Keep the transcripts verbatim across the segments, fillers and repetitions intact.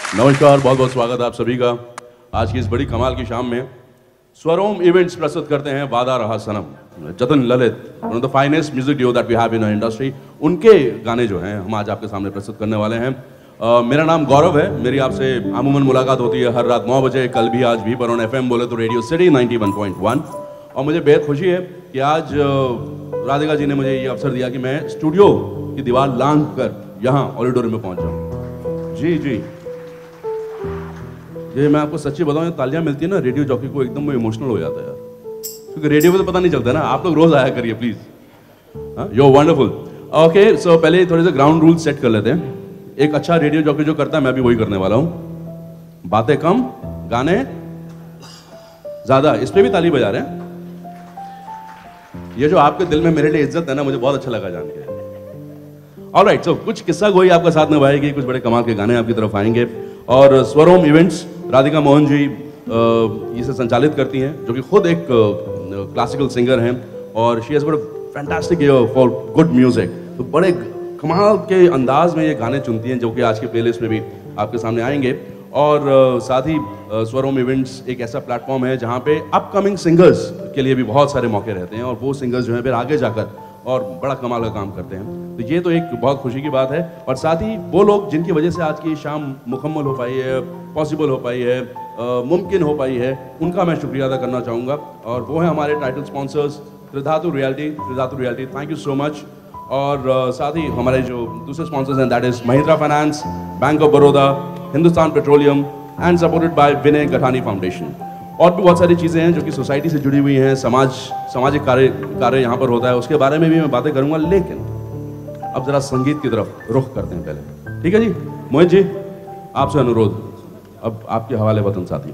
नमस्कार, बहुत बहुत स्वागत है आप सभी का आज की इस बड़ी कमाल की शाम में। स्वरोम इवेंट्स प्रस्तुत करते हैं वादा रहा सनम। Jatin Lalit, one of the finest music duo that we have in our industry, उनके गाने जो हैं हम आज आपके सामने प्रस्तुत करने वाले हैं। uh, मेरा नाम गौरव है, मेरी आपसे अमूमन मुलाकात होती है हर रात नौ बजे, कल भी आज भी, पर ऑन एफएम बोले तो Radio City ninety one point one. और मुझे बेहद खुशी है कि आज uh, राधिका जी ने मुझे ये अवसर दिया कि मैं स्टूडियो की दीवार लांघ कर यहाँ ऑडिटोरियम में पहुँच जाऊँ। जी जी ये मैं आपको सच्ची बताऊं, तालियां मिलती है ना रेडियो जॉकी को, एकदम वो इमोशनल हो जाता है यार, क्योंकि रेडियो पे तो पता नहीं चलता ना। आप लोग रोज आया करिए please, you wonderful. Okay, so पहले थोड़े से ग्राउंड रूल सेट कर लेते हैं। एक अच्छा रेडियो जॉकी जो करता है मैं भी वही करने वाला हूं, बातें कम गाने ज्यादा। इस पे भी ताली बजा रहे हैं। ये जो आपके दिल में मेरे लिए इज्जत है ना, मुझे बहुत अच्छा लगा जान के। ऑलराइट, सो कुछ किस्सा गोई आपका साथ निभाएगी, कुछ बड़े कमाल के गाने आपकी तरफ आएंगे। और स्वरोम इवेंट्स राधिका मोहन जी इसे संचालित करती हैं, जो कि खुद एक क्लासिकल सिंगर हैं और she has got a fantastic ear for good music. तो बड़े कमाल के अंदाज में ये गाने चुनती हैं, जो कि आज के प्लेलिस्ट में भी आपके सामने आएंगे। और uh, साथ ही uh, स्वरोम इवेंट्स एक ऐसा प्लेटफॉर्म है जहाँ पे अपकमिंग सिंगर्स के लिए भी बहुत सारे मौके रहते हैं, और वो सिंगर्स जो हैं फिर आगे जाकर और बड़ा कमाल का काम करते हैं। तो ये तो एक बहुत खुशी की बात है। और साथ ही वो लोग जिनकी वजह से आज की शाम मुकम्मल हो पाई है, पॉसिबल हो पाई है, मुमकिन हो पाई है, उनका मैं शुक्रिया अदा करना चाहूँगा। और वो है हमारे title sponsors Tridhatu realty. Tridhatu realty, thank you so much. और uh, साथ ही हमारे जो दूसरे स्पॉन्सर्स हैं, that is Mahindra Finance, Bank of Baroda, Hindustan Petroleum and supported by Vinay Gathani Foundation. और भी बहुत सारी चीज़ें हैं जो कि सोसाइटी से जुड़ी हुई हैं, समाज सामाजिक कार्य कार्य यहाँ पर होता है, उसके बारे में भी मैं बातें करूँगा। लेकिन अब जरा संगीत की तरफ रुख करते हैं पहले, ठीक है जी? मोहित जी, आपसे अनुरोध, अब आपके हवाले वतन साथी।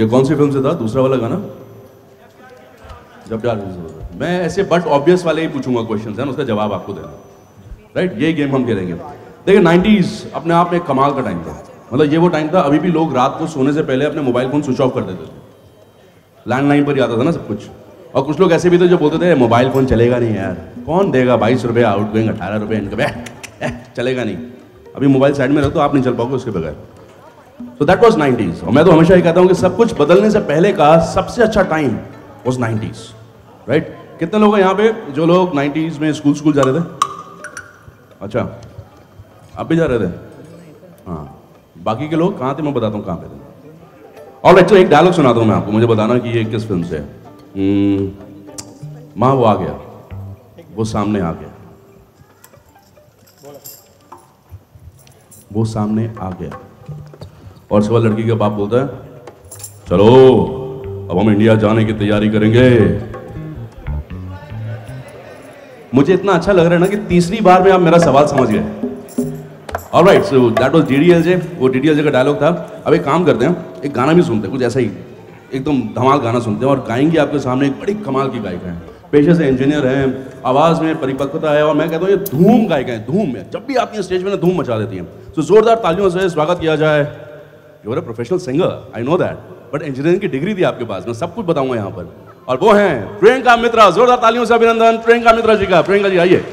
ये कौन सी फिल्म से था दूसरा वाला गाना? जब प्यार। मैं ऐसे बट ऑब्वियस वाले ही पूछूंगा क्वेश्चन है, उसका जवाब आपको देना, राइट? ये गेम हम खेलेंगे। देखिए नाइंटीज़ अपने आप में एक कमाल का टाइम था। मतलब ये वो टाइम था, अभी भी लोग रात को सोने से पहले अपने मोबाइल फोन स्विच ऑफ कर देते थे। लैंडलाइन पर ही आता था ना सब कुछ। और कुछ लोग ऐसे भी थे जो बोलते थे मोबाइल फोन चलेगा नहीं यार, कौन देगा बाईस रुपये आउट गोइंग, अठारह रुपये इनका, चलेगा नहीं। अभी मोबाइल साइड में रखो तो आप नहीं चल पाओगे उसके बगैर। तो दैट वाज नाइंटीज़। और मैं तो हमेशा ये कहता हूँ कि सब कुछ बदलने से पहले का सबसे अच्छा टाइम वाज नाइंटीज़, राइट? कितने लोग हैं यहाँ पे जो लोग नाइंटीज़ में स्कूल स्कूल जा रहे थे? अच्छा, आप भी जा रहे थे? हाँ, बाकी के लोग कहाँ थे मैं बताता हूँ कहाँ पे थे। और अच्छा एक डायलॉग सुनाता हूँ मैं आपको, मुझे बताना कि ये किस फिल्म से है। माँ वो आ गया, वो सामने आ गया, वो सामने आ गया। और उसके बाद लड़की के बाप बोलता है चलो अब हम इंडिया जाने की तैयारी करेंगे। मुझे इतना अच्छा लग रहा है ना कि तीसरी बार में आप मेरा सवाल समझ गए। Alright, so that was DDLJ. वो डीडीएलजे का डायलॉग था। अब एक काम करते हैं, एक गाना भी सुनते हैं, कुछ ऐसा ही एकदम धमाल गाना सुनते हैं। और गाएंगे आपके सामने एक बड़ी कमाल की गायिका है, पेशे से इंजीनियर हैं, आवाज़ में परिपक्वता है, और मैं कहता हूँ ये धूम गायिका है, धूम है। जब भी आती है स्टेज में ना धूम मचा देती हैं। तो जोरदार तालियों से स्वागत किया जाए। You are a professional singer, I know that, but engineering की डिग्री थी आपके पास, मैं सब कुछ बताऊंगा यहाँ पर। और वो हैं प्रियंका मित्रा। जोरदार तालियों से अभिनंदन प्रियंका मित्रा जी का। प्रियंका जी आइए।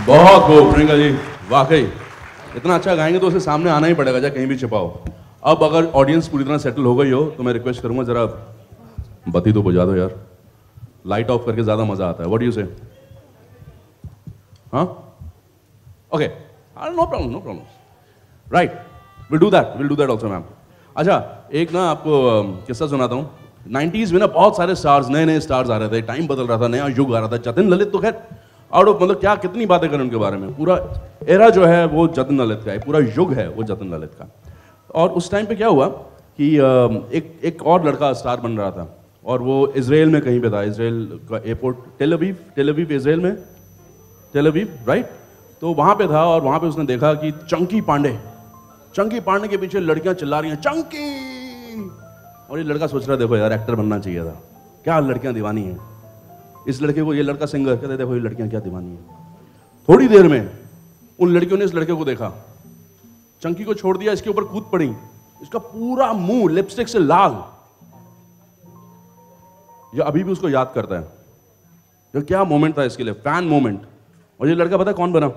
बहुत खूब प्रियंका जी, वाकई इतना अच्छा गाएंगे तो उसे सामने आना ही पड़ेगा, चाहे कहीं भी छिपाओ। अब अगर ऑडियंस पूरी तरह सेटल हो गई हो तो मैं रिक्वेस्ट करूंगा जरा बत्ती तो बुझा दो यार, लाइट ऑफ करके ज्यादा मजा आता है। What do you say? हाँ, okay, no problem, no problem, right, will do that, will do that also ma'am. अच्छा, एक ना आपको किस्सा सुनाता हूँ। नाइंटीज़ में ना बहुत सारे स्टार्स, नए नए स्टार्स आ रहे थे, टाइम बदल रहा था, नया युग आ रहा था। जतिन ललित तो खैर आउट ऑफ, मतलब क्या कितनी बातें करें उनके बारे में, पूरा एरा जो है वो जतिन ललित का है, पूरा युग है वो जतिन ललित का। और उस टाइम पे क्या हुआ कि एक एक और लड़का स्टार बन रहा था और वो इजराइल में कहीं पे था, इजराइल का airport, Tel Aviv, Tel Aviv Israel में, टेल अवीव, राइट। तो वहाँ पे था और वहाँ पे उसने देखा कि चंकी पांडे, चंकी पांडे के पीछे लड़कियां चिल्ला रही हैं चंकी, और ये लड़का सोच रहा है देखो यार एक्टर बनना चाहिए था, क्या लड़कियां दीवानी हैं। इस लड़के को, ये लड़का सिंगर, कहते देखो ये लड़कियां क्या दीवानी हैं। थोड़ी देर में उन लड़कियों ने इस लड़के को देखा, चंकी को छोड़ दिया, इसके ऊपर कूद पड़ी, इसका पूरा मुंह लिपस्टिक से लाल। ये अभी भी उसको याद करता है, ये क्या मोमेंट था इसके लिए, फैन मोमेंट। और ये लड़का पता है कौन बना?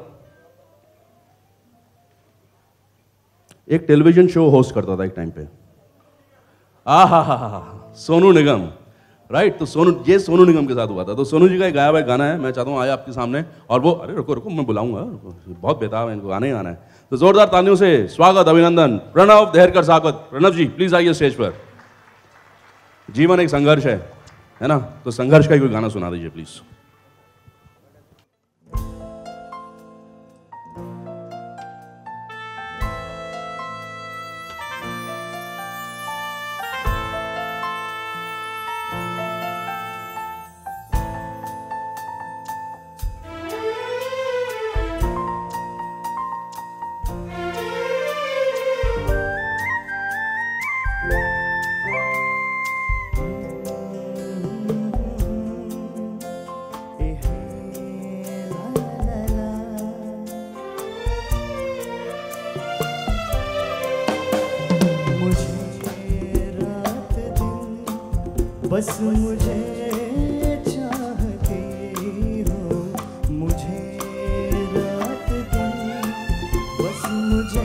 एक टेलीविजन शो होस्ट करता था एक टाइम पे, आ हा हा हा, सोनू निगम, राइट। तो सोनू, ये सोनू निगम के साथ हुआ था। तो सोनू जी का एक गाया हुआ गाना है, मैं चाहता हूँ आए आपके सामने, और वो, अरे रुको रुको मैं बुलाऊंगा, बहुत बेताब है, इनको आना ही आना है। तो जोरदार तालियों से स्वागत, अभिनंदन, प्रणव देहरकर साकत। प्रणव जी प्लीज आइए स्टेज पर। जीवन एक संघर्ष है, है ना, तो संघर्ष का ही कोई गाना सुना दीजिए प्लीज। बस मुझे चाहती हो, मुझे रात दिन, बस मुझे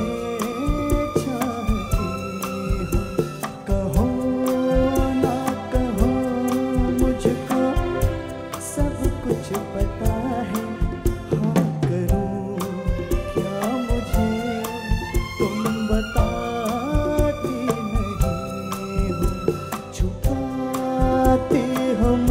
चाहती हो। कहो ना कहो मुझको सब कुछ पता है, हाँ करूँ क्या मुझे तुम बताती नहीं हो। छुपाते हो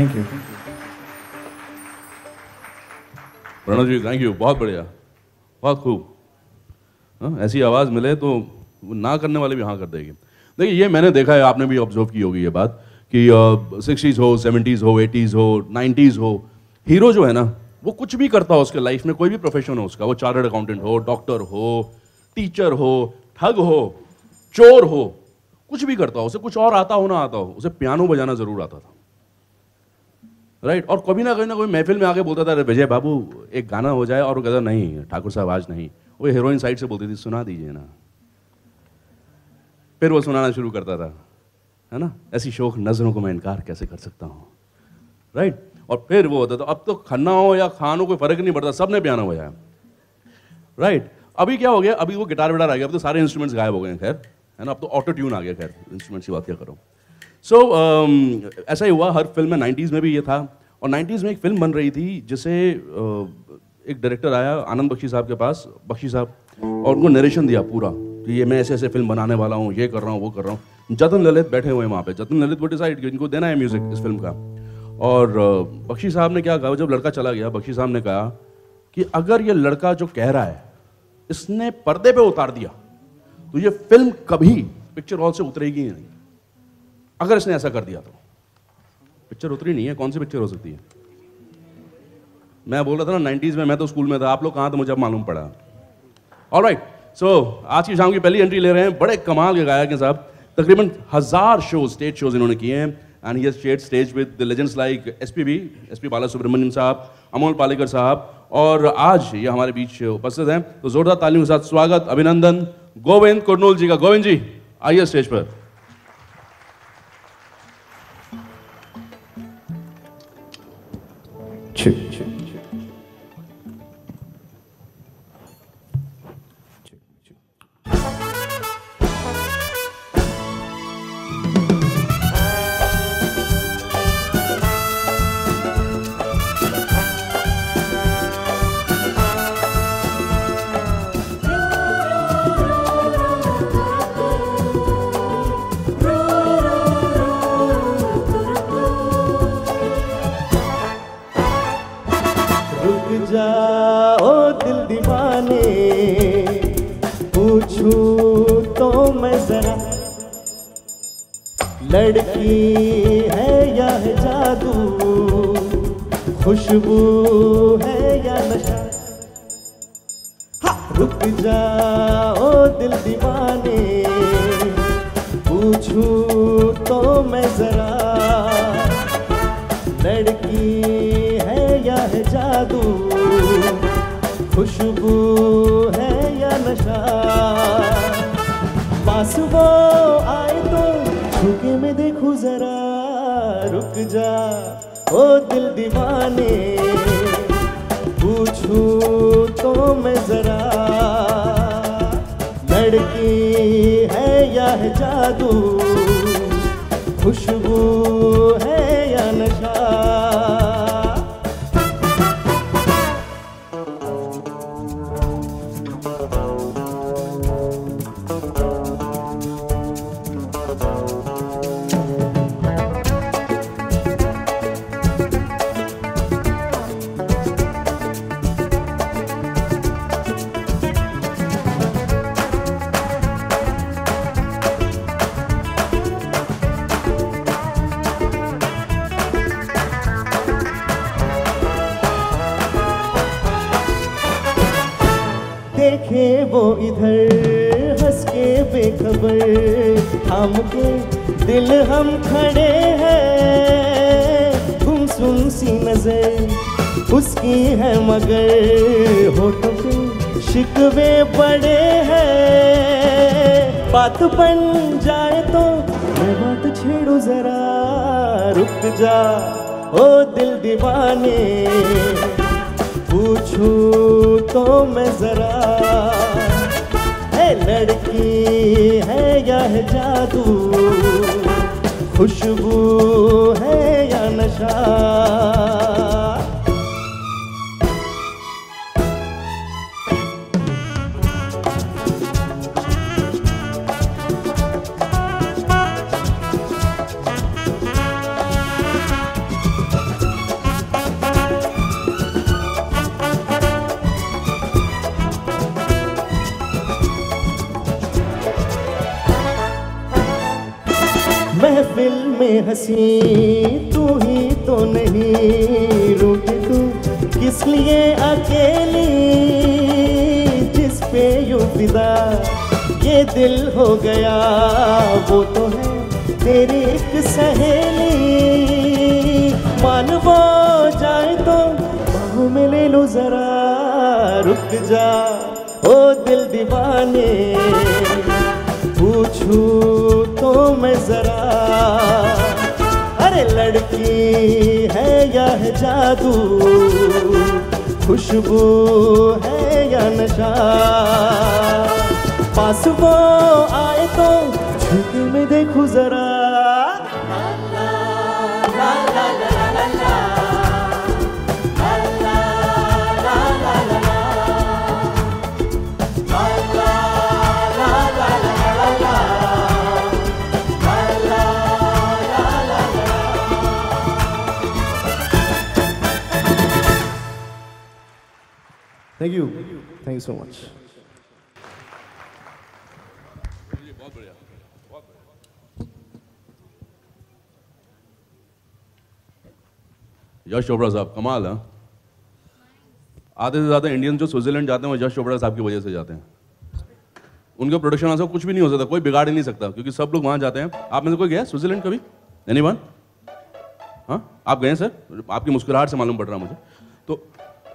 thank you. Pranav ji thank you, बहुत बढ़िया, बहुत खूब। हाँ, ऐसी आवाज़ मिले तो ना करने वाले भी हाँ कर देगी। देखिए ये मैंने देखा है, आपने भी ऑब्जर्व की होगी ये बात कि सिक्सटीज़ हो, सेवेंटीज़ हो, एटीज़ हो, नाइन्टीज़ हो, हीरो जो है ना वो कुछ भी करता हो उसके लाइफ में, कोई भी प्रोफेशन हो उसका, वो चार्टर्ड अकाउंटेंट हो, डॉक्टर हो, टीचर हो, ठग हो, चोर हो, कुछ भी करता हो, उसे कुछ और आता हो ना आता हो, उसे पियानो बजाना जरूर आता था, राइट। और कभी ना कभी ना कोई महफिल में आके बोलता था अरे विजय बाबू एक गाना हो जाए, और वो कहता नहीं ठाकुर साहब आज नहीं। वो हीरोइन साइड से बोलती थी सुना दीजिए ना, फिर वो सुनाना शुरू करता था, है ना। ऐसी शौक नजरों को मैं इनकार कैसे कर सकता हूँ, राइट। और फिर वो होता था अब तो खन्ना हो या खान हो कोई फर्क नहीं पड़ता, सबने पियानो बजाया, राइट। अभी क्या हो गया, अभी वो गिटार विटार आ गया, अब तो सारे इंस्ट्रूमेंट्स गायब हो गए हैं, खैर, है ना। अब तो ऑटो ट्यून आ गया, खैर इंस्ट्रूमेंट्स की बात क्या करो। सो so, um, ऐसा ही हुआ हर फिल्म में, नाइन्टीज़ में भी ये था। और नाइन्टीज़ में एक फिल्म बन रही थी जिसे uh, एक डायरेक्टर आया आनंद बख्शी साहब के पास, बख्शी साहब, और उनको नरेशन दिया पूरा कि ये मैं ऐसे ऐसे फिल्म बनाने वाला हूँ, ये कर रहा हूँ, वो कर रहा हूँ। जतिन ललित बैठे हुए हैं वहाँ पे, जतिन ललित वो डिसाइड कि इनको देना है म्यूजिक इस फिल्म का। और uh, बख्शी साहब ने क्या कहा, जब लड़का चला गया, बख्शी साहब ने कहा कि अगर ये लड़का जो कह रहा है इसने पर्दे पे उतार दिया तो ये फिल्म कभी पिक्चर हॉल से उतरेगी ही नहीं। अगर इसने ऐसा कर दिया तो पिक्चर उतरी नहीं है, कौन सी पिक्चर हो सकती है। मैं बोल रहा था ना नाइन्टीज़ में, मैं तो स्कूल में था, आप लोग कहाँ थे मुझे अब मालूम पड़ा। ऑलराइट, सो आज की शाम की पहली एंट्री ले रहे हैं बड़े कमाल के गायक हैं साहब, तकरीबन हजार शो स्टेज शोज इन्होंने किए हैं, and he has shared stage with the legends like SPB, SP Balasubrahmanyam साहब, अमोल पालेकर साहब, और आज ये हमारे बीच उपस्थित हैं। तो जोरदार तालियों के साथ स्वागत, अभिनंदन गोविंद कुरनूल जी का। गोविंद जी आइए स्टेज पर। Check, check, check. Check, check. रुक जाओ दिल दीवाने, पूछूं तो मैं जरा, लड़की है या है जादू, खुशबू है या नशा। हाँ! रुक जाओ दिल दीवाने, पूछूं तो मैं जरा, लड़की है या है जादू, खुशबू है या नशा। पास वो आए तो छुके मैं देखूं जरा, रुक जा ओ दिल दीवाने, पूछूं तो मैं जरा, लड़की है या है जादू, खुशबू है या नशा। देखे वो इधर हंस के बेखबर, हम के दिल हम खड़े हैं, गुमसुम सी नजर उसकी है मगर होठों पे शिकवे बड़े हैं। बात बन जाए तो मैं बात छेड़ू जरा, रुक जा ओ दिल दीवाने, पूछूं तो मैं जरा, है लड़की है या है जादू, खुशबू है या नशा। महफिल में हंसी तू ही तो नहीं, रूठी तू किस लिए अकेली, जिस पे यूं फिदा ये दिल हो गया, वो तो है तेरी एक सहेली। मान वो जाए तो बाहों में ले लो जरा, रुक जा ओ दिल दीवाने, पूछूं तो मैं जरा, अरे लड़की है या है जादू, खुशबू है या नशा, पास वो आए तो छूके में देखूं जरा। Thank you. Thank you so much. बहुत बढ़िया, बहुत बढ़िया। यश चोपड़ा साहब कमाल है। आधे से ज्यादा इंडियन जो स्विट्जरलैंड जाते हैं वो यश चोपड़ा साहब की वजह से जाते हैं। उनके प्रोडक्शन हाउस कुछ भी नहीं हो सकता, कोई बिगाड़ ही नहीं सकता, क्योंकि सब लोग वहां जाते हैं। आप में से कोई गया स्विट्जरलैंड कभी? एनीवन? हाँ, आप गए सर? आपकी मुस्कुराहट से मालूम पड़ रहा मुझे। तो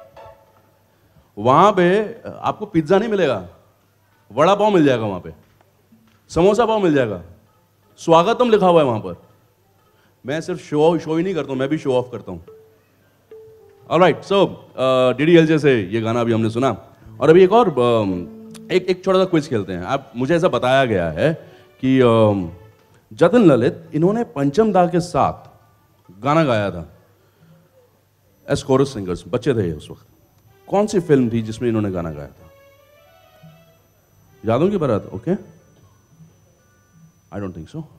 वहां पे आपको पिज्जा नहीं मिलेगा, वड़ा पाव मिल जाएगा वहां पे, समोसा पाव मिल जाएगा, स्वागतम लिखा हुआ है वहां पर। मैं सिर्फ शो शो ही नहीं करता हूं, मैं भी शो ऑफ करता हूं। ऑलराइट, सो डीडीएलजे से ये गाना अभी हमने सुना, और अभी एक और uh, एक एक छोटा सा क्विज खेलते हैं। आप मुझे ऐसा बताया गया है कि uh, जतिन ललित इन्होंने पंचम दा के साथ गाना गाया था एज कोरस सिंगर्स, बच्चे थे उस वक्त। कौन सी फिल्म थी जिसमें इन्होंने गाना गाया था? यादों की बारात? Okay, I don't think so.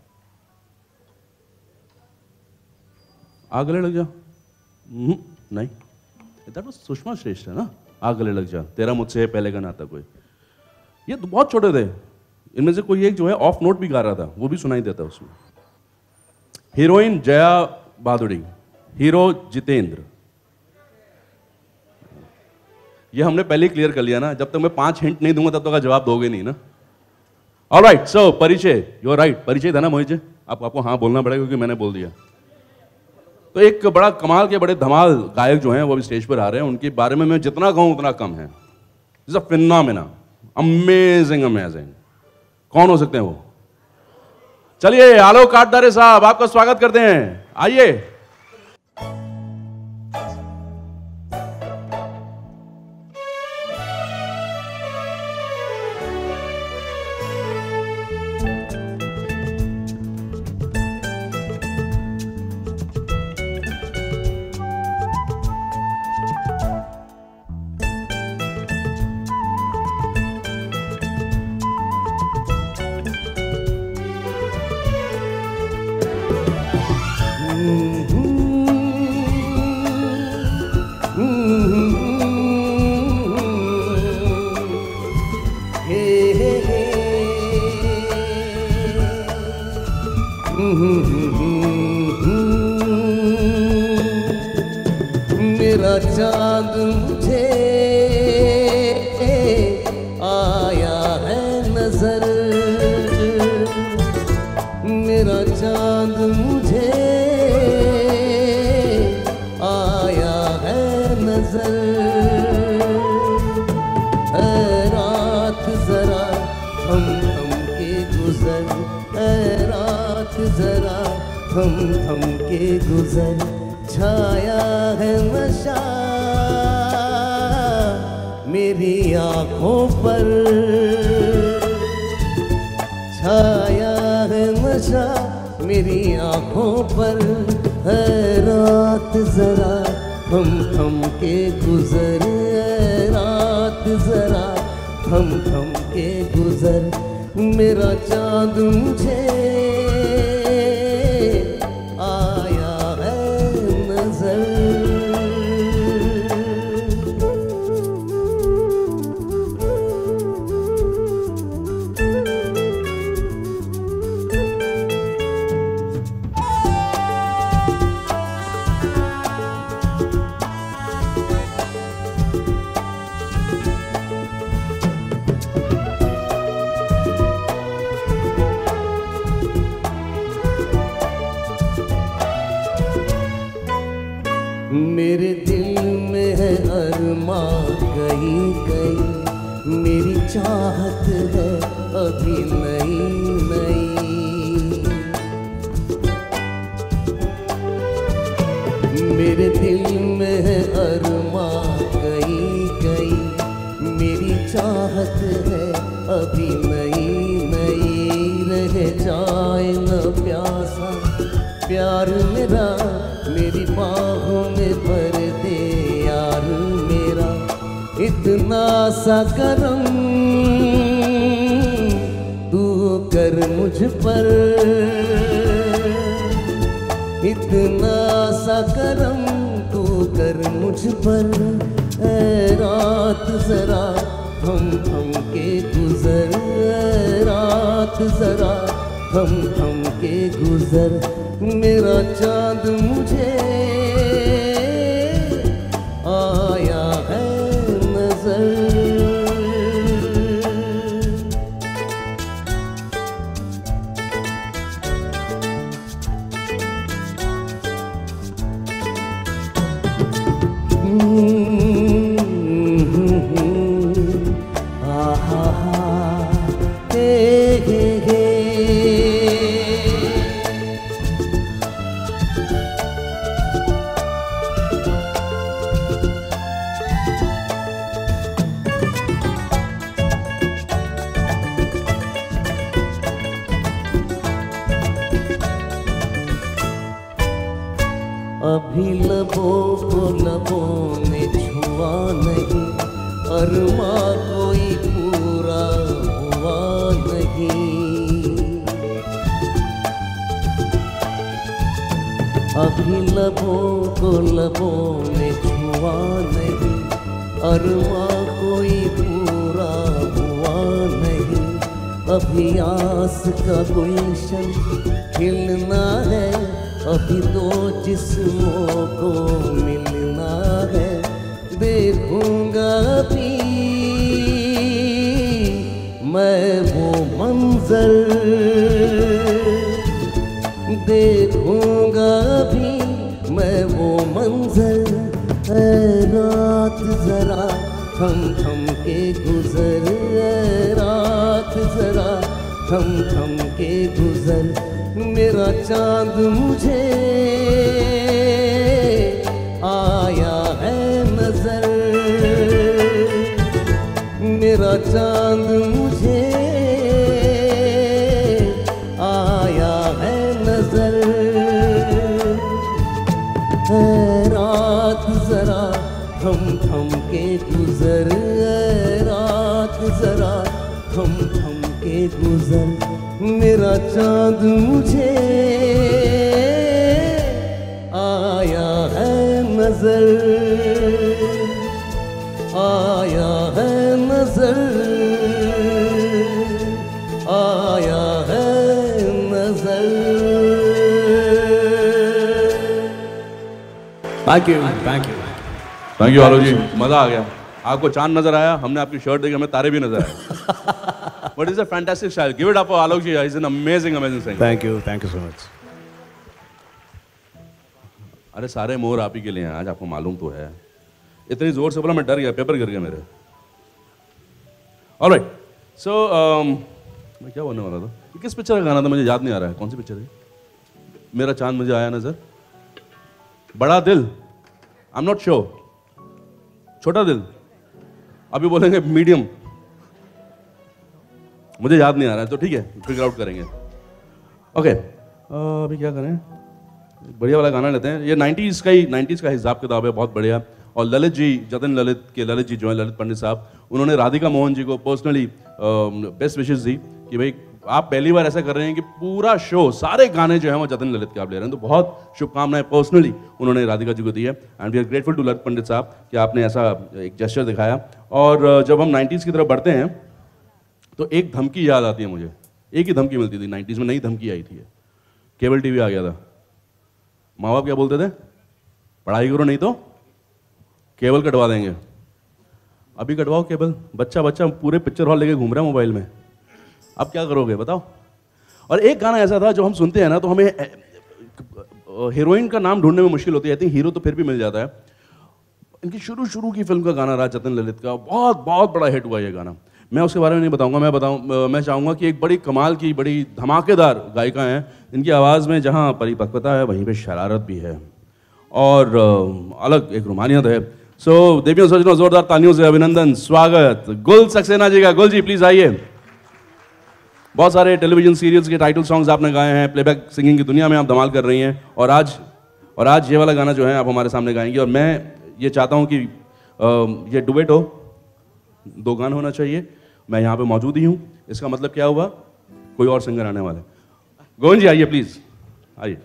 आग गले लग जा? नहीं, दैट वाज सुषमा श्रेष्ठ है ना, आग गले लग जा, तेरा मुझसे पहले का नाता कोई। ये तो बहुत छोटे थे, इनमें से कोई एक जो है ऑफ नोट भी गा रहा था, वो भी सुनाई देता उसमें। Heroine Jaya Bhaduri, hero Jitendra. ये हमने पहले ही क्लियर कर लिया ना, जब तक मैं पांच हिंट नहीं दूंगा तब तक का जवाब दोगे नहीं ना। ऑलराइट, सो परिचय, यू आर राइट, परिचय था ना मोहित जी? आप आपको हाँ बोलना पड़ेगा क्योंकि मैंने बोल दिया। तो एक बड़ा कमाल के बड़े धमाल गायक जो हैं वो भी स्टेज पर आ रहे हैं, उनके बारे में मैं जितना कहूं उतना कम है। Is a phenomena, amazing amazing. कौन हो सकते हैं वो? चलिए आलोक काटदारे साहब आपका स्वागत करते हैं, आइए। मेरा चांद मुझे आया है नजर, मेरा चांद मुझे आया है नजर। है रात जरा थम थम के गुजर, है रात जरा थम थम के गुजर, छाया है नशा मेरी आंखों पर, छाया है नशा मेरी आंखों पर। है रात जरा थम थम के गुजर, है रात जरा थम थम के गुजर, मेरा चांद मुझे आया है नजर। अरमां कहीं कहीं, मेरी चाहत है अभी नई नई। मेरे दिल में है अरमां कहीं कहीं, मेरी चाहत है अभी नई नई। रह जाए न प्यासा प्यार मेरा, मेरी बाहों में भर दे यार मेरा। इतना सा करम तू कर मुझ पर, इतना सा करम तू कर मुझ पर। ऐ रात जरा थम थम के गुजर, रात जरा थम थम के गुजर। मेरा चांद मुझे आया है नजर। अभी लबों को लबों ने छुआ नहीं, अरमां कोई पूरा हुआ नहीं। अभी लबों को लबों ने छुआ नहीं, अरमां कोई पूरा हुआ नहीं। अभी आस का गुलशन खिलना है, अभी दो जिस्मों को मिलना है। देखूंगा अभी मैं वो मंजर, देखूंगा अभी मैं वो मंजर। ऐ रात जरा थम थम के गुजर, ऐ रात जरा थम थम के गुजर। मेरा चांद मुझे आया है नजर, मेरा चांद मुझे आया है नजर। है रात जरा थम थम के गुजर, रात जरा थम थम के गुजर। मेरा चांद मुझे आया है नजर, आया है नजर, आया है नजर। Thank you thank you thank you Alok ji, मजा आ गया। आपको चांद नजर आया, हमने आपकी शर्ट देखी, हमें तारे भी नजर आए। But it's a fantastic style. Give it up for Alok ji. He's an amazing, amazing singer. Thank you thank you so much. अरे सारे मोर आप ही के लिए हैं आज, आपको मालूम तो है। इतनी जोर से बोला मैं डर गया, पेपर गिर गया मेरे। ऑलराइट, सो मैं क्या बोलने वाला था? ये किस पिक्चर का गाना था, मुझे याद नहीं आ रहा है। कौन सी पिक्चर है? मेरा चांद मुझे आया नजर, बड़ा दिल, आई एम नॉट श्योर, छोटा दिल, अभी बोलेंगे मीडियम, मुझे याद नहीं आ रहा है, तो ठीक है, फिगर आउट करेंगे। ओके, अभी क्या करें? बढ़िया वाला गाना लेते हैं। ये नाइन्टीज़ का ही नाइन्टीज़ का हिसाब किताब है, बहुत बढ़िया। और ललित जी, जतिन ललित के ललित जी जो है, ललित पंडित साहब, उन्होंने राधिका मोहन जी को पर्सनली बेस्ट विशेस दी कि भाई आप पहली बार ऐसा कर रहे हैं कि पूरा शो, सारे गाने जो हैं वो जतिन ललित के आप ले रहे हैं, तो बहुत शुभकामनाएं पर्सनली उन्होंने राधिका जी को दी है। And we are grateful to Lalit Pandit साहब कि आपने ऐसा एक जेस्चर दिखाया। और जब हम नाइन्टीज़ की तरफ बढ़ते हैं तो एक धमकी याद आती है मुझे, एक ही धमकी मिलती थी नाइन्टीज़ में, नई धमकी आई थी, केबल टीवी आ गया था। माँ बाप क्या बोलते थे? पढ़ाई करो नहीं तो केबल कटवा देंगे। अभी कटवाओ केबल, बच्चा बच्चा पूरे पिक्चर हॉल लेके घूम रहा है मोबाइल में। अब क्या करोगे बताओ? और एक गाना ऐसा था जो हम सुनते हैं ना तो हमें हीरोइन का नाम ढूंढने में मुश्किल होती है, आई थिंक हीरो तो फिर भी मिल जाता है। इनकी शुरू शुरू की फिल्म का गाना रहा जतिन ललित का, बहुत बहुत बड़ा हिट हुआ ये गाना। मैं उसके बारे में नहीं बताऊंगा, मैं बताऊं मैं चाहूँगा कि एक बड़ी कमाल की, बड़ी धमाकेदार गायिका हैं। इनकी आवाज़ में जहाँ परिपक्वता है वहीं पे शरारत भी है और अलग एक रोमानियत है। सो देवियों सजनों, जोरदार तालियों से अभिनंदन, स्वागत गुल सक्सेना जी का। गुल जी प्लीज आइए। बहुत सारे टेलीविजन सीरियल्स के टाइटल सॉन्ग्स आपने गाए हैं, प्लेबैक सिंगिंग की दुनिया में आप धमाल कर रही हैं, और आज और आज ये वाला गाना जो है आप हमारे सामने गाएंगी। और मैं ये चाहता हूँ कि आ, ये डुएट हो, दो गाने होना चाहिए। मैं यहाँ पे मौजूद ही हूँ, इसका मतलब क्या हुआ, कोई और सिंगर आने वाला है। गोविंद जी आइए प्लीज, आइए।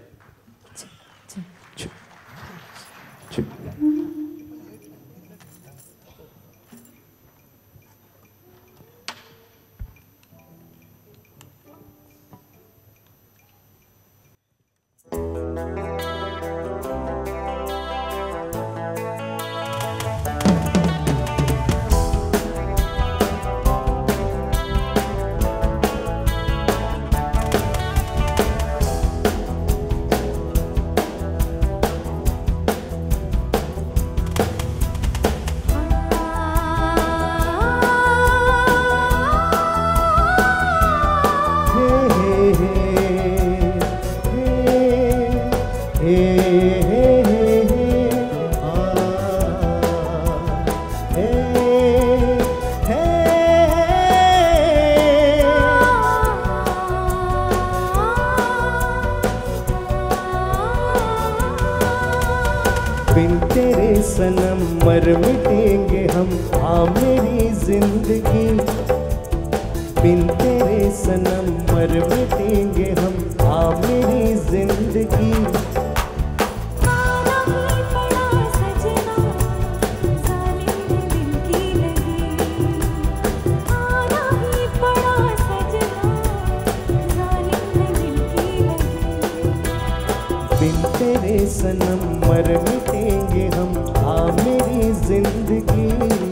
बिन तेरे सनम मर मिटेंगे हम, आ मेरी जिंदगी। बिन तेरे सनम मर मिटेंगे हम, आ मेरी जिंदगी। बिन तेरे सनम मर मिटेंगे हम, आ मेरी जिंदगी।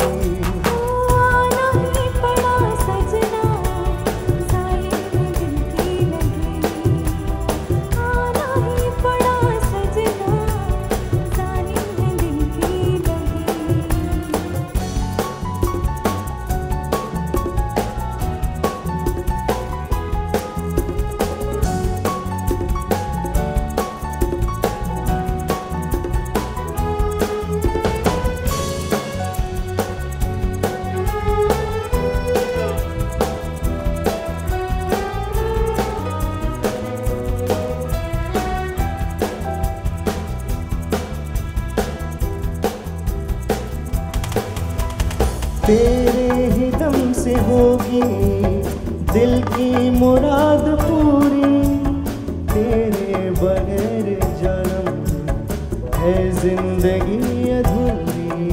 आना ही पड़ा सजना, जालिम दिल की लगी। आना ही पड़ा सजना, जालिम दिल की लगी। तेरे ही दम से होगी दिल की मुराद पूरी। तेरे बगैर जन्म है जिंदगी अधूरी।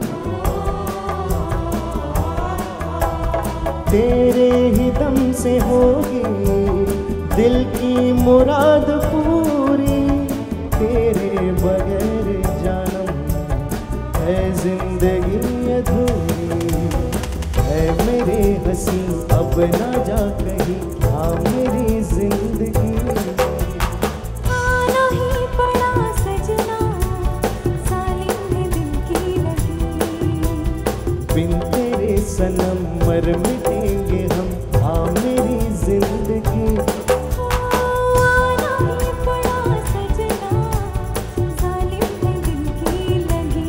तेरे ही दम से होगी दिल की मुराद पूरी। तेरे बगैर जन्म है जिंदगी अधूरी। है मेरे हंसी अब ना जा कहीं, आ मेरी जिंदगी। आना ही पड़ा सजना, जालिम दिल की लगी। बिन तेरे सनम मर मिटेंगे हम, आ मेरी जिंदगी। आना ही पड़ा सजना, जालिम दिल की लगी।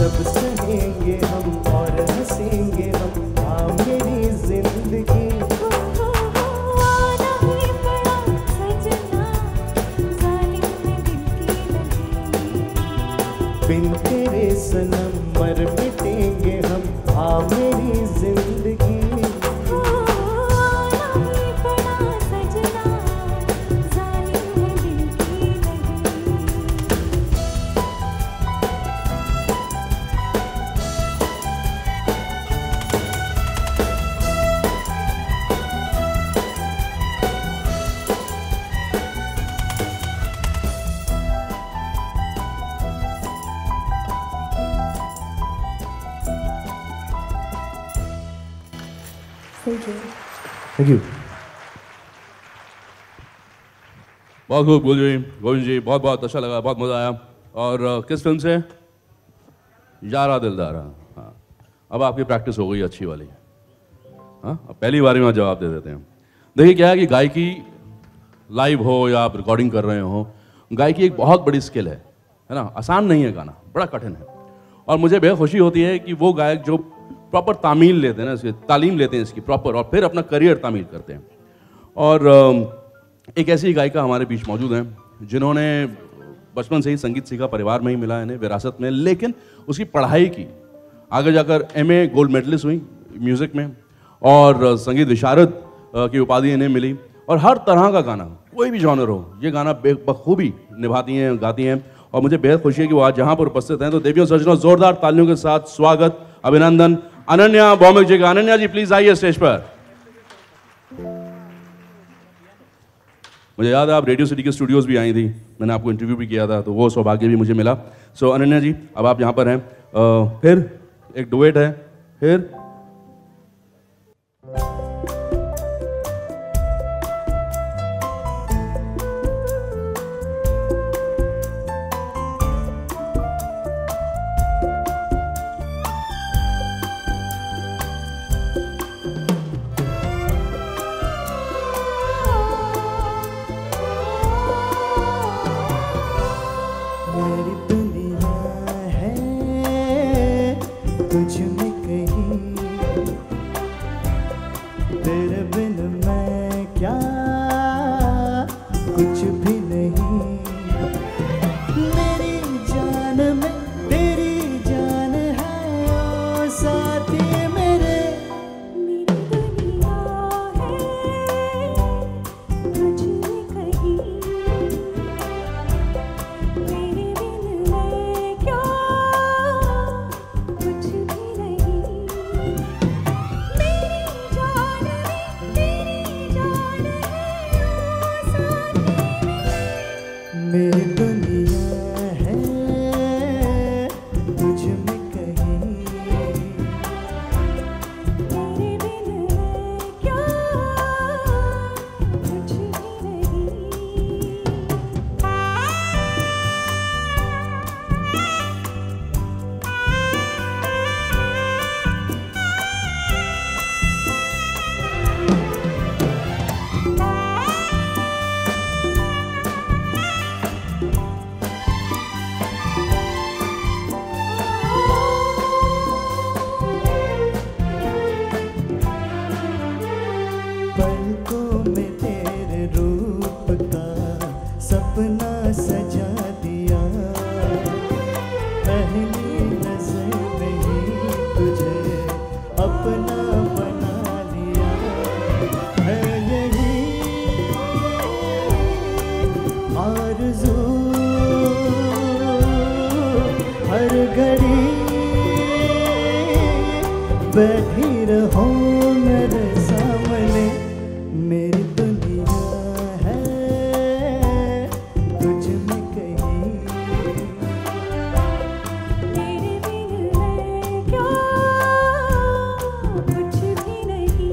सब सहेंगे हम और हंसेंगे हम, हाँ मेरी जिंदगी। आना ही पड़ा सजना, जालिम है दिल की लगी। बिन तेरे सनम मर मिटेंगे हम, हाँ मेरी जिंदगी। आना ही पड़ा सजना, जालिम है दिल की लगी। Thank you thank you. बहुत खूब गोविंद जी, गोविंद जी बहुत बहुत अच्छा लगा, बहुत मज़ा आया। और अ, किस फिल्म से? यारा दिलदारा। हाँ, अब आपकी प्रैक्टिस हो गई अच्छी वाली। हाँ, अब पहली बारी में आप जवाब दे देते हैं। देखिए क्या है कि गायकी लाइव हो या आप रिकॉर्डिंग कर रहे हो, गायकी एक बहुत बड़ी स्किल है, है ना। आसान नहीं है, गाना बड़ा कठिन है। और मुझे बेहद खुशी होती है कि वो गायक जो प्रॉपर तामील लेते हैं ना, इसकी तालीम लेते हैं इसकी प्रॉपर, और फिर अपना करियर तामील करते हैं। और अ, एक ऐसी गायिका हमारे बीच मौजूद हैं जिन्होंने बचपन से ही संगीत सीखा, परिवार में ही मिला इन्हें विरासत में, लेकिन उसकी पढ़ाई की, आगे जाकर एमए गोल्ड मेडलिस्ट हुई म्यूज़िक में, और संगीत विशारद अ, की उपाधि इन्हें मिली। और हर तरह का गाना, कोई भी जॉनर हो, ये गाना बखूबी निभाती हैं, गाती हैं। और मुझे बेहद खुशी है कि वो आज यहाँ पर उपस्थित हैं। तो देवियों सज्जनों, जोरदार तालियों के साथ स्वागत, अभिनंदन अनन्या भौमिक जी का। अनन्या जी प्लीज आइए स्टेज पर। मुझे याद है आप रेडियो सिटी के स्टूडियोज भी आई थी, मैंने आपको इंटरव्यू भी किया था, तो वो सौभाग्य भी मुझे मिला। सो अनन्या जी, अब आप यहाँ पर हैं। अ, फिर एक डुएट है, फिर मेरी दुनिया है तुझ में कहीं, तेरे बिन मैं क्या कुछ भी नहीं। मेरी जान में तेरी जान है, ओ साथी मेरे। मेरी दुनिया है तुझ में कहीं, तेरे बिन मैं क्या कुछ भी नहीं। मेरी जान में तेरी जान है, ओ साथी मेरी दुनिया है तुझ में कहीं, तेरे बिन मैं क्या कुछ भी नहीं। पलकों में तेरे रूप का सपना सजा दिया, पहली नजर में ही तुझे अपना बना लिया। है यही आरज़ू हर घड़ी बैठी रहो मेरे सामने। मेरी दुनिया है तुझ में कहीं, तेरे बिन मैं क्या कुछ भी नहीं।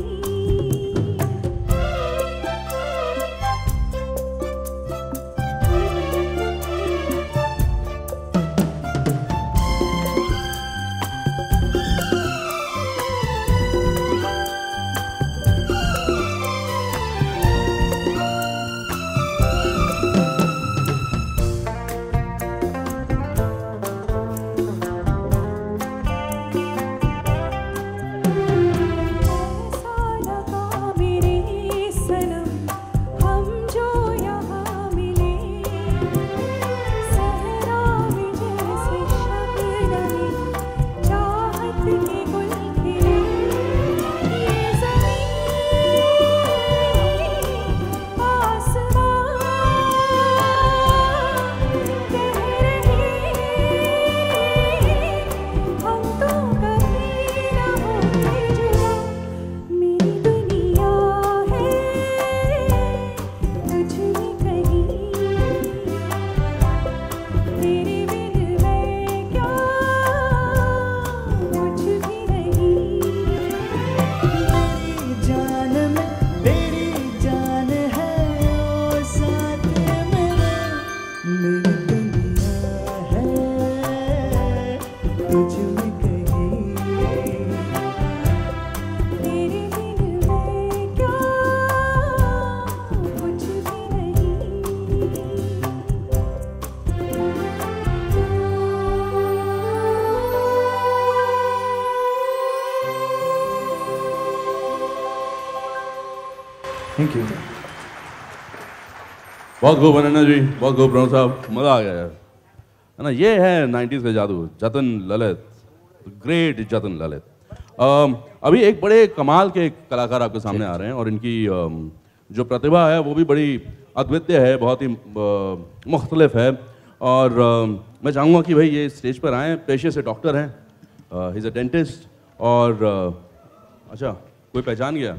Thank you. बहुत खूब अनन्या जी, बहुत खूब प्रणव साहब, मजा आ गया यार, है ना। ये है नाइन्टीज का जादू, जतन ललित, ग्रेट जतन ललित। अम, अभी एक बड़े कमाल के कलाकार आपके सामने आ रहे हैं और इनकी अम, जो प्रतिभा है वो भी बड़ी अद्वितीय है, बहुत ही मुख्तलिफ है। और अम, मैं चाहूँगा कि भाई ये स्टेज पर आएँ, पेशे से डॉक्टर हैं, ही इज़ अ डेंटिस्ट। और अ, अच्छा, कोई पहचान गया?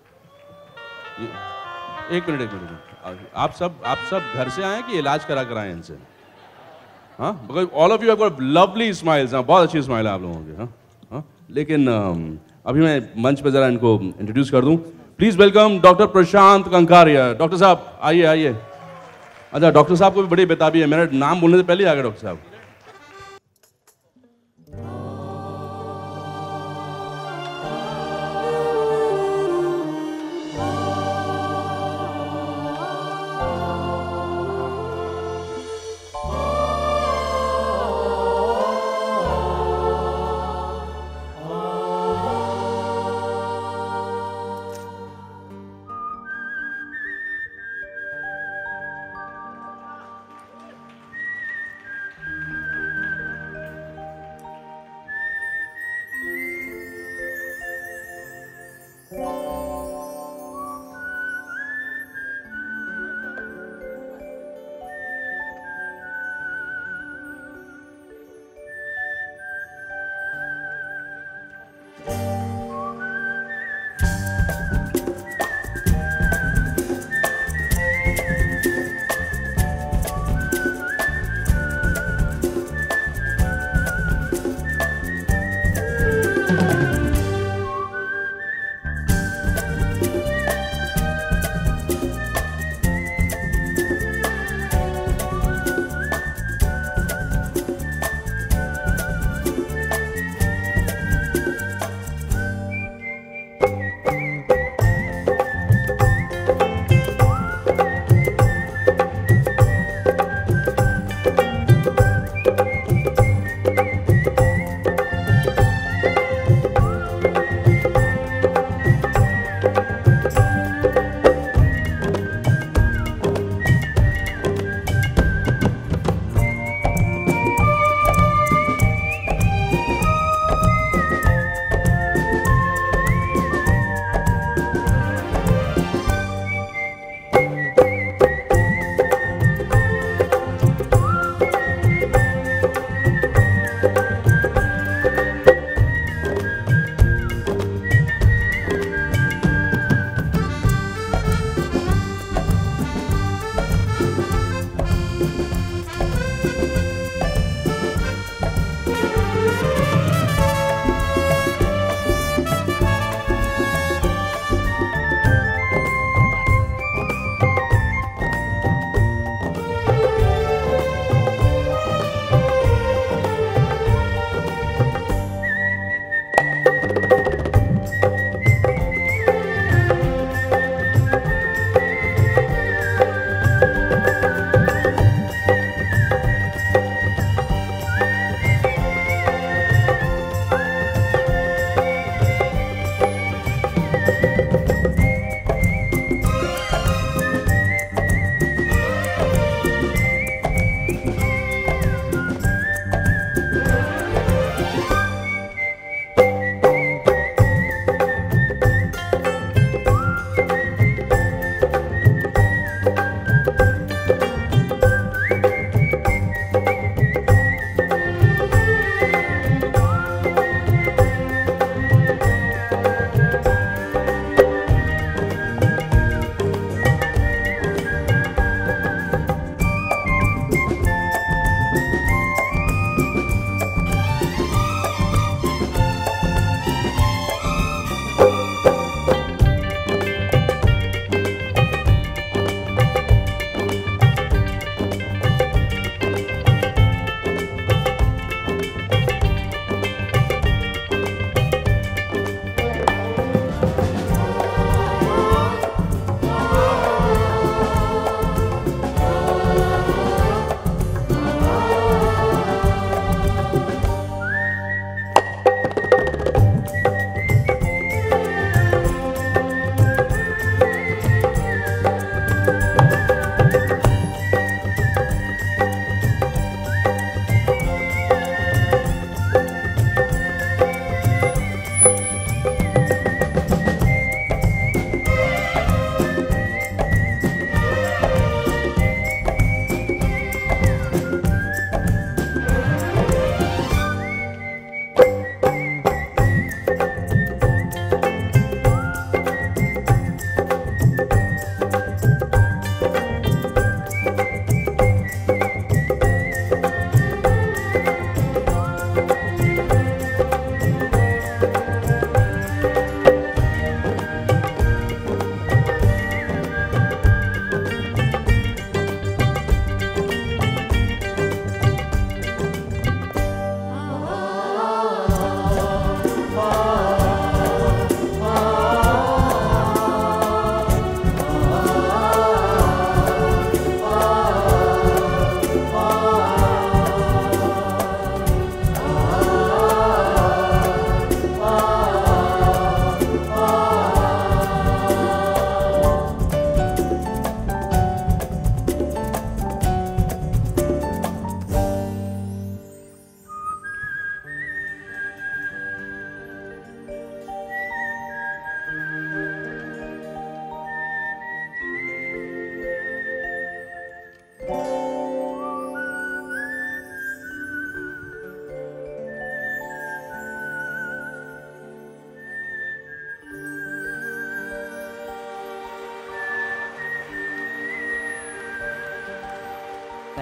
ये- एक मिनट एक मिनट आप सब आप सब घर से आए कि इलाज करा कर आए इनसे? हाँ, because all of you have got lovely smiles, हाँ बहुत अच्छी स्माइल है आप लोगों की। हाँ हाँ, लेकिन अम, अभी मैं मंच पे जरा इनको इंट्रोड्यूस कर दूं। Please welcome doctor Prashant Kankaria. Doctor साहब आइए आइए। अच्छा, डॉक्टर साहब को भी बड़ी बेताबी है, मेरा नाम बोलने से पहले ही आ गए डॉक्टर साहब।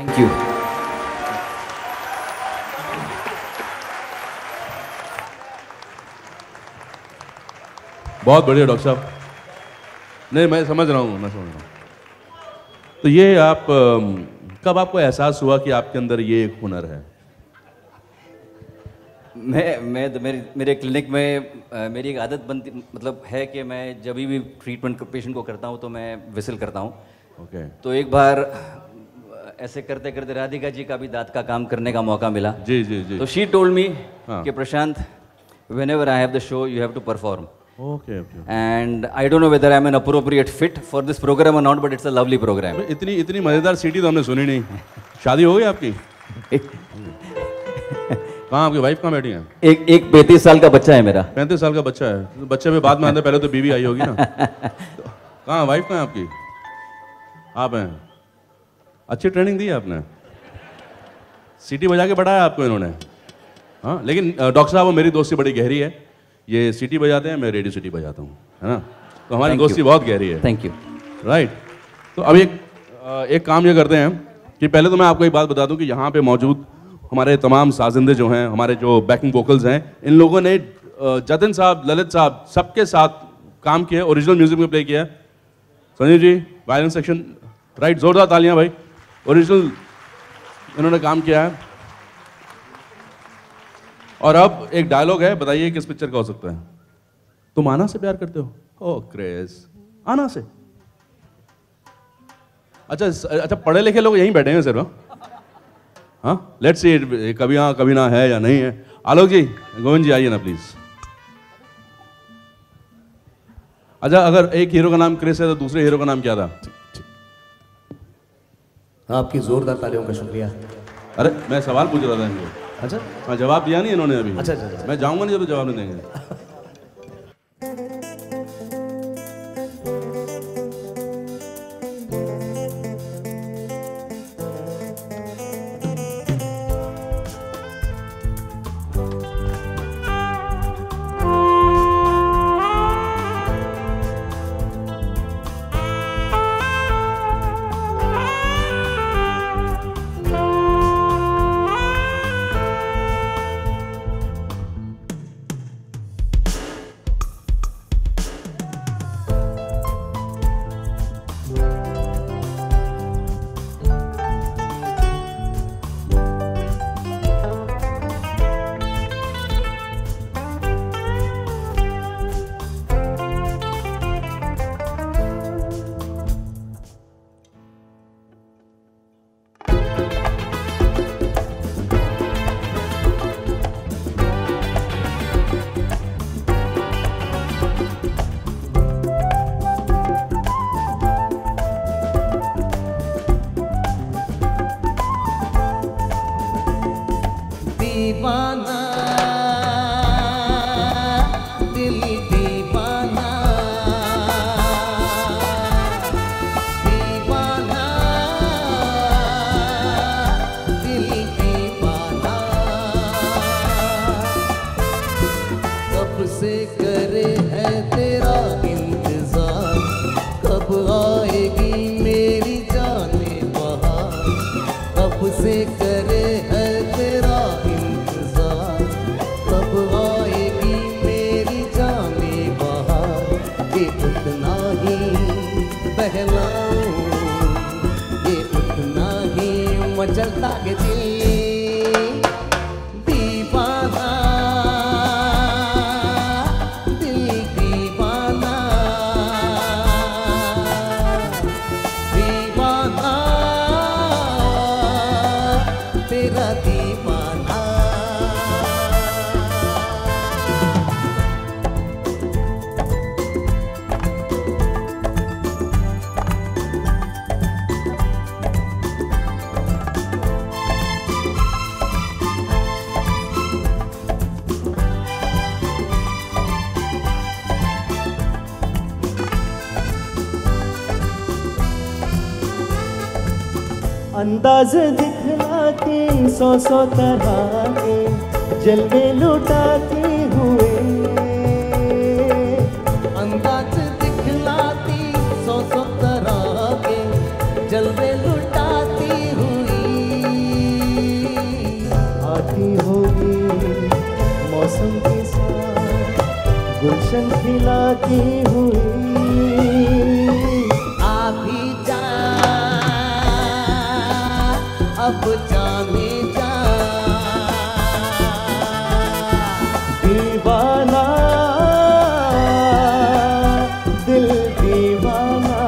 Thank you. बहुत बढ़िया डॉक्टर साहब। नहीं, मैं समझ रहा हूँ, मैं समझ रहा हूँ। तो ये आप अम, कब आपको एहसास हुआ कि आपके अंदर ये एक हुनर है? मैं मैं तो मेरे मेरे क्लिनिक में अ, मेरी एक आदत बनती मतलब है कि मैं जब भी ट्रीटमेंट पेशेंट को करता हूँ तो मैं विसिल करता हूँ। ओके। तो एक बार अ, ऐसे करते करते राधिका जी का भी दांत का काम करने का मौका मिला। जी जी जी। तो शी टोल्ड मी हाँ। कि Prashant, whenever I have the show you have to perform. Okay okay. And I don't know whether I am an appropriate fit for this programme और नॉट, but it's a lovely programme. इतनी इतनी मजेदार सीटी तो हमने सुनी नहीं। शादी हो गई आपकी? कहाँ आपकी वाइफ कहाँ बैठी है? एक एक पैंतीस साल का बच्चा है मेरा। पैंतीस साल का बच्चा है तो बच्चे में बाद में आते पहले तो बीवी आई होगी ना। तो कहाँ वाइफ कहाँ है आपकी? आप हैं? अच्छी ट्रेनिंग दी है आपने, सीटी बजा के बढ़ाया आपको इन्होंने। हाँ, लेकिन अ, डॉक्टर साहब मेरी दोस्ती बड़ी गहरी है। ये सीटी बजाते हैं, मैं रेडियो सिटी बजाता हूँ, है ना। तो हमारी Thank दोस्ती you. बहुत गहरी है। Thank you. राइट। तो अब एक अ, एक काम ये करते हैं कि पहले तो मैं आपको एक बात बता दूं कि यहाँ पे मौजूद हमारे तमाम साजिंदे जो हैं, हमारे जो बैकिंग वोकल्स हैं, इन लोगों ने अ, जतिन साहब, ललित साहब, सबके साथ काम किया, ओरिजिनल म्यूजिक में प्ले किया। Sanjay ji violin section, right, जोरदार तालियां भाई। ओरिजिनल इन्होंने काम किया है। और अब एक डायलॉग है, बताइए किस पिक्चर का हो सकता है? तुम आना से प्यार करते हो? ओ क्रेज, आना से। अच्छा अच्छा, पढ़े लिखे लोग यहीं बैठे हैं सिर्फ। हाँ, लेट्स सी कभी हाँ कभी ना है या नहीं है। आलोक जी, गोविंद जी आइए ना प्लीज। अच्छा, अगर एक हीरो का नाम क्रिस है तो दूसरे हीरो का नाम क्या था? आपकी जोरदार तालियों का शुक्रिया। अरे मैं सवाल पूछ रहा था इनको। अच्छा हाँ, जवाब दिया नहीं इन्होंने अभी। अच्छा, अच्छा, अच्छा। मैं जाऊंगा नहीं जब तो जवाब नहीं देंगे। दीवाना दिल दीवाना दीवाना दिल दीवाना कब से करे है तेरा इंतजार, कब आएगी मेरी जाने बहार, कब से करे है तेरा इंतजार, कब आएगी मेरी जाने बहार, ये उतना ही बहलाऊं, ये उतना ही मचलता के दिल दीवाना दिल दीवाना दीवाना तेरा दीवाना। अंदाज दिखलाती सौ सौ तरह के जलवे लुटाती हुए, अंदाज दिखलाती सौ सौ तरह के जलवे लुटाती हुई, गुलशन खिलाती हुई। अभी जा अब जाने जा, दीवाना दिल दीवाना,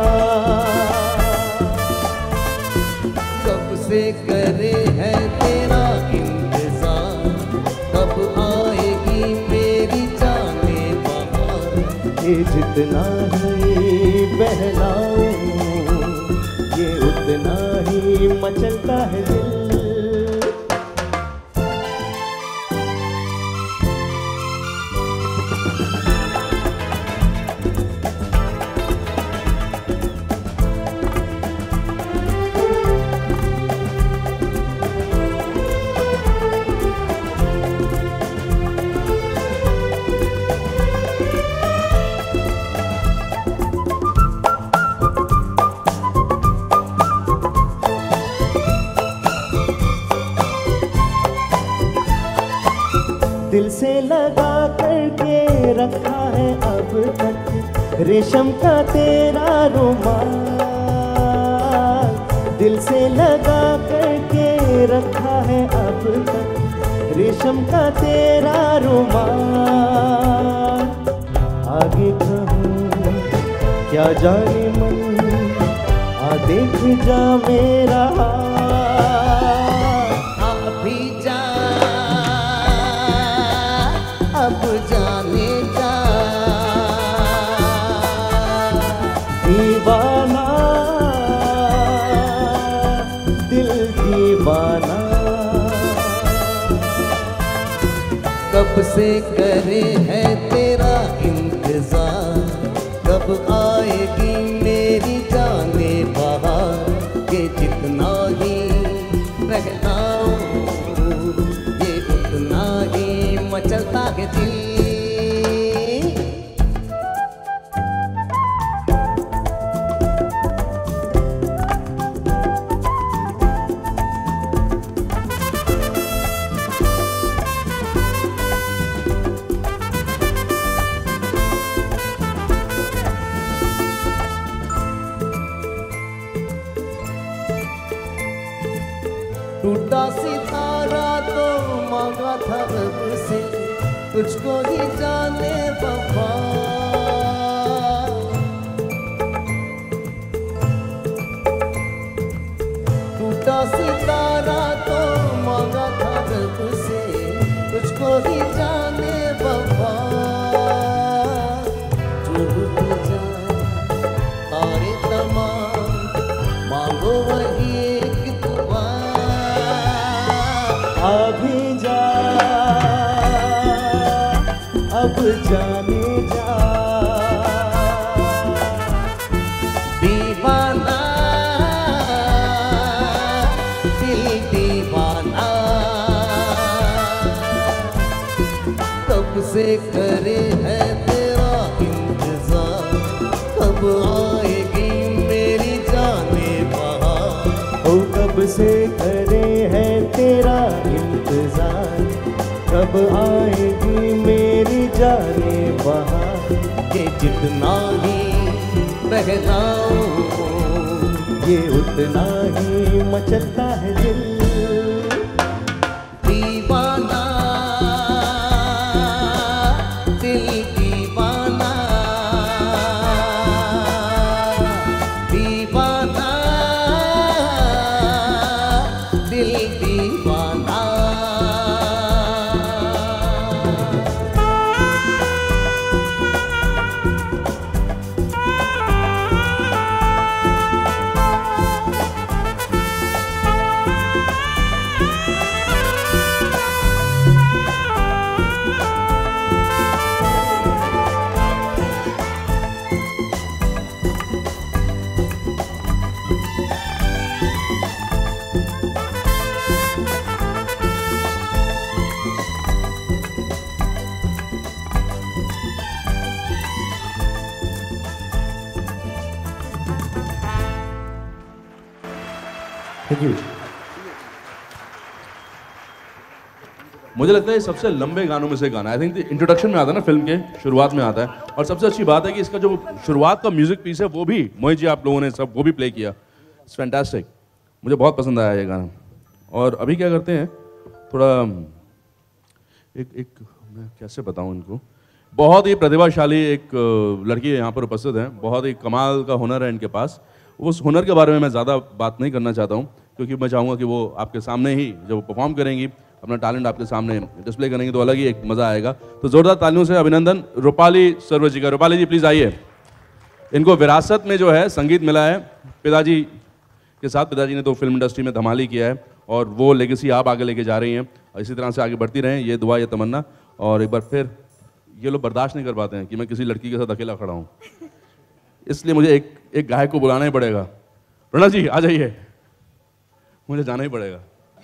कब से करे है तेरा इंतजार, कब आएगी मेरी जाने बहार। ये जितना ही बहलाऊं ये उतना ही मचलता है दिल। दिल से लगा करके रखा है अब तक रेशम का तेरा रुमाल। दिल से लगा करके रखा है अब तक रेशम का तेरा रुमाल। आगे कहूँ क्या जाने मन, आ देख जा मेरा हाल। अभी जा अब जाने जा, दीवाना दिल दीवाना, कब से करे है तेरा इंतजार, कब आएगी मेरी जाने बहार। के जितना ही बहलाऊं ये उतना ही मचलता है दिल। टूटा सितारा तो मांगा था रब से, तुझको ही जाने वफा। टूटा सितारा तो मांगा था रब से, तुझको ही जाने वफा। जो रुक जाए तारे तमाम, मांगो वही एक दुआ। अभी जा अब जाने जा, दीवाना दिल दीवाना, कब से करे है तेरा इंतजार, कब आएगी मेरी जाने बहार। ओ कब से करे है तेरा इंतजार, कब आएगी मेरी जाने बहार। ये जितना ही बहलाऊं ये उतना ही मचलता है दिल। दीवाना दिल दीवाना, दीवाना दिल दीवाना। Thank you. मुझे लगता है ये सबसे लंबे गानों में से गाना, आई थिंक इंट्रोडक्शन में आता है ना, फिल्म के शुरुआत में आता है। और सबसे अच्छी बात है कि इसका जो शुरुआत का म्यूजिक पीस है वो भी मोहित जी आप लोगों ने सब वो भी प्ले किया। इट्स फैंटास्टिक, मुझे बहुत पसंद आया ये गाना। और अभी क्या करते हैं, थोड़ा एक एक मैं कैसे बताऊं इनको, बहुत ही प्रतिभाशाली एक लड़की यहाँ पर उपस्थित है, बहुत ही कमाल का हुनर है इनके पास। उस हुनर के बारे में मैं ज़्यादा बात नहीं करना चाहता हूँ, क्योंकि मैं चाहूँगा कि वो आपके सामने ही जब परफॉर्म करेंगी, अपना टैलेंट आपके सामने डिस्प्ले करेंगे तो अलग ही एक मज़ा आएगा। तो ज़ोरदार तालियों से अभिनंदन रूपाली सर्वर जी का। रूपाली जी प्लीज़ आइए। इनको विरासत में जो है संगीत मिला है पिताजी के साथ, पिताजी ने तो फिल्म इंडस्ट्री में धमाल ही किया है और वो लेगेसी आप आगे लेके जा रही हैं और इसी तरह से आगे बढ़ती रहें, ये दुआ ये तमन्ना। और एक बार फिर ये लोग बर्दाश्त नहीं कर पाते हैं कि मैं किसी लड़की के साथ अकेला खड़ा हूँ, इसलिए मुझे एक एक गायक को बुलाना ही पड़ेगा। प्रणव जी आ जाइए, मुझे जाना ही पड़ेगा।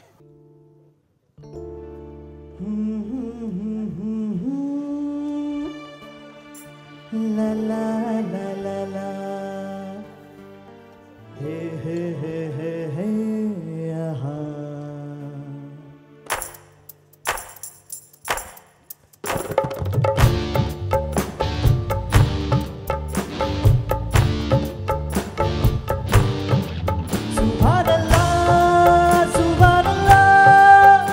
ला ला ला ला ला हे हे हे हे हे आहा। सुभान अल्लाह सुभान अल्लाह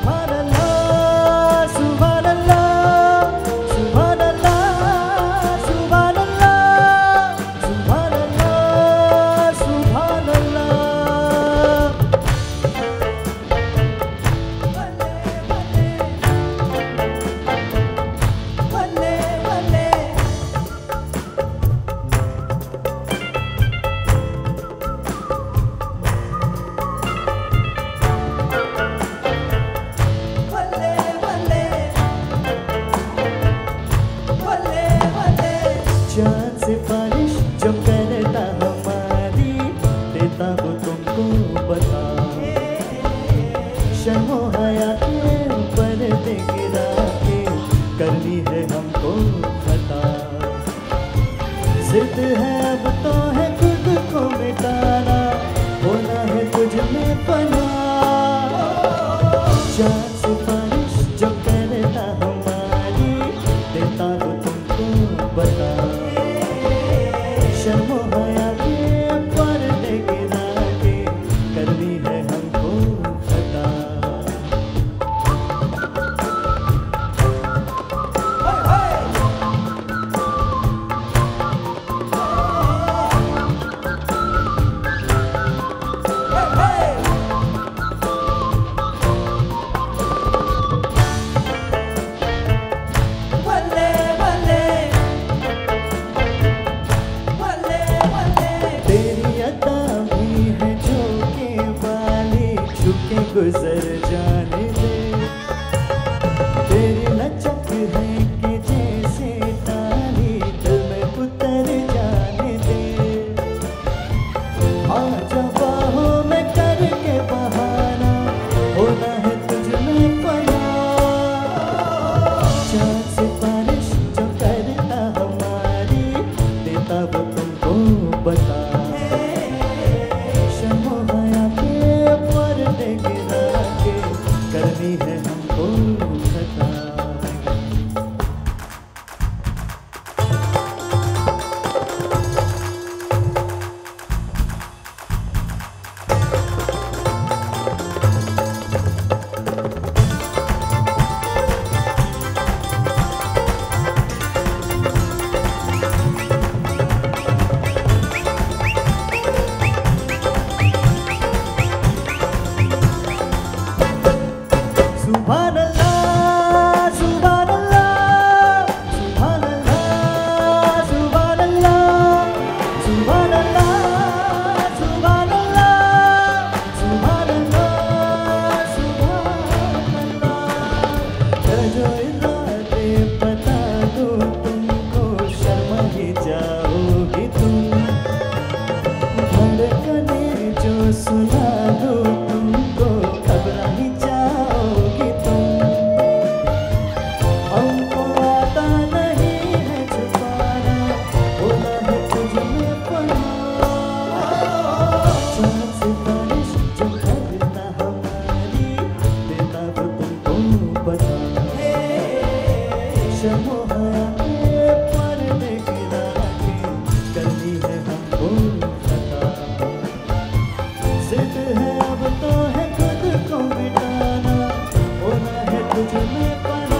सुभान अल्लाह सुभान अल्लाह सुभान अल्लाह सुभान अल्लाह सुभान अल्लाह सुभान अल्लाह। बल्ले बल्ले बल्ले बल्ले बल्ले बल्ले चांद से बारिश जो करता हमारी, देता हूँ तुमको बता। शर्मो हया के ऊपर दे गिरा के करनी है हमको खता। जिद है अब तो है खुद को मिटाना, होना है तुझ में पना। चांद से बारिश जो करता हमारी, देता हूँ तुमको बता। शर्मो हया के ऊपर दे गिरा के करनी है हमको खता। बल्ले बल्ले बल्ले बल्ले तेरी अदा भी है झोंके वाली, झुके गुजर जाने दे। तेरी लचक है कि जैसे ताली, दिल में उतर जाने दे। आजा बाहों में करके बहाना, होना है तुझ में पना। चांद से बारिश जो करता हमारी, देता वो तुमको बता। शर्मो हया के ऊपर दे गिरा के करनी है हमको खता। सुभान अल्लाह सुभान अल्लाह सुभान अल्लाह सुभान अल्लाह सुभान अल्लाह सुभान अल्लाह सुभान अल्लाह सुभान अल्लाह। जो इरादे बता दूं तुमको, शर्मा ही जाओगी तुम। धड़कने जो सुना दूं तुमको, घबरा ही जाओगी तुम। हमको आता नहीं है छुपाना, होना है तुझ में पना। चांद से बारिश जो करता हमारी, देता वो तुमको शमो हया के पर्दे गिरा के करनी है हमको खता। जिद है अब तो है खुद को मिटाना, होना है तुझ में पना।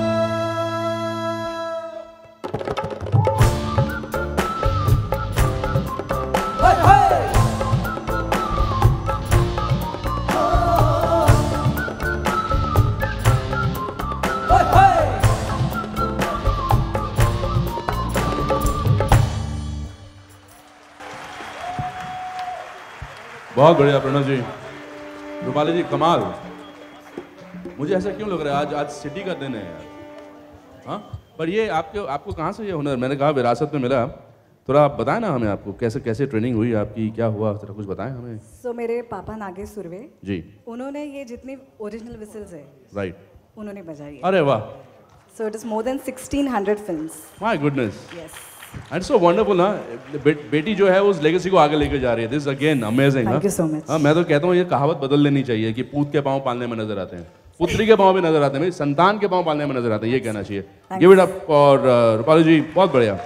बहुत बढ़िया प्रणव जी, रूपाली जी कमाल। मुझे ऐसा क्यों लग रहा है आज आज सिटी का दिन है यार। हाँ, पर ये आपके आपको कहाँ से ये हुनर? मैंने कहा विरासत में मिला, थोड़ा आप बताएं ना हमें, आपको कैसे कैसे ट्रेनिंग हुई आपकी, क्या हुआ, थोड़ा कुछ बताएं हमें। सो so, मेरे पापा नागेश सुरवे जी, उन्होंने ये जितनी ओरिजिनल विसल्स है राइट, उन्होंने बजाई है। अरे वाह, so it is more than sixteen hundred films. My goodness, yes, and so wonderful ना। बे, बेटी जो है उस लेगेसी को आगे लेके जा रही है। This again amazing. Thank you so much. हाँ, मैं तो कहता हूँ ये कहावत बदल लेनी चाहिए कि पूत के पाँव पालने में नजर आते हैं, पुत्री के पाँव भी नजर आते हैं, मेरी संतान के पाँव पालने में नजर आते हैं, ये कहना चाहिए। Give it up for Rupali ji, बहुत बढ़िया।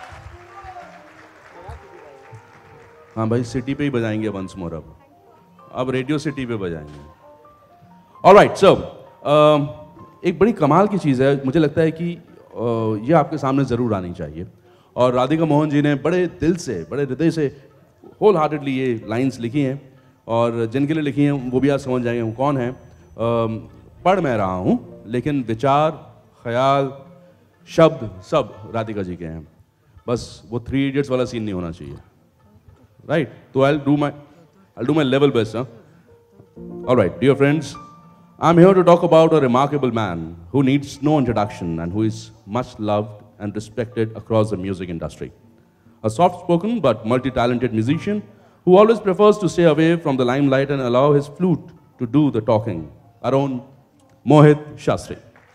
हाँ भाई, सिटी पे ही बजाएंगे वंस मोर, अब अब रेडियो सिटी पे बजाएंगे। ऑलराइट, सो एक बड़ी कमाल की चीज़ है, मुझे लगता है कि uh, ये आपके सामने ज़रूर आनी चाहिए। और राधिका मोहन जी ने बड़े दिल से, बड़े हृदय से, होल हार्टेडली ये लाइंस लिखी हैं, और जिनके लिए लिखी हैं वो भी आप समझ जाएंगे वो कौन है। uh, पढ़ मैं रहा हूँ लेकिन विचार, ख्याल, शब्द सब राधिका जी के हैं। बस वो थ्री इडियट्स वाला सीन नहीं होना चाहिए, राइट? तो I do my I do my level best. Alright dear friends, I am here to talk about a remarkable man who needs no introduction and who is much loved and respected across the music industry. A soft-spoken but multi-talented musician who always prefers to stay away from the limelight and allow his flute to do the talking. Our own Mohit Shastri.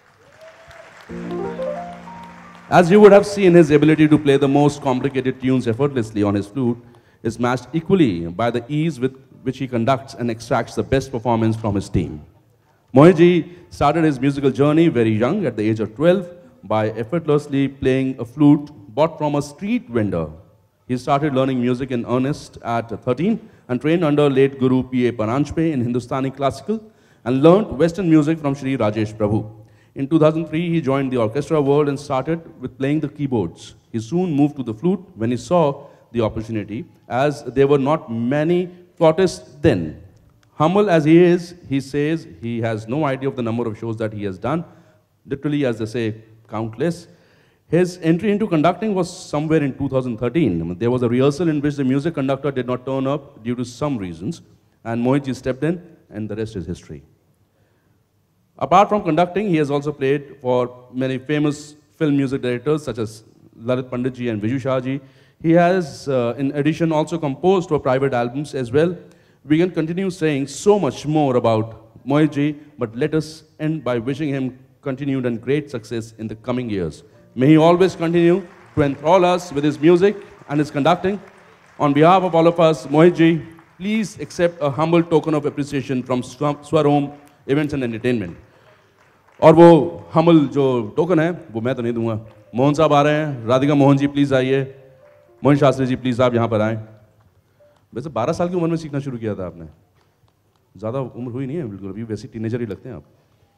As you would have seen, his ability to play the most complicated tunes effortlessly on his flute is matched equally by the ease with which he conducts and extracts the best performance from his team. Mohit ji started his musical journey very young, at the age of twelve, by effortlessly playing a flute bought from a street vendor. He started learning music in earnest at thirteen and trained under late Guru P A Paranjpe in Hindustani classical and learned Western music from Shri Rajesh Prabhu. In two thousand three, he joined the orchestra world and started with playing the keyboards. He soon moved to the flute when he saw the opportunity, as there were not many flautists then. Humble as he is, he says he has no idea of the number of shows that he has done, literally, as they say, countless. His entry into conducting was somewhere in two thousand thirteen. There was a rehearsal in which the music conductor did not turn up due to some reasons, and Mohit ji stepped in, and the rest is history. Apart from conducting, he has also played for many famous film music directors such as Lalit Pandit ji and Viju Shah ji. He has, uh, in addition, also composed for private albums as well. We can continue saying so much more about Mohit ji, but let us end by wishing him continued and great success in the coming years. May he always continue to enthrall us with his music and his conducting. On behalf of all of us, Mohit ji, please accept a humble token of appreciation from Swarom Events and Entertainment. और वो humble जो token है वो मैं तो नहीं दूंगा, मोहन साहब आ रहे हैं। राधिका मोहन जी प्लीज आइए, मोहन शास्त्री जी प्लीज आप यहाँ पर आएँ। वैसे बारह साल की उम्र में सीखना शुरू किया था आपने, ज़्यादा उम्र हुई नहीं है बिल्कुल, अभी वैसे टीनेजर ही लगते हैं आप।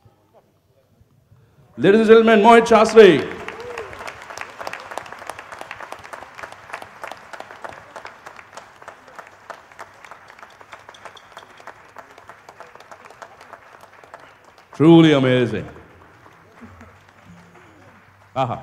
Ladies and gentlemen, Mohit Shastri. Truly amazing. Aha.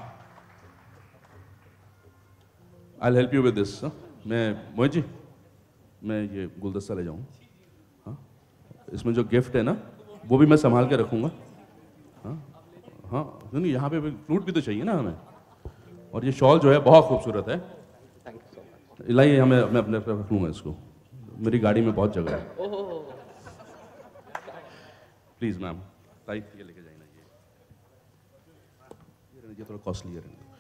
I'll help you with this. Huh? मैं मोहित जी, मैं ये गुलदस्ता ले जाऊँ। हाँ, इसमें जो गिफ्ट है ना वो भी मैं संभाल के रखूँगा। हाँ हाँ, नहीं यहाँ पे फ्लूट भी तो चाहिए ना हमें। और ये शॉल जो है बहुत खूबसूरत है, लाइए हमें, मैं अपने पे रखूँगा इसको, मेरी गाड़ी में बहुत जगह है। प्लीज मैम, लाइट ये लेके जाइए ना, ये ये थोड़ा कॉस्टली है।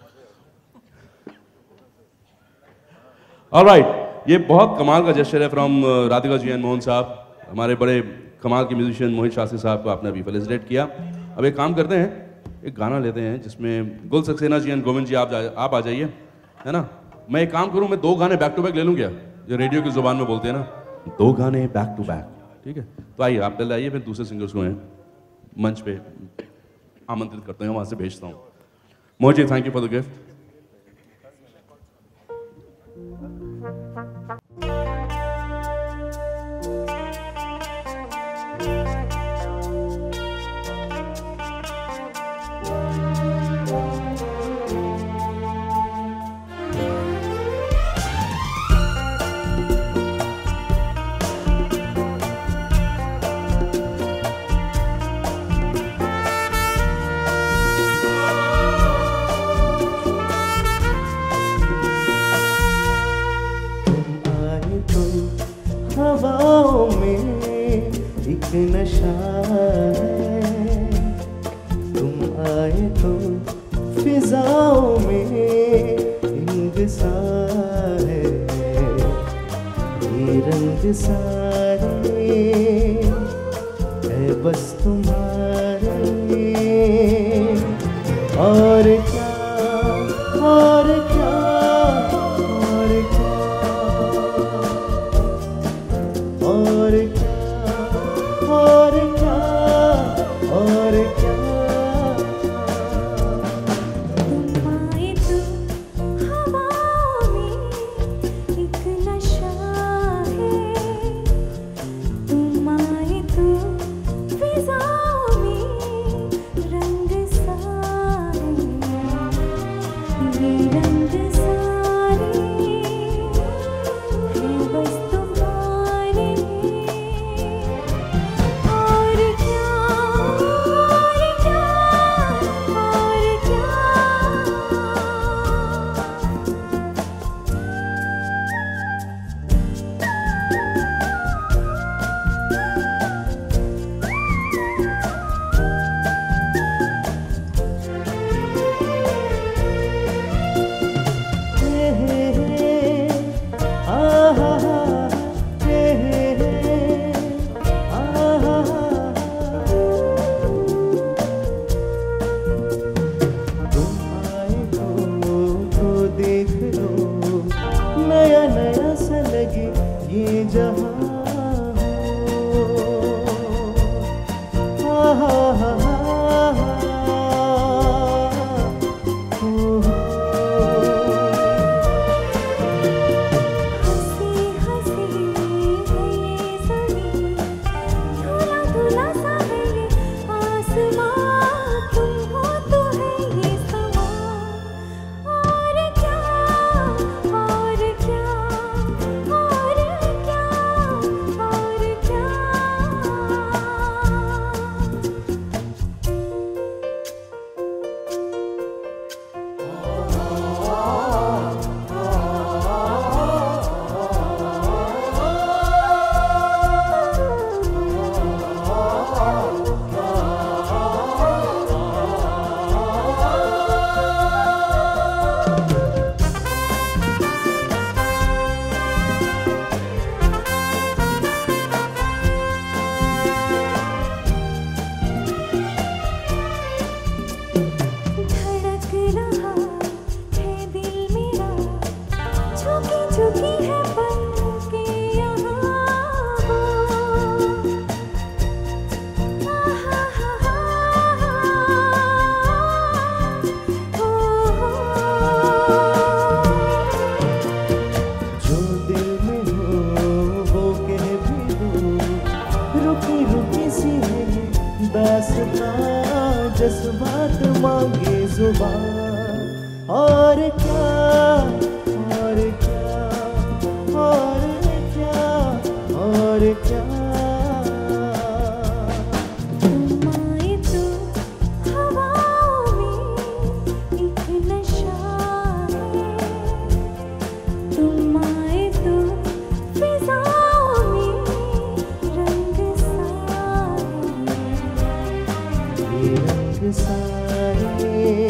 ऑलराइट, ये बहुत कमाल का जेस्चर है फ्रॉम राधिका जी एंड मोहन साहब, हमारे बड़े कमाल के म्यूजिशियन मोहित शास्त्री साहब को आपने अभी फेलिसिटेट किया। अब एक काम करते हैं, एक गाना लेते हैं जिसमें गुल सक्सेना जी एंड गोविंद जी आप जा, आप आ जाइए, है ना। मैं एक काम करूं, मैं दो गाने बैक टू बैक ले लूं क्या, जो रेडियो की जुबान में बोलते हैं ना, दो गाने बैक टू बैक, ठीक है। तो आइए आप पहले आइए, फिर दूसरे सिंगर्स को हैं मंच पे आमंत्रित करते हैं, वहां से भेजता हूँ। Mohit ji, thank you for the gift. हवाओं में एक नशा है, तुम आए तो फिजाओं में रंग सा है, ये रंग सारे है बस तुम्हारे, और क्या और क्या और क्या और क्या और क्या और क्या। तुम आए तो हवाओं में एक नशा है, तुम आए तो फिजाओं में रंग सा है, ये रंग सारे है बस तुम्हारे, और क्या और क्या और क्या। हे हे हे आ हा हा हे हे हे आ हा हा। तुम आए हो तो देख लो, नया नया सा लगे ये जहां हो। आ हा हा हा हो हो। हंसी हंसी है ये ज़मीं, धुला धुला सा है ये आसमां, तुम हो तो है ये समा, और क्या और क्या और क्या और क्या। धड़क रहा है दिल मेरा, झुकी झुकी है पलकें यहाँ हो। आहा हा हा हो जो दिल में हो वो कह भी दो, रुकी रुकी सी है ये दास्तां, जज्बात मांगे जुबान, और क्या और क्या और क्या और क्या। तुम आए तो हवाओं में एक नशा है, तुम आए तो फिजाओं में रंग सा है, ये रंग सारे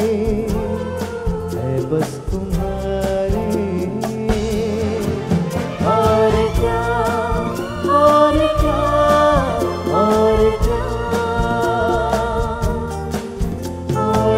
है बस तुम्हारे, और क्या और क्या और क्या और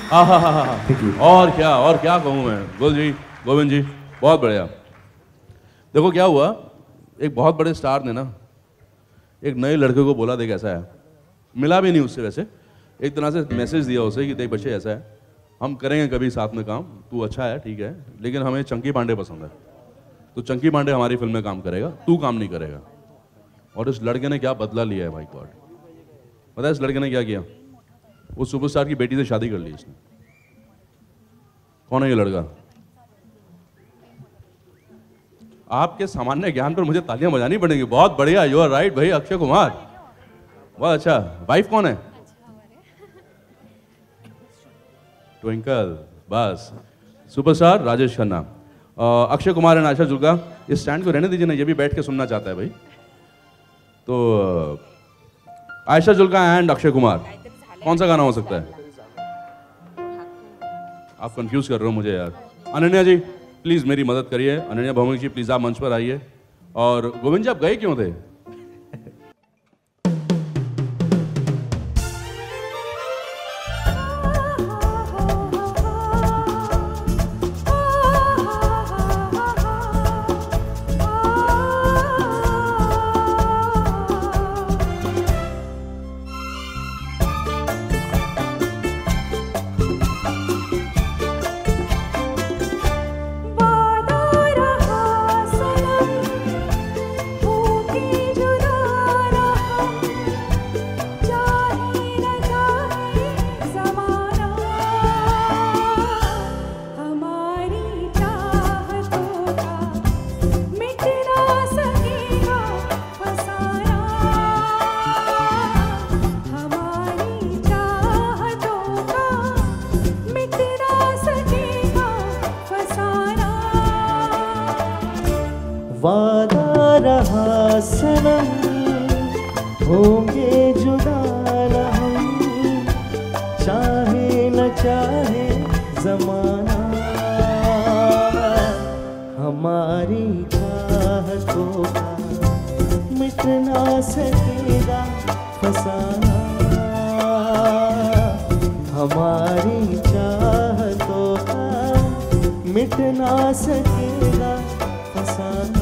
हाँ हाँ हाँ हाँ और क्या और क्या कहूँ मैं गोल जी गोविंद जी बहुत बढ़िया। देखो क्या हुआ, एक बहुत बड़े स्टार ने ना एक नए लड़के को बोला देख ऐसा है, मिला भी नहीं उससे, वैसे एक तरह से मैसेज दिया उसे कि देख बच्चे ऐसा है, हम करेंगे कभी साथ में काम, तू अच्छा है ठीक है, लेकिन हमें चंकी पांडे पसंद है, तो चंकी पांडे हमारी फिल्म में काम करेगा, तू काम नहीं करेगा। और इस लड़के ने क्या बदला लिया है भाई गॉड, पता है इस लड़के ने क्या किया, वो सुपरस्टार की बेटी से शादी कर ली इसने। कौन है ये लड़का? आपके सामान्य ज्ञान पर मुझे तालियां बजानी पड़ेंगी, बहुत बढ़िया, यू आर राइट भाई, अक्षय कुमार, बहुत अच्छा। वाइफ कौन है? ट्विंकल, बस। Superstar Rajesh Khanna, Akshay Kumar and Ayesha Julka. इस स्टैंड को रहने दीजिए ना, ये भी बैठ के सुनना चाहता है भाई। तो आयशा जुल्का एंड अक्षय कुमार, कौन सा गाना हो सकता है? आप कंफ्यूज कर रहे हो मुझे यार। अनन्या जी प्लीज मेरी मदद करिए, अनन्या भौमिक जी प्लीज आप मंच पर आइए। और गोविंद जी आप गए क्यों थे? वादा रहा सनम होंगे जुदा न हम, चाहे न चाहे जमाना, हमारी चाहतों का मिट ना सकेगा फसाना, हमारी चाहतों का मिट ना सकेगा फसाना।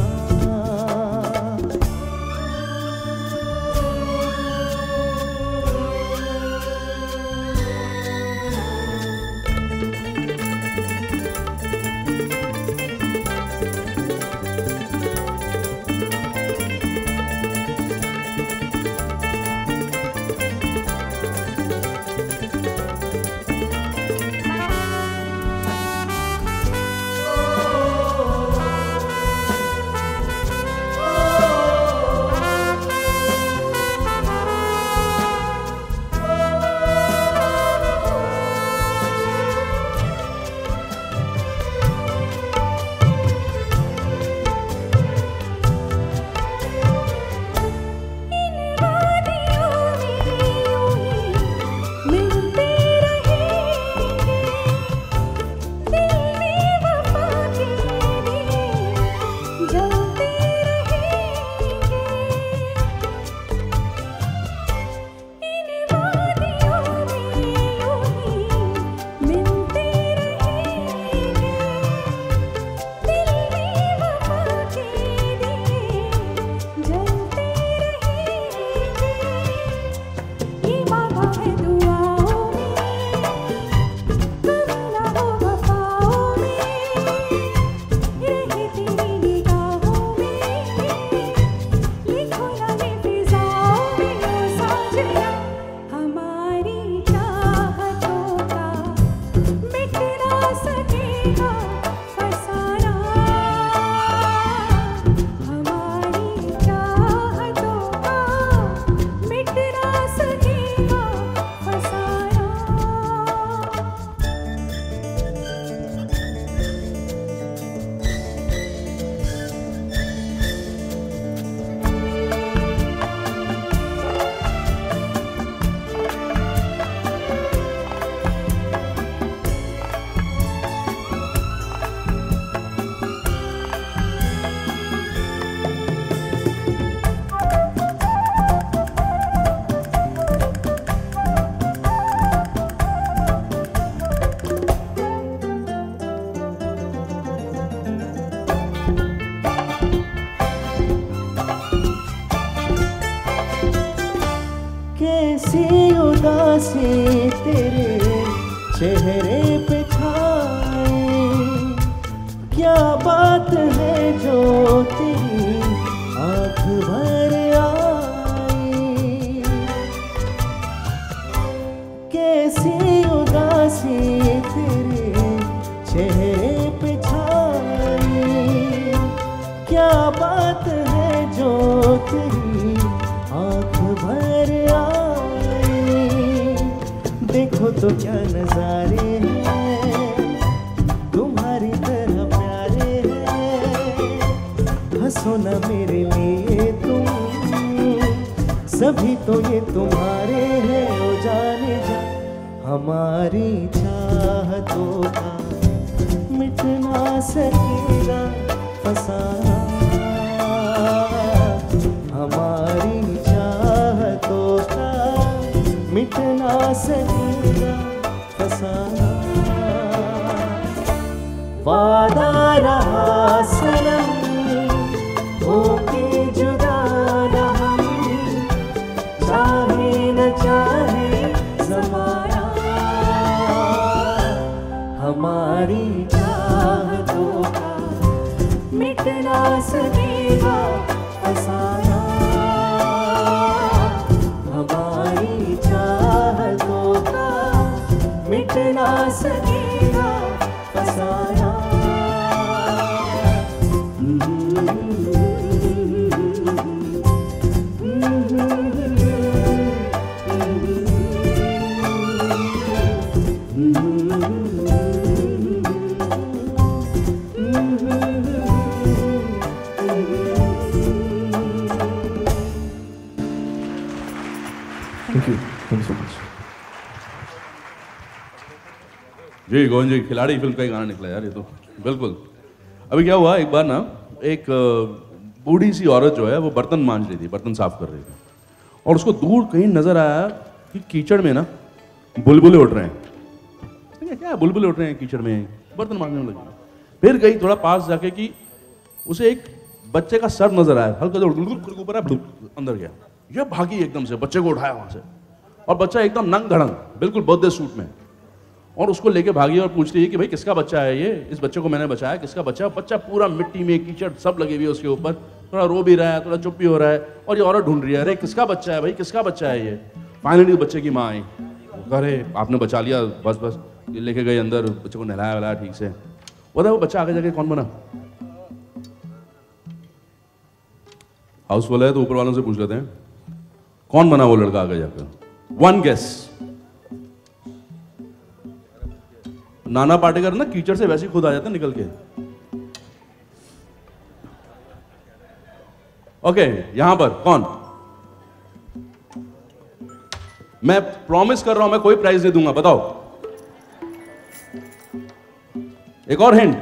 फसाना कैसी उदासी तेरे चेहरे पे छाए, क्या बात है जो तेरी आँख भर आई। कैसी उदासी तेरे चेहरे पे छाए, क्या बात है जो तेरी आँख भर आई। देखो तो क्या नजारे हैं, तुम्हारी तरह प्यारे हैं। हंसो ना मेरे लिए तुम, सभी तो ये तुम्हारे हैं। ओ जाने जा हमारी चाहतों का मिट ना सकेगा फसाना, हमारी चाहतों का मिट ना सकेगा फसाना। वादा रहा सनम होके जुदा न हम, चाहे न चाहे ज़माना, हमारी चाहतों का मिट ना सकेगा फसाना, हमारी चाहतों का मिट ना सकेगा फसाना। Thank you, thank you so much. जी गोविंद जी, खिलाड़ी फिल्म का ही गाना निकला यार ये तो, बिल्कुल। अभी क्या हुआ, एक बार ना एक अ, बूढ़ी सी औरत जो है वो बर्तन मांज रही थी, बर्तन साफ कर रही थी, और उसको दूर कहीं नजर आया कि कीचड़ में ना बुलबुले उठ रहे हैं। क्या बुलबुले उठ रहे हैं कीचड़ में, बर्तन मांजने लगी। फिर गई थोड़ा पास जाके कि उसे एक बच्चे का सर नजर आया, हल्का सा ऊपर अंदर गया। ये भागी एकदम से, बच्चे को उठाया वहां से, और बच्चा एकदम नंग धड़ंग बिल्कुल बर्थडे सूट में, और उसको लेके भागी और पूछ रही है कि भाई किसका बच्चा है ये, इस बच्चे को मैंने बचाया, किसका बच्चा? बच्चा पूरा मिट्टी में कीचड़ सब लगी हुई है उसके ऊपर, थोड़ा रो भी रहा है, थोड़ा चुप भी हो रहा है, और ये औरत ढूंढ रही है, अरे किसका बच्चा है भाई, किसका बच्चा है ये? फाइनली बच्चे की माँ आई, अरे आपने बचा लिया, बस बस। ये लेके गए अंदर, बच्चे को नहलाया वहलाया ठीक से। बोला वो बच्चा आगे जाके कौन बना? हाउसफुल है तो ऊपर वालों से पूछ लेते हैं कौन बना वो लड़का आगे जाकर। One guess. नाना पाटेकर ना कीचड़ से वैसे ही खुद आ जाते निकल के। ओके, यहां पर कौन? मैं प्रॉमिस कर रहा हूं मैं कोई प्राइज नहीं दूंगा, बताओ। एक और हिंट।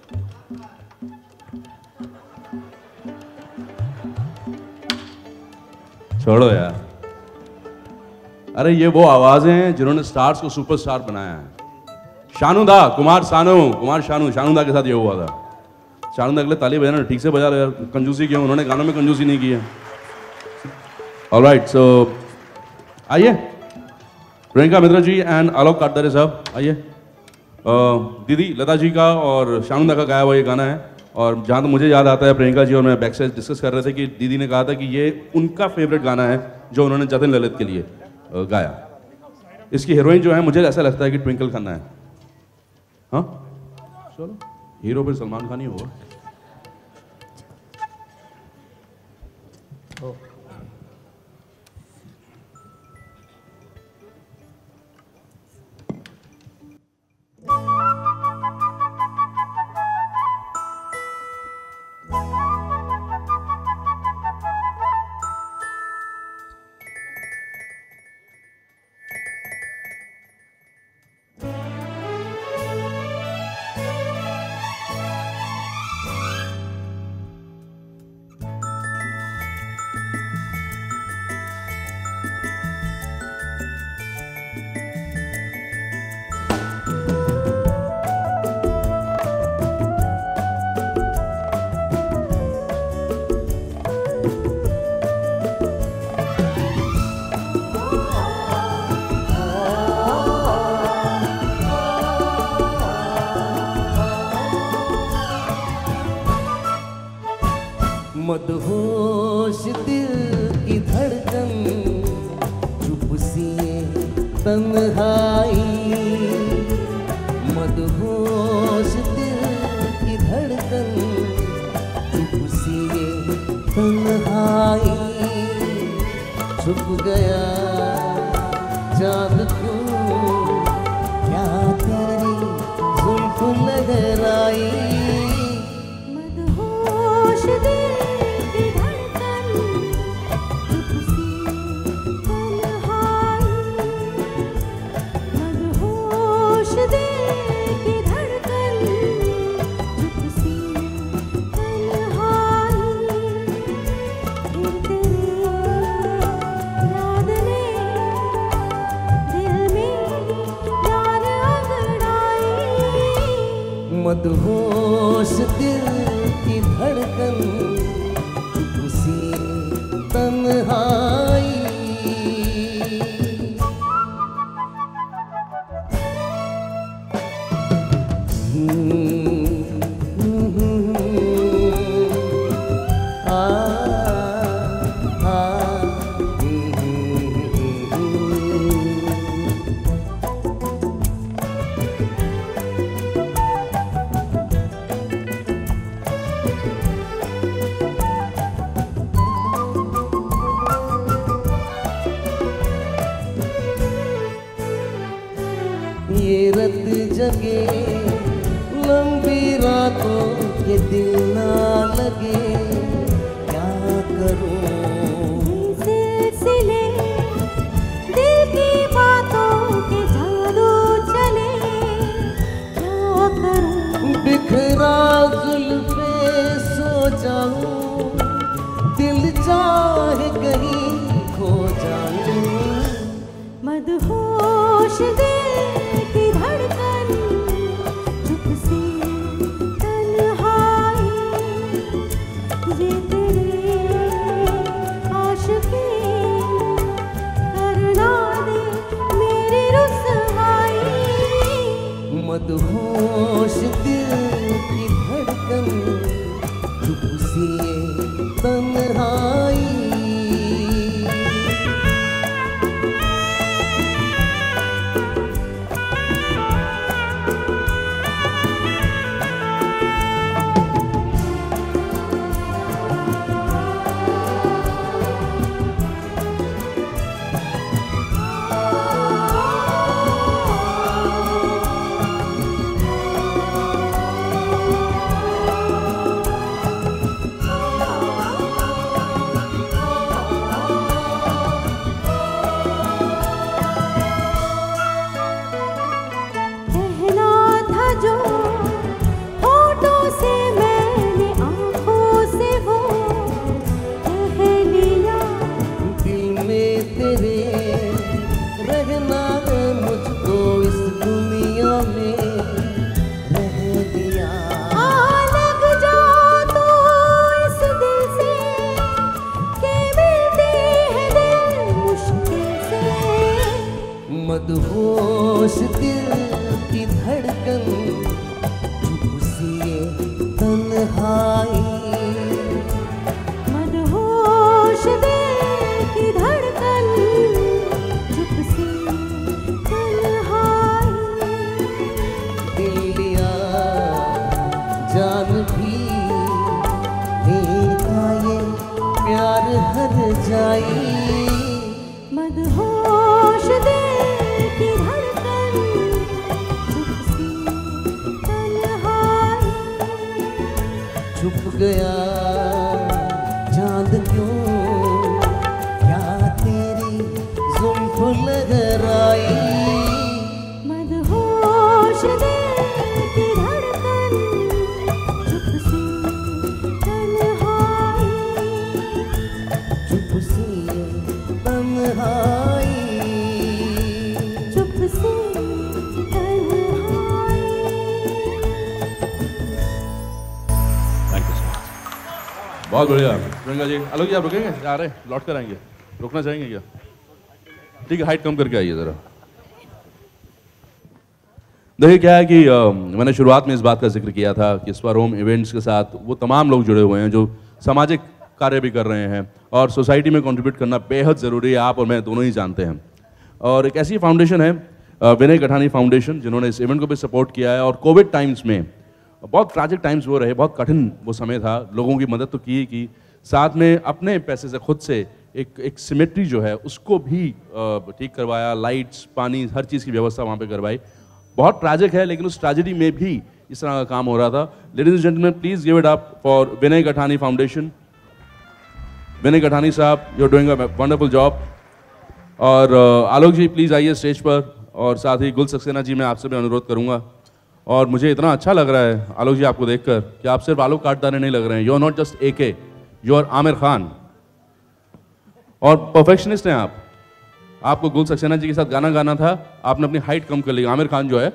छोड़ो यार, अरे ये वो आवाजें हैं जिन्होंने स्टार्स को सुपरस्टार बनाया है। शानू दा, कुमार सानू, कुमार शानू, शानू दा के साथ ये हुआ था। शानू दा अगले ताली बजाना ठीक से बजा रहे यार, कंजूसी क्यों? उन्होंने गानों में कंजूसी नहीं की है। ऑलराइट, सो आइए प्रियंका मित्रा जी एंड आलोक काटदारे साहब आइए। दीदी लता जी का और शानू दा का गाया हुआ ये गाना है, और जहाँ तो मुझे याद आता है प्रियंका जी और मैं बैक साइड डिस्कस कर रहे थे कि दीदी ने कहा था कि ये उनका फेवरेट गाना है जो उन्होंने जतिन ललित के लिए गाया। इसकी हीरोइन जो है मुझे ऐसा लगता है कि ट्विंकल खन्ना है। हाँ चलो, हीरो फिर सलमान खान ही होगा। तन्हाई मदहोश दिल की धड़कन चुप सी ये तन्हाई छुप गया जान क्यों क्या तेरी जुल्फ नजर आई मदहोश दिल की धड़कन चुप सी तन्हाई मदहोश दिल की धड़कन चुप सी तन्हाई फिर तेरी याद ने दिल में प्यार अंगड़ाई मदहोश दिल की धड़कन चुप सी तन्हाई आ, आ, ये रत जगे लंबी रातों के दिल ना लगे क्या करूं सिलसिले दिल की बातों के जादू चले क्या करूं बिखरा जुल्फे सो जाऊं दिल चाहे कहीं खो जाऊं मदहोश दिल की धड़कन चुप सी तन्हाई ये तेरे आशिकी करना दे मेरी रुसवाई मदहोश दिल की धड़कन चुप सी ये तन्हाई कहना था जो होठों से मैंने आँखों से वो कह लिया दिल में तेरे रहना है मुझको इस दुनिया में रह दिया आ लग जा तो इस दिल से के मिलते हैं दिल मुश्किल से मदहोश दिल की धड़कन चुप सी ये तन्हाई मदहोश दिल की धड़कन चुप सी तन्हाई दिल लिया जान भी लेगा ये प्यार हर जाई मदहोश दिल की धड़कन चुप सी तन्हाई छुप गया चांद क्यों क्या तेरी जुल्फ नजर आई मदहोश दिल की धड़कन चुप सी तन्हाई चुप सी तन्हाई चुप सी तन्हाई थैंक यू सो मच, बहुत बढ़िया। प्रियंका जी, आलोक जी आप रुकेंगे? आ रहे हैं, लौट कर आएंगे, रुकना चाहेंगे क्या? ठीक है, हाइट कम करके आइए ज़रा। देखिए क्या है कि अ, मैंने शुरुआत में इस बात का जिक्र किया था कि स्वरोम इवेंट्स के साथ वो तमाम लोग जुड़े हुए हैं जो सामाजिक कार्य भी कर रहे हैं और सोसाइटी में कंट्रीब्यूट करना बेहद ज़रूरी है, आप और मैं दोनों ही जानते हैं। और एक ऐसी फाउंडेशन है अ, विनय गठानी फाउंडेशन, जिन्होंने इस इवेंट को भी सपोर्ट किया है। और कोविड टाइम्स में बहुत ट्रैजिक टाइम्स वो रहे, बहुत कठिन वो समय था, लोगों की मदद तो की ही की, साथ में अपने पैसे से खुद से एक एक सिमेट्री जो है उसको भी अ, ठीक करवाया, लाइट्स, पानी, हर चीज़ की व्यवस्था वहाँ पे करवाई। बहुत ट्रैजिक है, लेकिन उस ट्रेजेडी में भी इस तरह का काम हो रहा था। Ladies and gentleman, please give it up for Vinay Gathani foundation. Vinay Gathani साहब, you are doing a wonderful job. और uh, आलोक जी प्लीज़ आइए स्टेज पर, और साथ ही गुल सक्सेना जी मैं आपसे भी अनुरोध करूंगा। और मुझे इतना अच्छा लग रहा है आलोक जी आपको देखकर कि आप सिर्फ आलोक काटदारे नहीं लग रहे हैं, you are not just A K, you are Aamir Khan, और परफेक्शनिस्ट हैं आप। आपको गुल सक्सेना जी के साथ गाना गाना था, आपने अपनी हाइट कम कर ली। आमिर खान जो है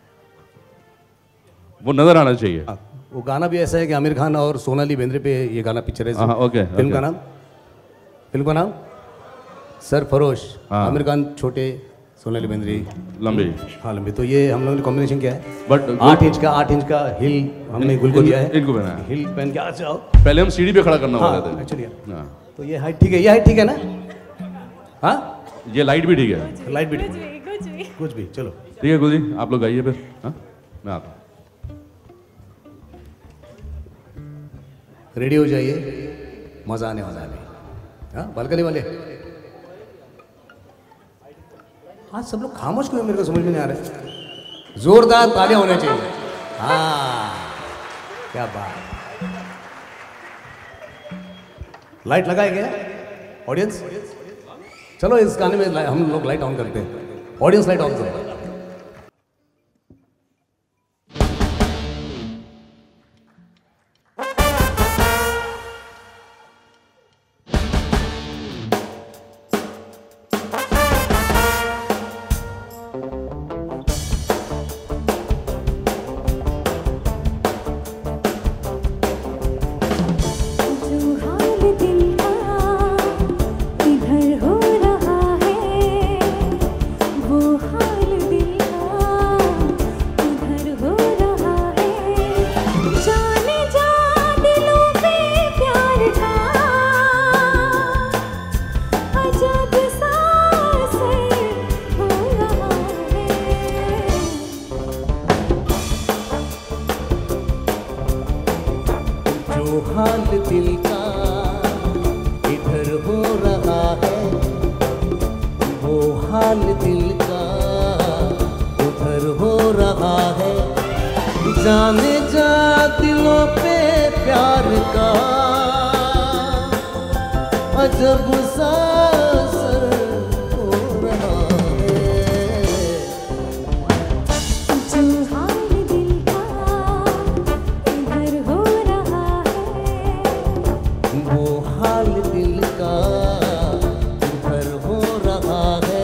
वो नजर आना चाहिए। वो गाना भी ऐसा है कि आमिर खान और सोनाली बेंद्रे पे ये गाना पिक्चर है। हाँ, ओके, फिल्म ओके। का नाम फिल्म का नाम सरफरोश। हाँ। आमिर खान छोटे, सोनाली बेंद्रे लंबे। हाँ लंबे। तो ये हम लोगों ने कॉम्बिनेशन किया है। बट आठ इंच का आठ इंच का हिल हमने गुल को दिया है। इनको पहना है। हिल पहन के आ जाओ। पहले हम सीढ़ी पे खड़ा करना हाँ, होता था एक्चुअली हाँ। तो ये हाइट ठीक है, ये हाइट ठीक है ना? हाँ, ये लाइट भी ठीक है, लाइट भी ठीक है, कुछ भी। चलो ठीक है गुल जी, आप लोग आइए फिर। हाँ, मैं आता हूँ। रेडी हो जाइए, मजा आने वाला है। हाँ, बालकनी वाले आज सब लोग खामोश क्यों है, मेरे को समझ में नहीं आ रहा है। जोरदार तालियां होने चाहिए। हाँ, क्या बात। लाइट लगाए गया ऑडियंस? चलो इस गाने में हम लोग लाइट ऑन करते हैं। ऑडियंस लाइट ऑन करो। जो हाल दिल का इधर हो रहा है, वो हाल दिल का उधर हो रहा है। जाने जा दिलों पे प्यार का अजब सा असर हो रहा है। जो हाल दिल का इधर हो रहा है, वो हाल दिल का उधर हो रहा है। जाने जा दिलों पे प्यार का अजब सा असर हो रहा है। जो हाल दिल का इधर हो रहा है, वो हाल दिल का उधर हो रहा है।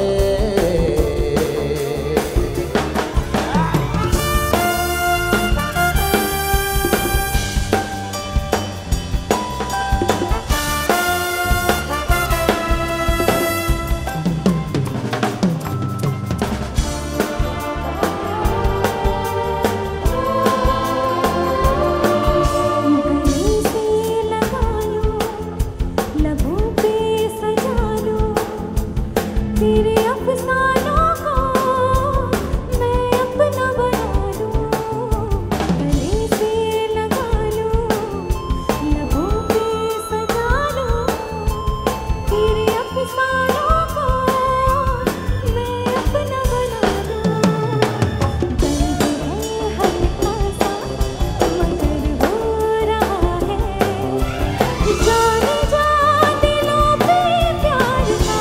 गले से लगा लो, लबों पे सजा लो, तेरे अफसानों को मैं अपना बना लूं। गले से लगा लो, लबों पे सजा लो, तेरे अफसानों को मैं अपना बना लूं। दर्द है हल्का सा मगर हो रहा है। जाने जा दिलों पे प्यार का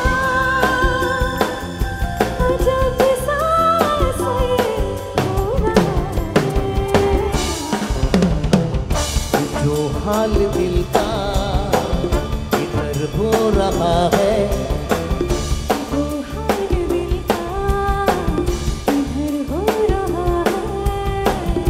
अजब सा असर हो रहा है। जो हाल दिल का इधर हो रहा है, वो हाल दिल का इधर हो रहा है।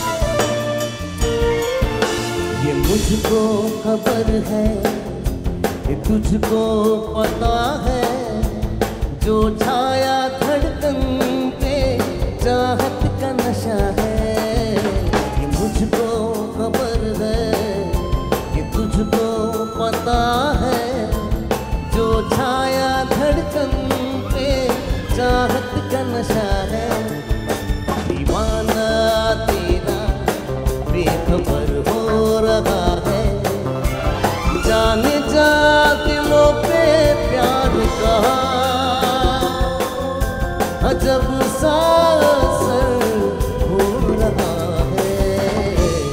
ये मुझको खबर है तुझको पता है जो छाया धड़कन पे चाहत का नशा है, ये मुझको खबर है, ये तुझको पता है जो छाया धड़कन पे चाहत का नशा है। दीवाना तेरा बेखबर हो रहा है, जाने जा दिलों पे प्यार का अजब सा असर हो रहा है।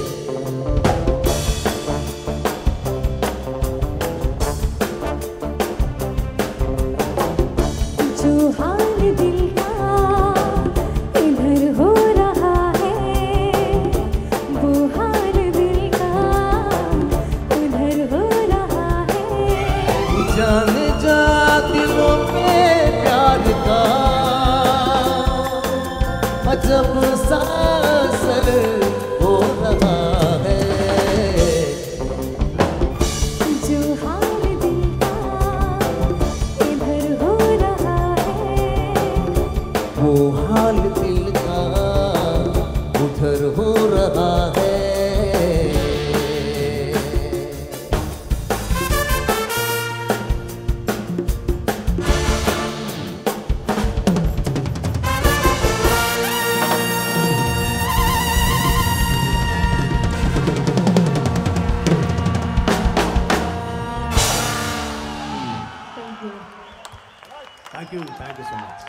जो हाल दिल का इधर हो रहा है, वो हाल दिल का उधर हो रहा है। जाने जा दिलों पे प्यार का अजब सा असर हो रहा है। जो हाल दिल का इधर हो रहा है, वो हाल दिल का उधर हो रहा है। Thank you, thank you so much.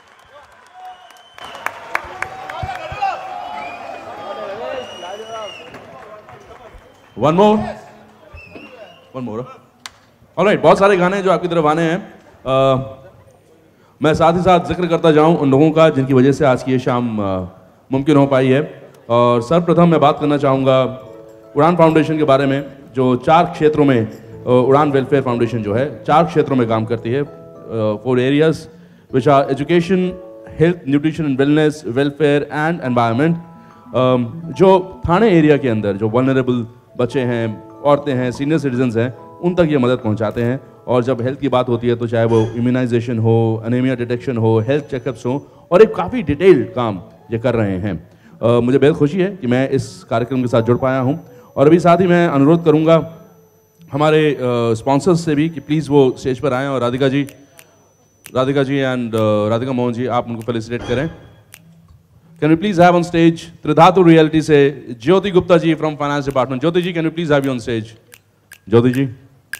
One more one more alright, बहुत सारे गाने जो आपकी तरफ आने हैं। अ, मैं साथ ही साथ जिक्र करता जाऊं उन लोगों का जिनकी वजह से आज की ये शाम अ, मुमकिन हो पाई है। और सर्वप्रथम मैं बात करना चाहूँगा उड़ान फाउंडेशन के बारे में, जो चार क्षेत्रों में अ, उड़ान वेलफेयर फाउंडेशन जो है चार क्षेत्रों में काम करती है। Four areas which are education, health, nutrition and wellness, welfare and environment. जो थाने एरिया के अंदर जो वल्नरेबल बच्चे हैं, औरतें हैं, सीनियर सिटीजन्स हैं, उन तक ये मदद पहुंचाते हैं। और जब हेल्थ की बात होती है तो चाहे वो इम्यूनाइजेशन हो, अनेमिया डिटेक्शन हो, हेल्थ चेकअप्स हो, और एक काफ़ी डिटेल्ड काम ये कर रहे हैं। uh, मुझे बेहद खुशी है कि मैं इस कार्यक्रम के साथ जुड़ पाया हूँ। और अभी साथ ही मैं अनुरोध करूँगा हमारे स्पॉन्सर्स uh, से भी कि प्लीज़ वो स्टेज पर आएँ। और राधिका जी राधिका जी एंड uh, राधिका मोहन जी, आप उनको फेलिसिटेट करें। Can you please have on stage Tridhatu realty से Jyoti Gupta ji from finance department. Jyoti ji, can you please have you on stage. Jyoti ji,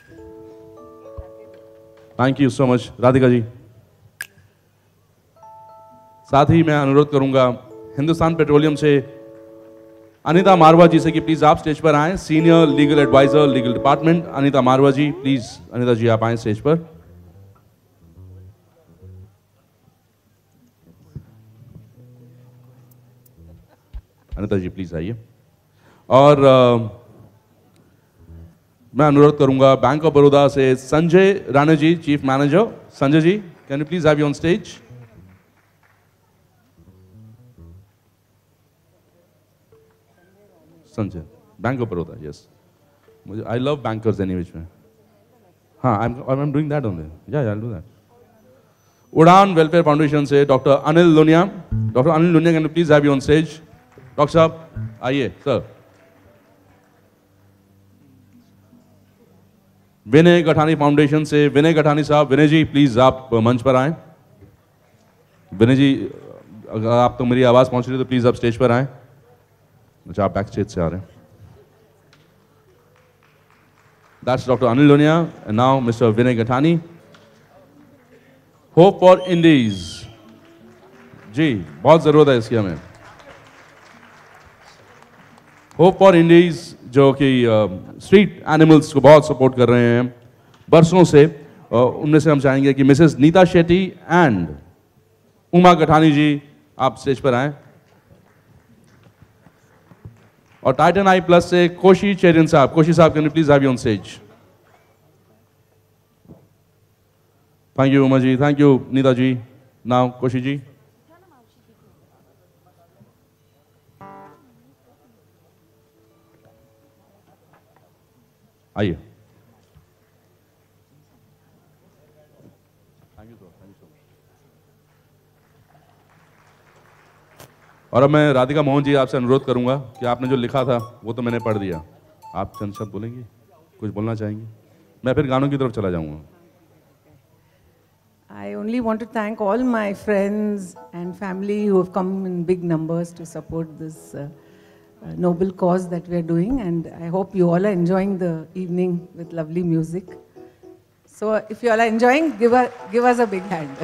thank you so much. Radhika ji, साथ ही मैं अनुरोध करूंगा हिंदुस्तान पेट्रोलियम से अनीता मारवा जी से कि प्लीज आप स्टेज पर आएं। Senior legal adviser, legal department, Anita Marwa ji, please Anita ji आप आएं स्टेज पर। अनीता जी प्लीज आइए। और uh, मैं अनुरोध करूंगा बैंक ऑफ बड़ौदा से Sanjay Rane ji, chief manager. Sanjay ji, can you please have you on stage. Sanjay, bank of Baroda, yes. मुझे I love bankers any which में। हाँ, I am I am doing that only, yeah I will do that. Udaan welfare foundation से doctor Anil Lunia. Doctor Anil Lunia, can you please have you on stage. Doctor साहब आइए sir. विनय Gathani foundation से विनय गठानी साहब। विनय जी please आप मंच पर आएं। विनय जी, अगर आप तो मेरी आवाज पहुंच रही है तो प्लीज आप स्टेज पर आएं। अच्छा, आप बैक स्टेज से आ रहे हैं। That's doctor Anil Lonia and now mister Vinay Gathani. Hope for indies ji, बहुत जरूरत है इसकी हमें। होप फॉर इंडीज जो कि स्ट्रीट एनिमल्स को बहुत सपोर्ट कर रहे हैं बरसों से, uh, उनमें से हम चाहेंगे कि मिसेस नीता शेट्टी एंड उमा गठानी जी आप स्टेज पर आएं। और टाइटन आई प्लस से कोशी चेरियन साहब। कोशी साहब, can you please have you on stage. Thank you Uma ji, thank you Nita ji. Now Koshy ji. आइए। Thank you sir, thank you so much. और अब मैं राधिका मोहन जी आपसे अनुरोध करूंगा कि आपने जो लिखा था वो तो मैंने पढ़ दिया, आप चंद शब्द बोलेंगे, कुछ बोलना चाहेंगे? मैं फिर गानों की तरफ चला जाऊंगा। I only want to thank all my friends and family who have come in big numbers to support this uh, uh, noble cause that we are doing, and I hope you all are enjoying the evening with lovely music. So if you all are enjoying, give, a, give us a big hand.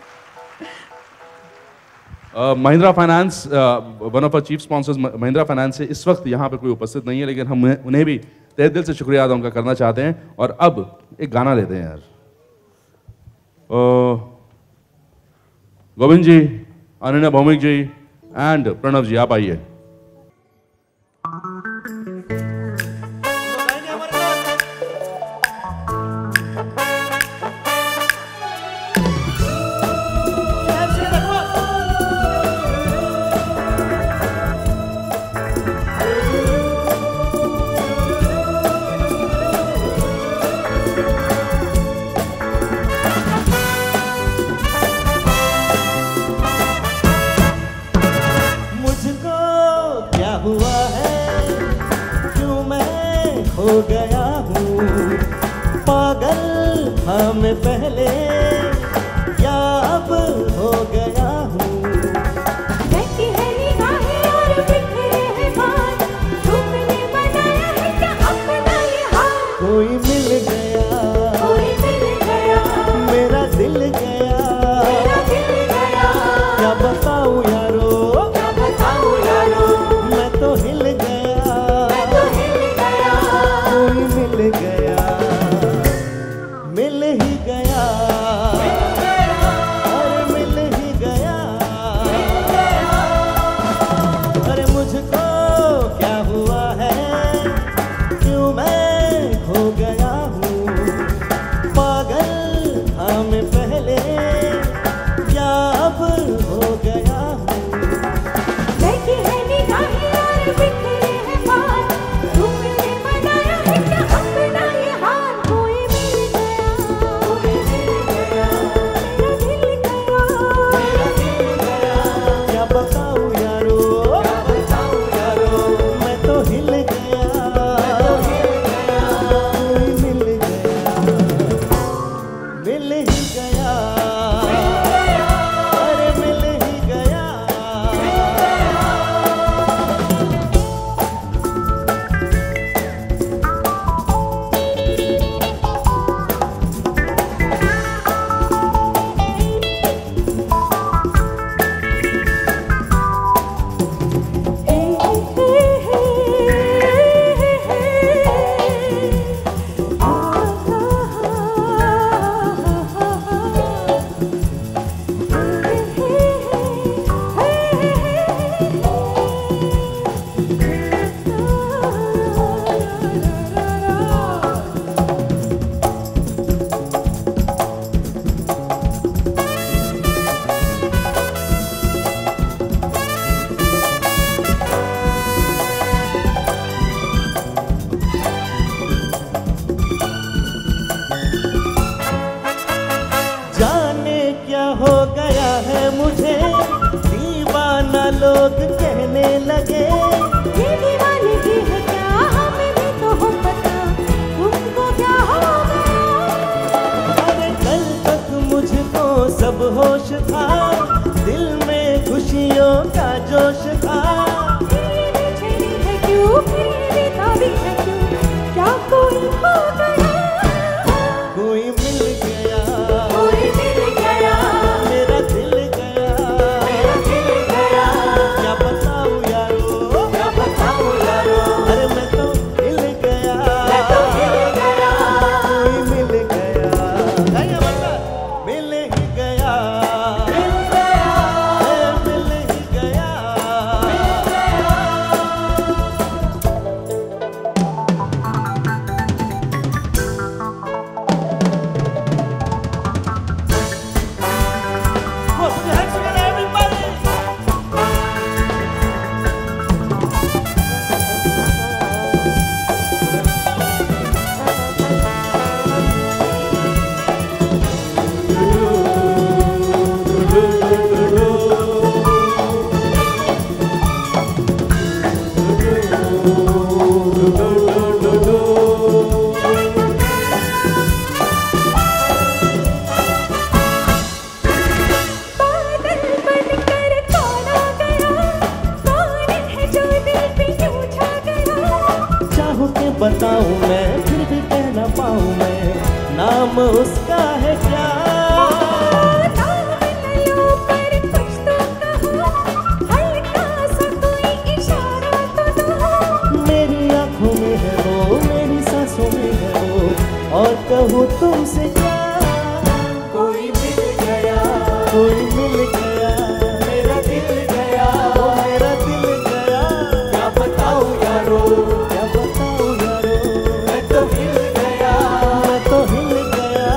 Mahindra finance, one of our chief sponsors Mahindra finance से इस वक्त यहाँ पे कोई उपस्थित नहीं है, लेकिन हम उन्हें भी तहे दिल से शुक्रिया अदा उनका करना चाहते हैं। और अब एक गाना लेते हैं यार। गोविंद जी, अनन्या भौमिक जी एंड प्रणव जी, आप आइए। हो गया हूँ पागल, हाँ मैं पहले या अब हो गया हूँ। बैठी है निगाहें और बिखरे हैं बाल, तुमने बनाया है क्या अपना ये हाल? कोई मिल गया, कोई मिल गया, मेरा दिल गया, मेरा दिल गया। क्या बताऊँ यारो, क्या बताऊँ यारो, मैं तो हिल गया, मैं तो हिल गया। कोई मिल गया, मिल ही गया, अरे मिल ही गया, अरे मुझको क्या हुआ है, क्यों मैं खो गया हूँ पागल, हाँ मैं पहले या अब हो गया हूँ। बैठी है निगाहें और बिखरे हैं बाल, तुमने बनाया है क्या अपना ये हाल? कोई मिल गया, कोई मिल गया, मेरा दिल गया, मेरा दिल गया। क्या बताऊँ यारो, क्या बताऊँ यारो, मैं तो हिल गया, मैं तो हिल गया। कोई मिल गया, मिल ही गया, अरे मिल ही गया। हे हे हे आ जाने क्या हो गया है मुझे, दीवाना लोग कहने लगे। ये दीवानगी है क्या, हमें भी तो हो पता, तुमको क्या हो गया? अरे कल तक मुझको सब होश था, दिल में खुशियों का जोश था। ये बेचैनी है क्यों, फिर ये बेताबी है क्यों, क्या कोई खो गया? कोई मिल गया, कोई मिल गया, मेरा दिल गया, मेरा दिल गया। क्या बताऊँ यारो, क्या बताऊँ यारो, अरे मैं तो हिल गया, मैं तो हिल गया। कोई मिल गया, अरे बता, मिल ही गया, मिल गया, मिल ही गया, है क्या? मेरी आंखों में है वो, मेरी सांसों में है वो, और कहूँ तुमसे क्या? कोई मिल गया, कोई मिल गया, मेरा दिल गया, मेरा दिल गया। क्या बताऊँ यारो, क्या बताऊँ यारो, मैं तो हिल गया, मैं तो हिल गया,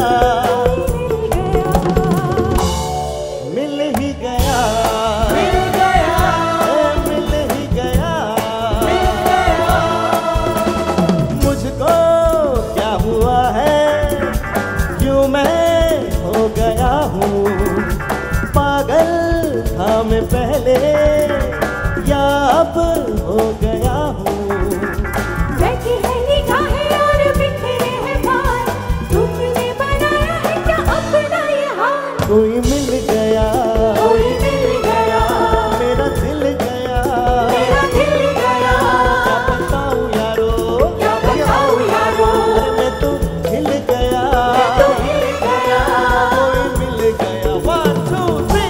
मिल ही गया, मिल गया, मिल ही गया, मिल गया। मुझको क्या हुआ है, क्यों मैं हो गया हूँ पागल? था मैं पहले या अब हो गया हूँ? बैठी है निगाहें और बिखरे हैं बाल, तुमने बनाया है क्या अपना ये हाल? कोई मिल गया, कोई मिल गया, मेरा दिल गया, मेरा दिल गया। क्या बताऊँ यारो, क्या बताऊँ यारो, अरे मैं तो हिल गया, मैं तो हिल गया। कोई मिल गया। वन टू थ्री,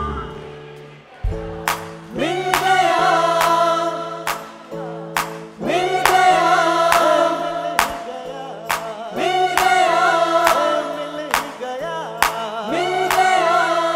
मिल गया, मिल गया, मिल गया, मिल गया, मिल गया।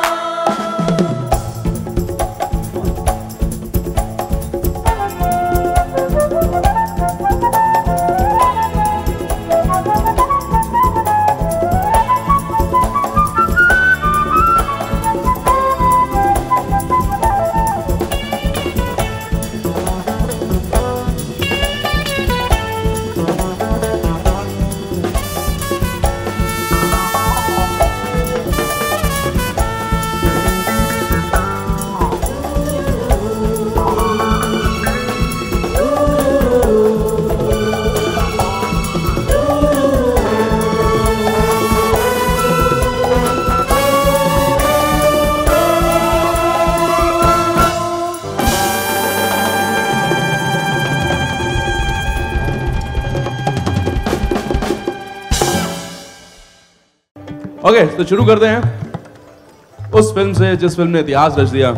ओके तो शुरू करते हैं उस फिल्म से जिस फिल्म ने इतिहास रच दिया।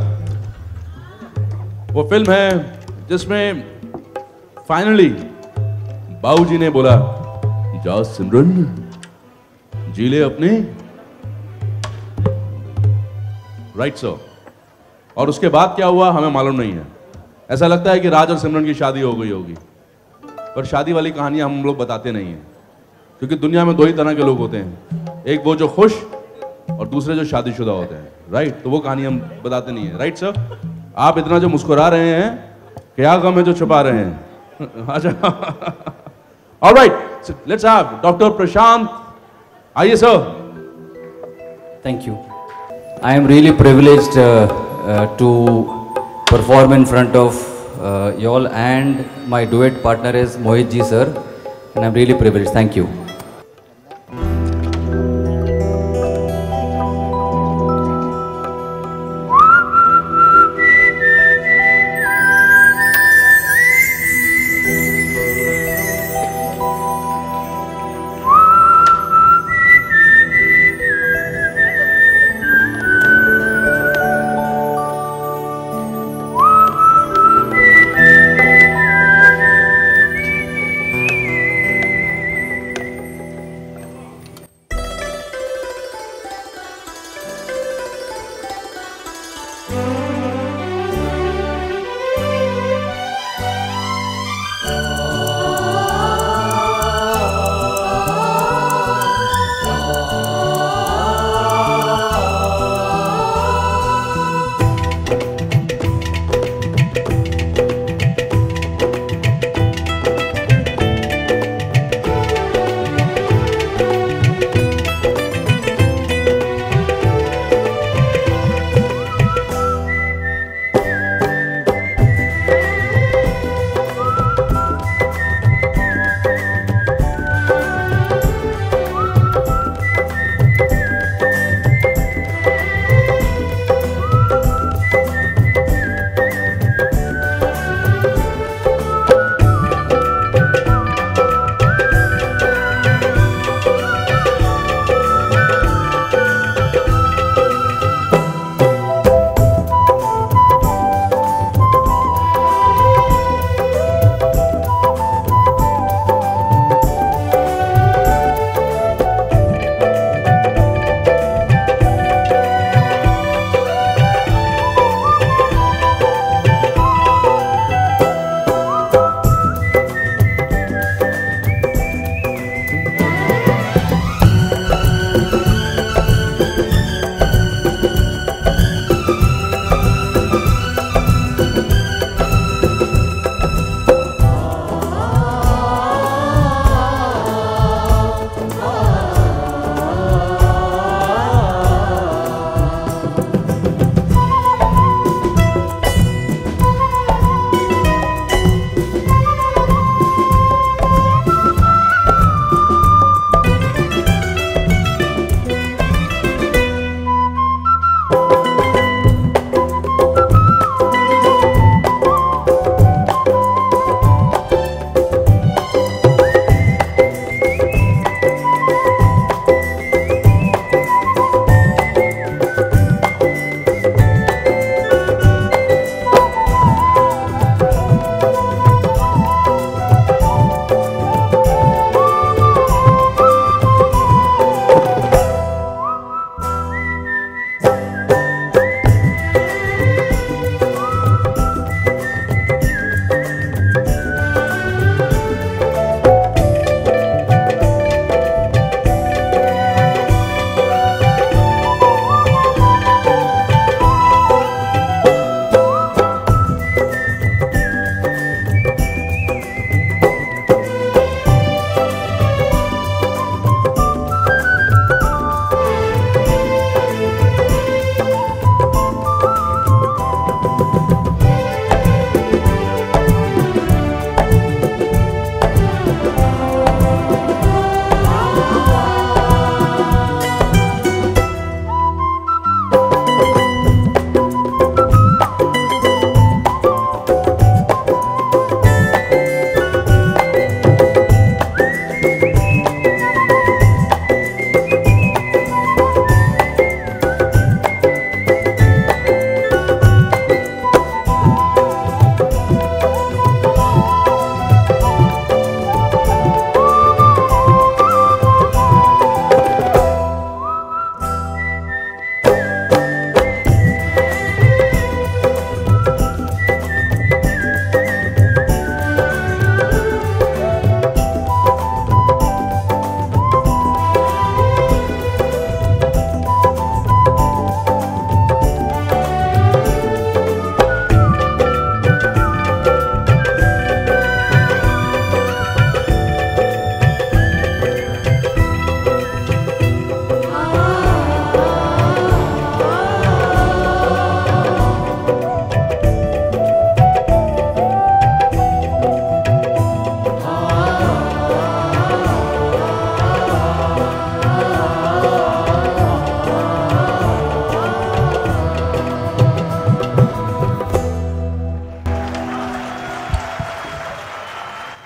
वो फिल्म है जिसमें फाइनली बाबूजी ने बोला, जा सिमरन जी ले अपने, राइट सर। और उसके बाद क्या हुआ हमें मालूम नहीं है। ऐसा लगता है कि राज और सिमरन की शादी हो गई होगी, पर शादी वाली कहानियां हम लोग बताते नहीं हैं, क्योंकि दुनिया में दो ही तरह के लोग होते हैं, एक वो जो खुश और दूसरे जो शादीशुदा होते हैं, राइट। तो वो कहानी हम बताते नहीं है, राइट सर। आप इतना जो मुस्कुरा रहे हैं, क्या गम है जो छुपा रहे हैं? अच्छा alright, let's have doctor Prashant, आइए sir. Thank you. I am really privileged uh, uh, to perform in front of uh, y'all, and my duet partner is Mohit ji sir, and I'm really privileged. Thank you.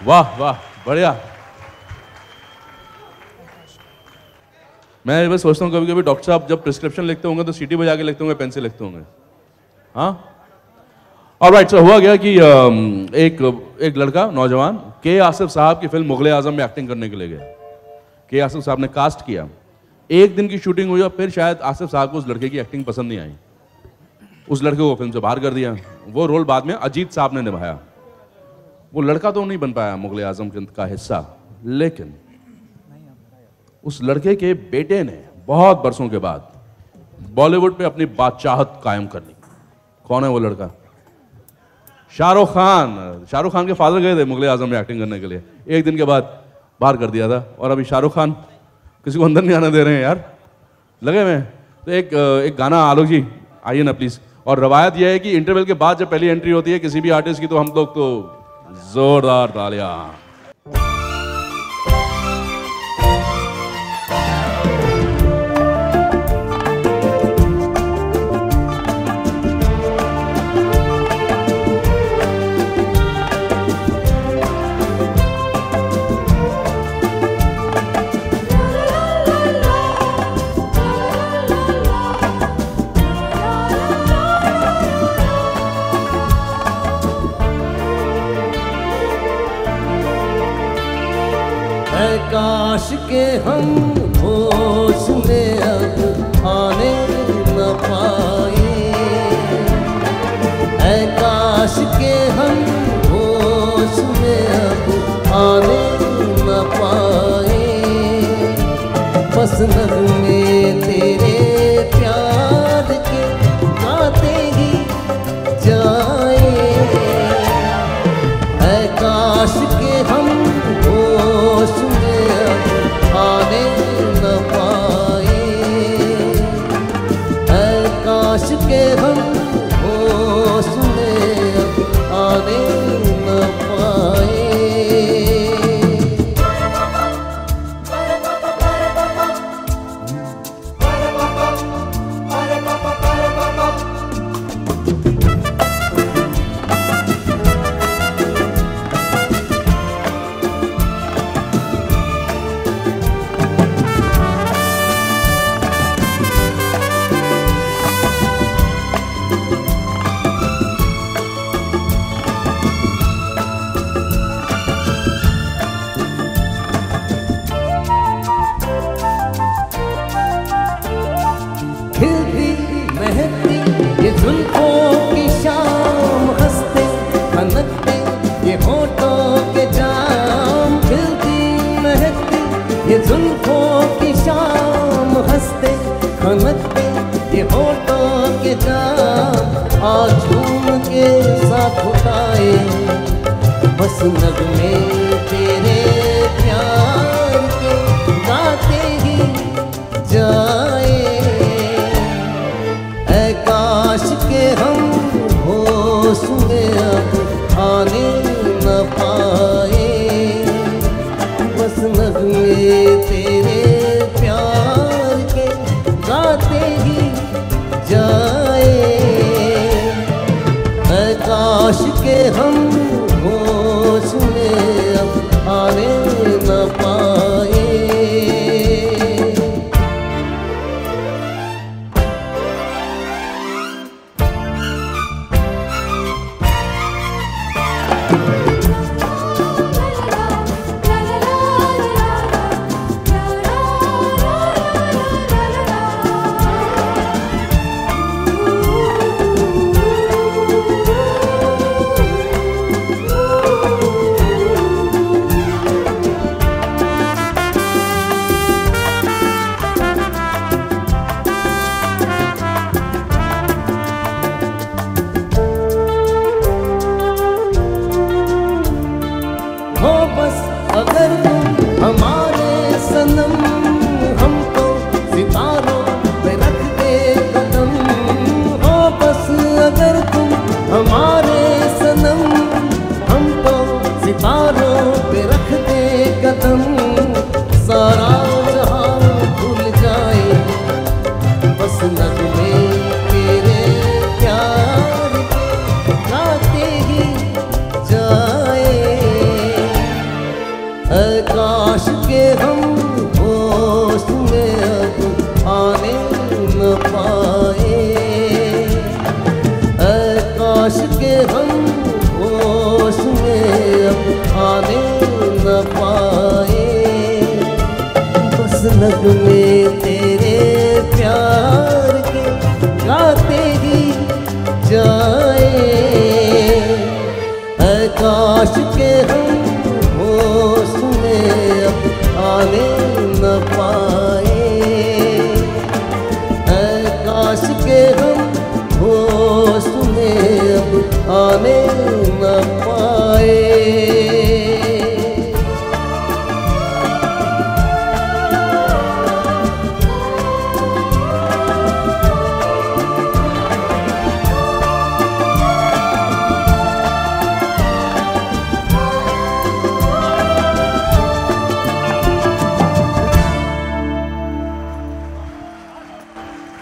वाह वाह बढ़िया। मैं बस सोचता हूँ कभी कभी डॉक्टर साहब जब प्रिस्क्रिप्शन लिखते होंगे तो सीटी बजा के लिखते होंगे, पेन से लिखते होंगे। हाँ ऑलराइट, सो हुआ गया कि एक एक लड़का नौजवान के आसिफ साहब की फिल्म मुगल आजम में एक्टिंग करने के लिए गया। के आसिफ साहब ने कास्ट किया, एक दिन की शूटिंग हुई और फिर शायद आसिफ साहब को उस लड़के की एक्टिंग पसंद नहीं आई, उस लड़के को फिल्म से बाहर कर दिया। वो रोल बाद में अजीत साहब ने निभाया। वो लड़का तो नहीं बन पाया मुगल आजम का हिस्सा, लेकिन उस लड़के के बेटे ने बहुत बरसों के बाद बॉलीवुड पे अपनी बादशाहत कायम कर ली। कौन है वो लड़का? शाहरुख खान। शाहरुख खान के फादर गए थे मुगल आजम में एक्टिंग करने के लिए, एक दिन के बाद बाहर कर दिया था। और अभी शाहरुख खान किसी को अंदर नहीं आने दे रहे हैं यार, लगे हुए। तो एक एक गाना आलोक जी आइए ना प्लीज। और रवायत यह है कि इंटरवल के बाद जब पहली एंट्री होती है किसी भी आर्टिस्ट की तो हम लोग तो जोरदार तालियां। काश के हम होश में अब आने न पाए, ऐ काश के हम होश में अब आने न पाए। बस नगमे तेरे प्यार के गाते ही जाए, ऐ काश के हम होश आने न पाए, ऐ काश के हम होश में आने न पाए। खिलती महकती ये जुल्फों की शाम, हंसते खनकते ये होठों के जाम। खिलती महकती ये जुल्फों की शाम, हंसते खनकते ये होठों के जाम। आज झूम के साथ उठाए बस नगमे तेरे प्यार के गाते ही जाए, ऐ काश के हम होश में अब आने न पाए। बस नगमे तेरे प्यार के गाते ही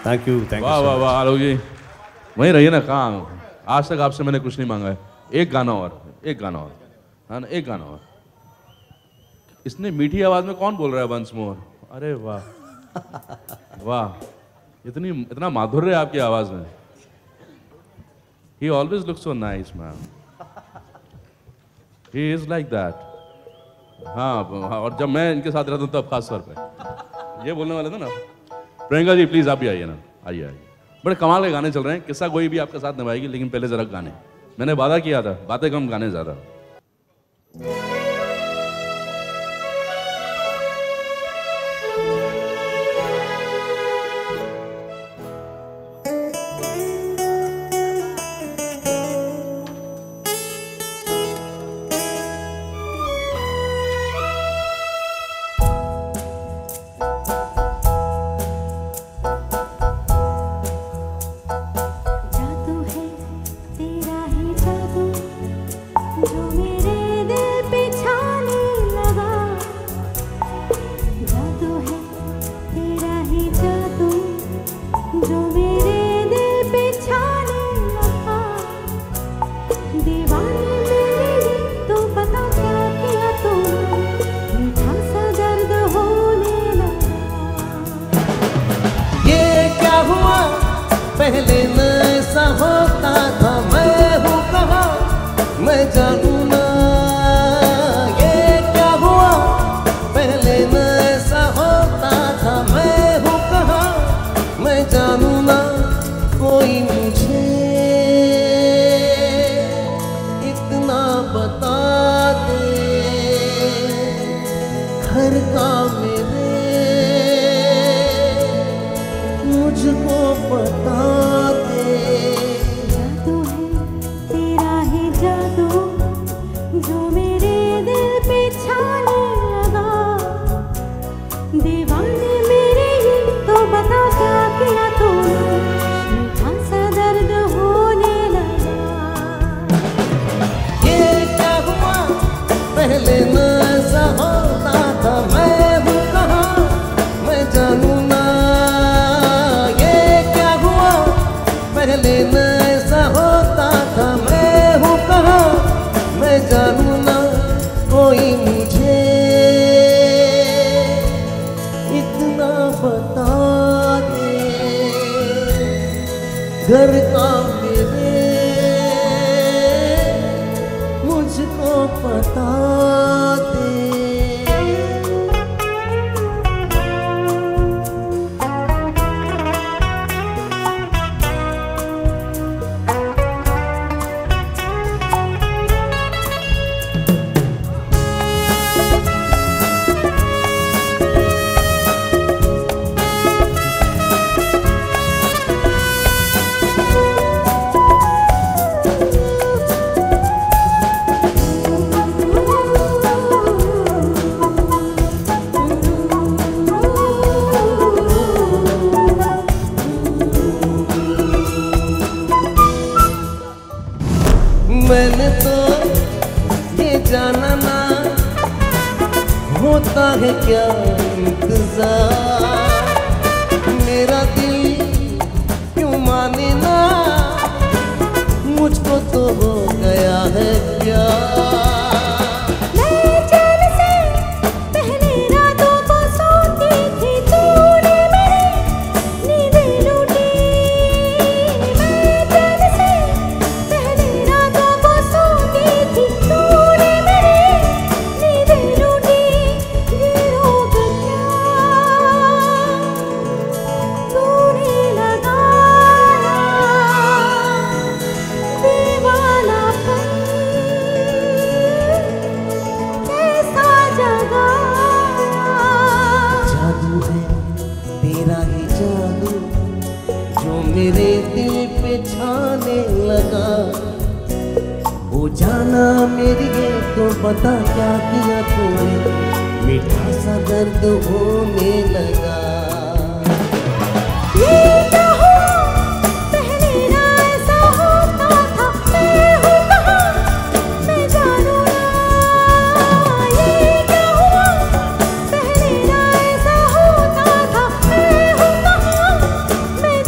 थैंक यू थैंक वाह यू वाह वाह आलोक जी, वहीं रहिए ना। कहाँ आज तक आपसे मैंने कुछ नहीं मांगा है। एक गाना और, एक गाना और, हाँ ना, एक गाना और। इसने मीठी आवाज में कौन बोल रहा है वंस मोर? अरे वाह वाह, इतनी इतना माधुर्य है आपकी आवाज में। He always looks so nice, man. He is like that. हाँ, और जब मैं इनके साथ रहता हूँ तब खास तौर पे ये बोलने वाले थे ना। प्रियंका जी प्लीज आप भी आइए ना, आइए आइए। बड़े कमाल के गाने चल रहे हैं। किस्सा कोई भी आपके साथ निभाएगी, लेकिन पहले जरा गाने। मैंने वादा किया था, बातें कम गाने ज्यादा। जादू है तेरा ही जादू जो मेरे दिल पे छाने लगा। जादू है तेरा ही जादू जो मेरे दिल पे छाने लगा। दीवाने मेरे तो पता क्या किया तूने, मीठा सा दर्द होने लगा। ये क्या हुआ पहले न ऐसा होता था, मैं हूँ कहाँ मैं जानू ना। ये क्या हुआ पहले न ऐसा होता था, मैं हूँ कहाँ मैं जानू ना। कोई मुझे इतना बता दे, घर का मेरे मुझको बता दे। जादू है तेरा ही जादू जो मेरे दिल पे छाने लगा। दीवाने मेरे ही तो बता क्या किया तूने, मीठा सा दर्द होने लगा। ये क्या हुआ पहले न ऐसा होता था, मैं हूँ कहाँ मैं जानू ना। ये क्या हुआ पहले न ऐसा होता था, मैं हूँ कहाँ मैं जानू ना। कोई मुझे इतना बता दे, घर का मेरे मुझको पता दे। मैंने तो ये जाना ना होता है क्या इंतजार। मेरा दिल क्यों माने ना, मुझको तो हो गया है प्यार। मैं जान से पहले रातों को सोती थी, तूने मेरी नींदें लूटी। मैं जान से पहले रातों को सोती थी, तूने मेरी नींदें लूटी। ये रोग क्या तूने लगाया, दीवानापन कैसा जगाया। जादू है तेरा ही जादू जो मेरे दिल पे छाने लगा। वो जाना मेरी है तो पता क्या किया तूने, मीठा सा दर्द होने लगा। ये क्या हुआ पहले ना ऐसा होता था, मैं हूँ कहाँ मैं जानू ना। ये क्या हुआ पहले ना ऐसा होता था, मैं हूँ कहाँ मैं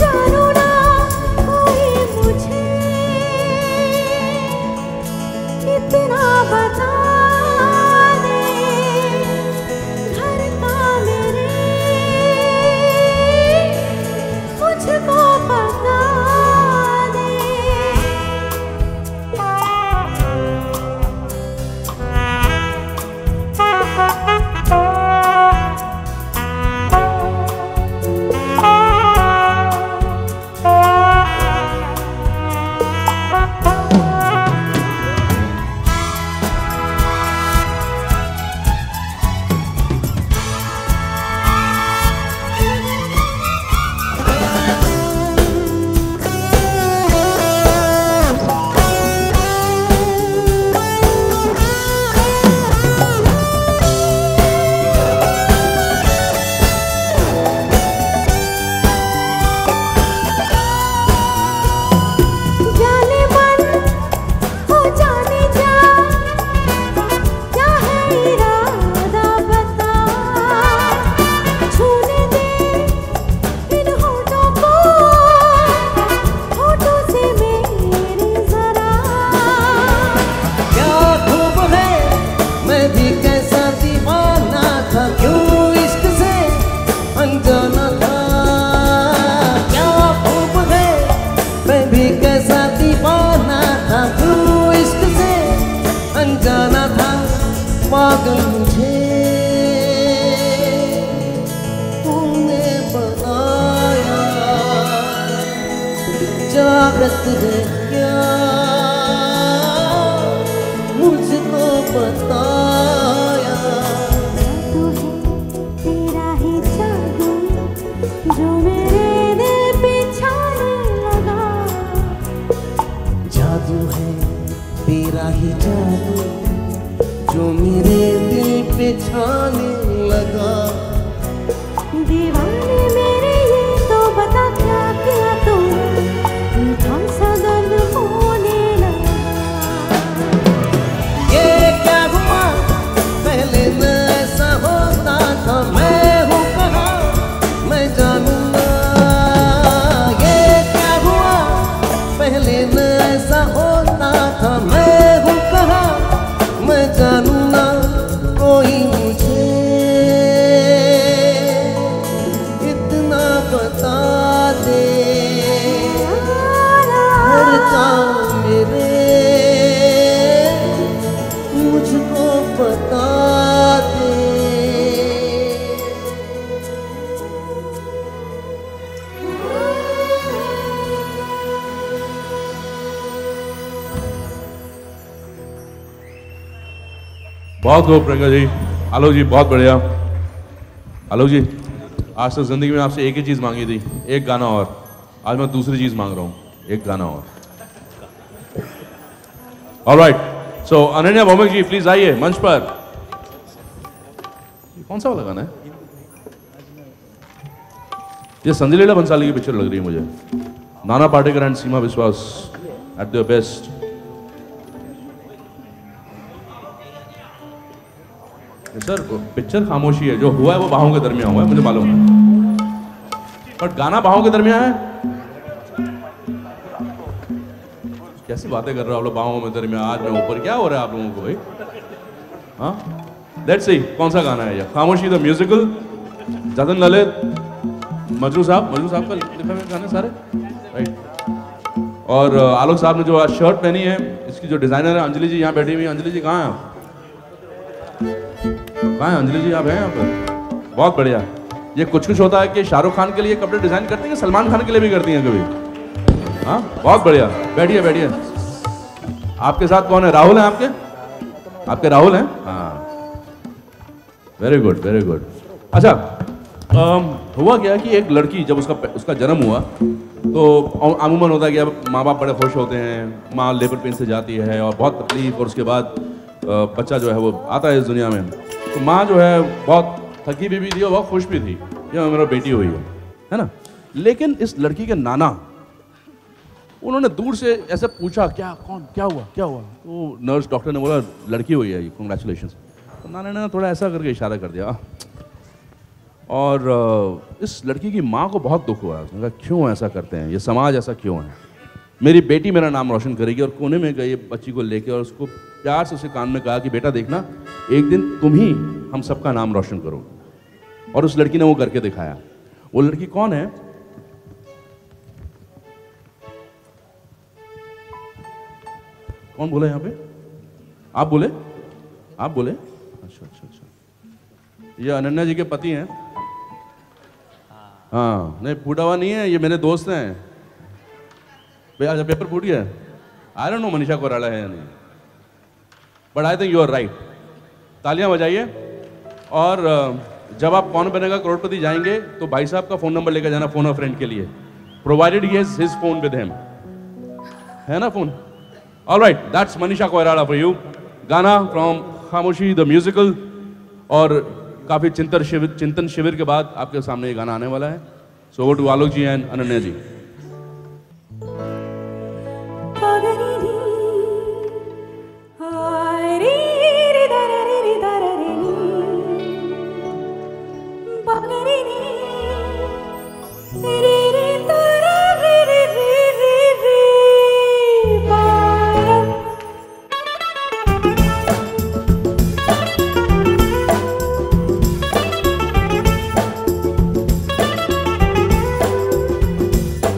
ही जादू जो मेरे दिल पे छाने लगा। दीवाने मेरे ये तो बता क्या किया तूने, मीठा सा दर्द होने लगा। ये क्या हुआ पहले न ऐसा होता था, मैं हूँ कहाँ मैं जानूंगा। ये क्या हुआ पहले न ऐसा होता था, मैं हूँ कहाँ मैं जानूंगा। कोई मुझे इतना बता दे, हर काम मेरे मुझको बता दे। बहुत खूब प्रियंका जी। आलोक जी बहुत बढ़िया। आलोक जी आज तक जिंदगी में आपसे एक ही चीज मांगी थी, एक गाना और। आज मैं दूसरी चीज मांग रहा हूँ, एक गाना और। Alright, so Ananya Bhowmik ji please आइए मंच पर। ये कौन सा वाला गाना है? ये संजय लीला बंसाली की पिक्चर लग रही है मुझे। Nana Patekar and Seema Biswas at their best. Sir picture Khamoshi है, जो हुआ है वो बाहों के दरमियान हुआ है, मुझे मालूम है, पर गाना बाहों के दरमियान है। कैसी बातें कर रहे हो आप लोग, बाहों में दरमियान, आज मैं ऊपर, क्या हो रहा है आप लोगों को भाई? हाँ, लेट्स सी कौन सा गाना है ये। खामोशी द म्यूजिकल, जतन ललित, मजरू साहब, मजरू साहब का लिखा हुआ गाने सारे, राइट। और आलोक साहब ने जो आज शर्ट पहनी है, इसकी जो डिजाइनर है अंजलि जी यहाँ बैठी हुई है। अंजलि जी कहाँ हैं आप? कहाँ हैं अंजलि जी? आप हैं यहाँ पर? बहुत बढ़िया। ये कुछ कुछ होता है कि शाहरुख खान के लिए कपड़े डिजाइन करती हैं, सलमान खान के लिए भी करती हैं कभी। हाँ बहुत बढ़िया, बैठिए बैठिए। आपके साथ कौन है? राहुल हैं आपके? आपके राहुल हैं? हाँ वेरी गुड वेरी गुड। अच्छा um, हुआ क्या कि एक लड़की जब उसका उसका जन्म हुआ तो अमूमन होता है कि अब माँ बाप बड़े खुश होते हैं, माँ लेबर पेन से जाती है और बहुत तकलीफ, और उसके बाद बच्चा जो है वो आता है इस दुनिया में। तो माँ जो है बहुत थकी भी, भी थी और बहुत खुश भी थी कि मेरा बेटी हुई है, है ना। लेकिन इस लड़की के नाना, उन्होंने दूर से ऐसे पूछा क्या कौन क्या हुआ क्या हुआ तो नर्स डॉक्टर ने बोला लड़की हुई है, कॉन्ग्रेचुलेशन। तो नाना ने थोड़ा ऐसा करके इशारा कर दिया, और इस लड़की की माँ को बहुत दुख हुआ। उसने कहा क्यों ऐसा करते हैं, ये समाज ऐसा क्यों है, मेरी बेटी मेरा नाम रोशन करेगी। और कोने में गई बच्ची को लेके और उसको प्यार से उसके कान में कहा कि बेटा देखना, एक दिन तुम ही हम सबका नाम रोशन करोगे। और उस लड़की ने वो करके दिखाया। वो लड़की कौन है? कौन बोले यहाँ पे? आप बोले? आप बोले? अच्छा अच्छा अच्छा, ये अनन्या जी के पति हैं। हाँ नहीं फूटा हुआ नहीं है, ये मेरे दोस्त हैं। भैया अच्छा पेपर फूट गया? I don't know Manisha Koirala है या नहीं, but I think you are right. तालियां बजाइए। और जब आप कौन बनेगा करोड़पति जाएंगे तो भाई साहब का फोन नंबर लेकर जाना, फोन अ फ्रेंड के लिए, provided he has his phone with him, है ना phone. Alright, that's Manisha Koirala for you. गाना फ्रॉम खामोशी द म्यूजिकल। और काफी चिंतन शिविर चिंतन शिविर के बाद आपके सामने ये गाना आने वाला है। So over to Alok ji and Ananya ji. रे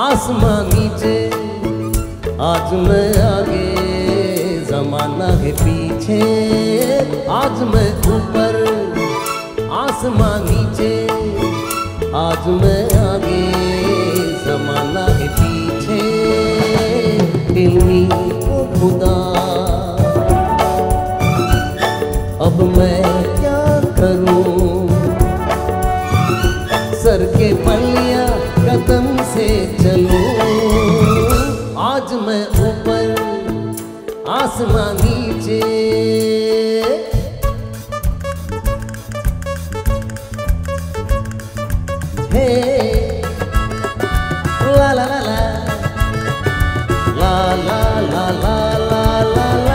आसमां नीचे, आज मैं आगे, जमाना है पीछे। आज मैं ऊपर, आसमां नीचे, आज मैं आगे, जमाना है पीछे। दिल्ली को खुदा, अब मैं क्या करूं, सर के पल्लिया कदम से चलूं। आज मैं ऊपर, आसमां नीचे। हे ला ला ला ला ला ला ला ला ला ला।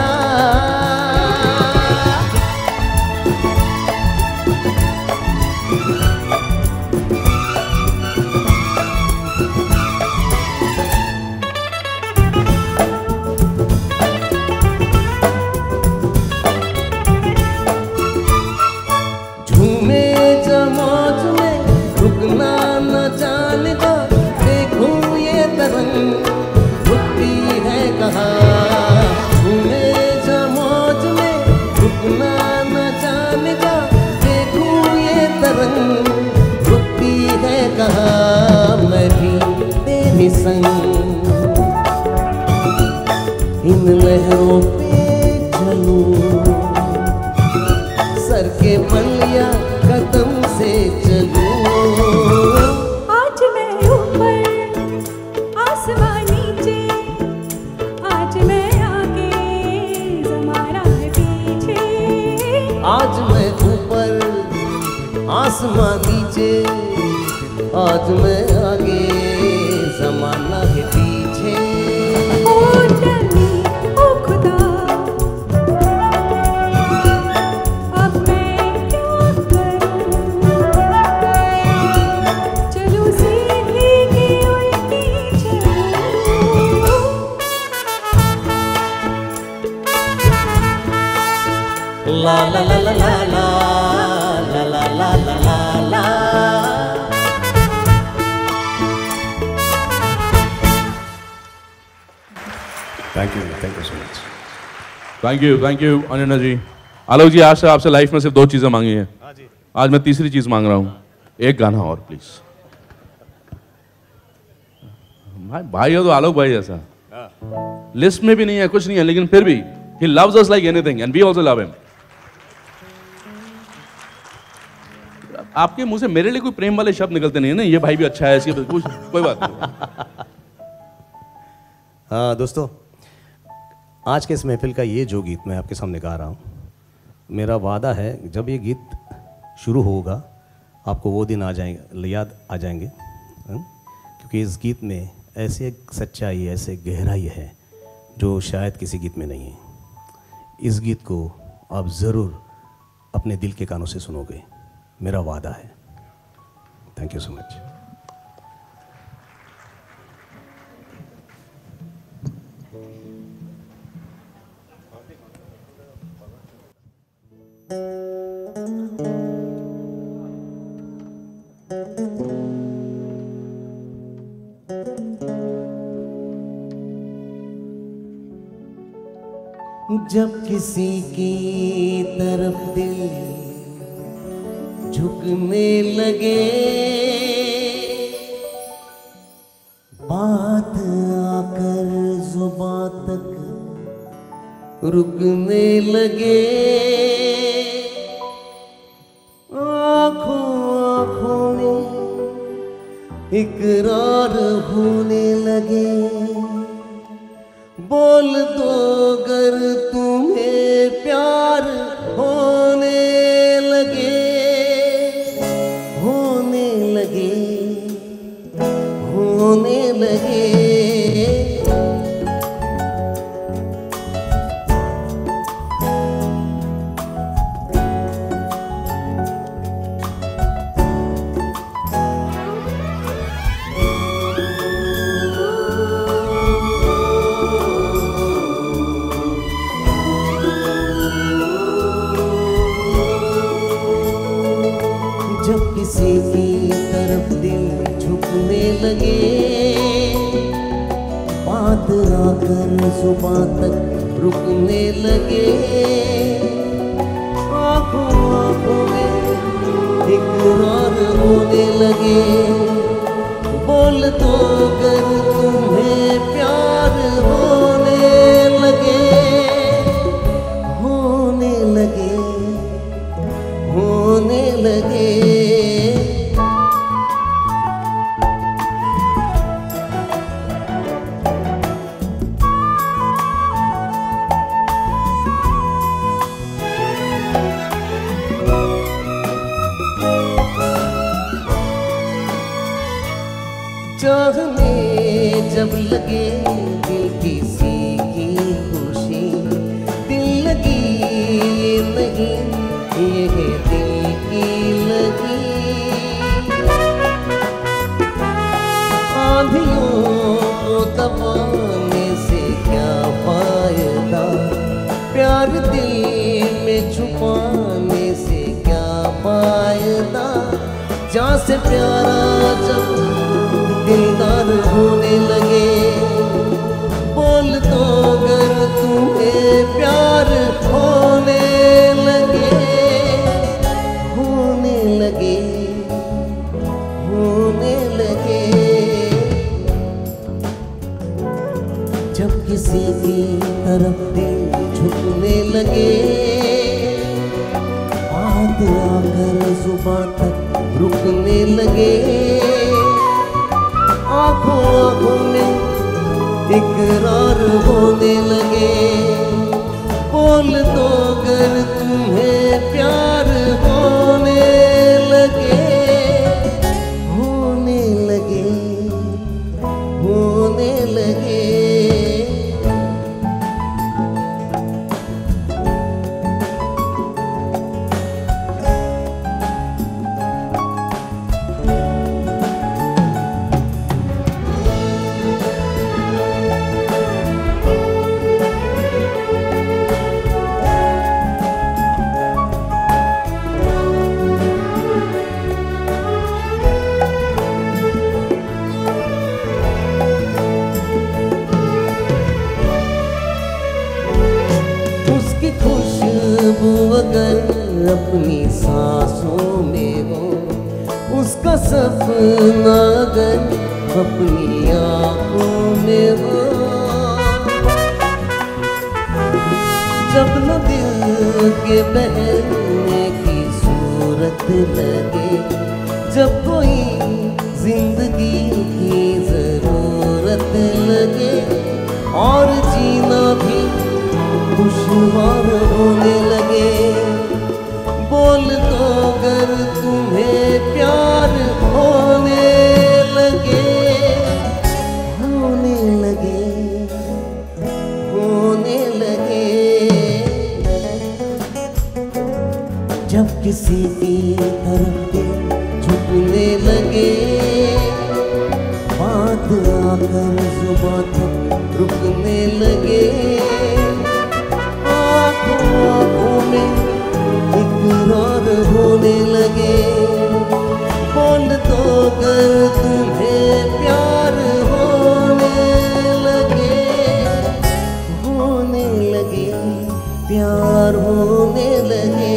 मैं भी तेरे संग इन लहरों पे चलूं, सर के पल्लिया कदम से चलूं। आज मैं ऊपर, आसमां नीचे, आज मैं आगे, ज़माना है पीछे। आज मैं ऊपर, आसमां नीचे, आज मैं आगे, जमाना है पीछे। ओ डली, ओ खुदा, अब मैं क्या करूं, चलूं सीधी की उल्टी चलूं। ला ला ला ला ला ला ला ला ला ला ला। Thank you, thank you so much. Thank you, thank you Ananya ji. Alok ji, आज से आपसे लाइफ में सिर्फ दो चीजें मांगी हैं, आज मैं तीसरी चीज मांग रहा हूँ, एक गाना और प्लीज। भाई भाई हो तो आलोक भाई जैसा, लिस्ट में भी नहीं है, कुछ नहीं है, लेकिन फिर भी he loves us like anything and we also love him। आपके मुंह से मेरे लिए कोई प्रेम वाले शब्द निकलते नहीं है ना, ये भाई भी अच्छा है, इसके कुछ कोई बात नहीं। हाँ दोस्तों, आज के इस महफिल का ये जो गीत मैं आपके सामने गा रहा हूँ, मेरा वादा है जब ये गीत शुरू होगा आपको वो दिन आ जाएंगे, याद आ जाएंगे, क्योंकि इस गीत में ऐसे सच्चाई, ऐसे गहराई है जो शायद किसी गीत में नहीं है। इस गीत को आप ज़रूर अपने दिल के कानों से सुनोगे, मेरा वादा है। Thank you so much. जब किसी की तरफ दिल झुकने लगे, बात आकर जुबां तक रुकने लगे, आँखों आँखों में इकरार होने लगे, बोल दो अगर तुम्हें प्यार होने लगे, होने लगे, होने लगे। जब किसी की तरफ दिल झुकने लगे, बात आकर सुबह तक रुकने लगे, आंखों आंखों में इकरार होने लगे। बोल तो कर तुम्हें प्यार होने लगे, होने लगे, होने लगे। चाहने जब लगे दिल किसी की खुशी, दिल लगी ये नहीं ये है दिल की लगी। आंधियों को दबाने से क्या फायदा, प्यार दिल में छुपाने से क्या फायदा। जहाँ से प्यारा जब दिलदार होने लगे, बोल तो अगर तुम्हें प्यार होने लगे, होने लगे, होने लगे। जब किसी की तरफ दिल झुकने लगे, बात आकर सुबह तक रुकने लगे। आंखों आंखों में इकरार होने लगे, बोल तो अगर तुम्हें प्यार होने लगे, होने लगे, होने लगे। अगर अपनी सांसों में हो, उसका सपना अगर अपनी आंखों में हो। जब न दिल के बहने की सूरत लगे, जब कोई जिंदगी की जरूरत लगे, और जीना भी दुश्वार होने लगे, बोल तो अगर तुम्हें प्यार होने लगे, होने लगे, होने लगे। जब किसी की तरफ दिल झुकने लगे, बात आकर सुबह तक रुकने लगे। आंखों में इकरार होने लगे, बोल तो अगर तुम्हें प्यार होने लगे, होने लगे, प्यार होने लगे।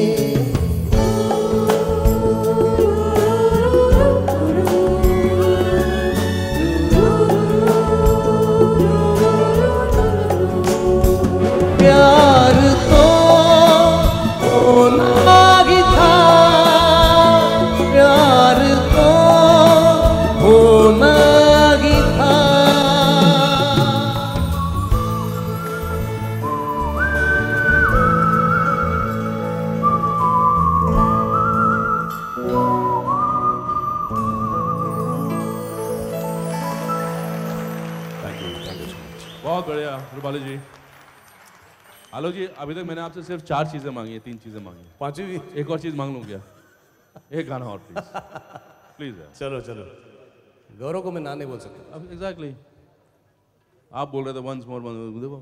प्यार तो होना ही था, प्यार तो होना ही था। बहुत बढ़िया रूपाली जी। आलोक जी, अभी तक मैंने आपसे सिर्फ चार चीजें मांगी हैं, तीन चीजें मांगी हैं। पांचवी भी एक और चीज मांग लूं क्या? एक गाना और प्लीज प्लीज यार। चलो चलो, गौरव को मैं ना नहीं बोल सकता। अब एग्जैक्टली आप बोल रहे थे वंस मोर, देखो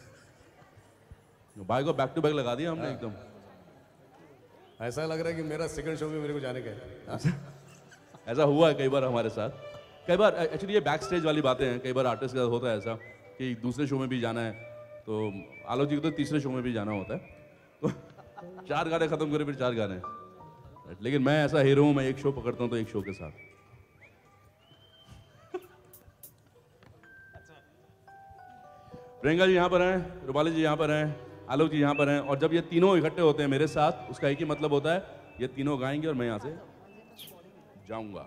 भाई को बैक टू बैक लगा दिया हमने एकदम। ऐसा लग रहा है कि मेरा सेकंड शो भी मेरे को जाने का है। ऐसा हुआ है कई बार हमारे साथ। कई बार एक्चुअली ये बैक स्टेज वाली बातें हैं, कई बार आर्टिस्ट के साथ होता है ऐसा कि दूसरे शो में भी जाना है, तो आलोक जी को तो तीसरे शो में भी जाना होता है, तो चार गाने खत्म करे फिर चार गाने। लेकिन मैं ऐसा हीरो हूँ, मैं एक शो पकड़ता हूँ तो एक शो के साथ। प्रियंका जी यहाँ पर हैं, रूपाली जी यहाँ पर हैं, आलोक जी यहाँ पर हैं, और जब ये तीनों इकट्ठे होते हैं मेरे साथ, उसका एक ही मतलब होता है, ये तीनों गाएंगे और मैं यहाँ से जाऊंगा।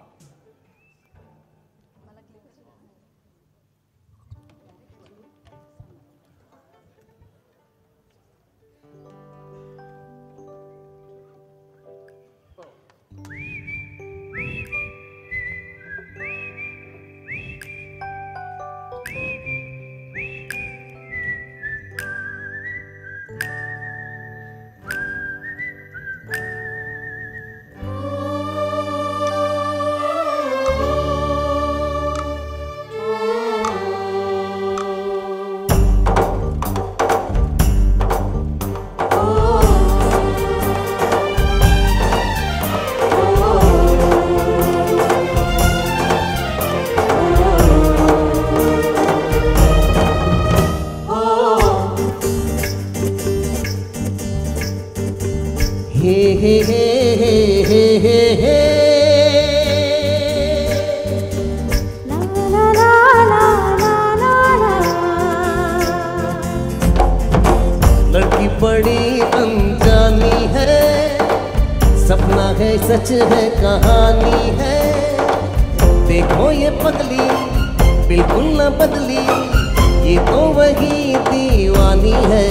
लड़की बड़ी अनजानी है, सपना है सच है कहानी है। देखो ये पगली बिल्कुल न बदली, ये तो वही दीवानी है।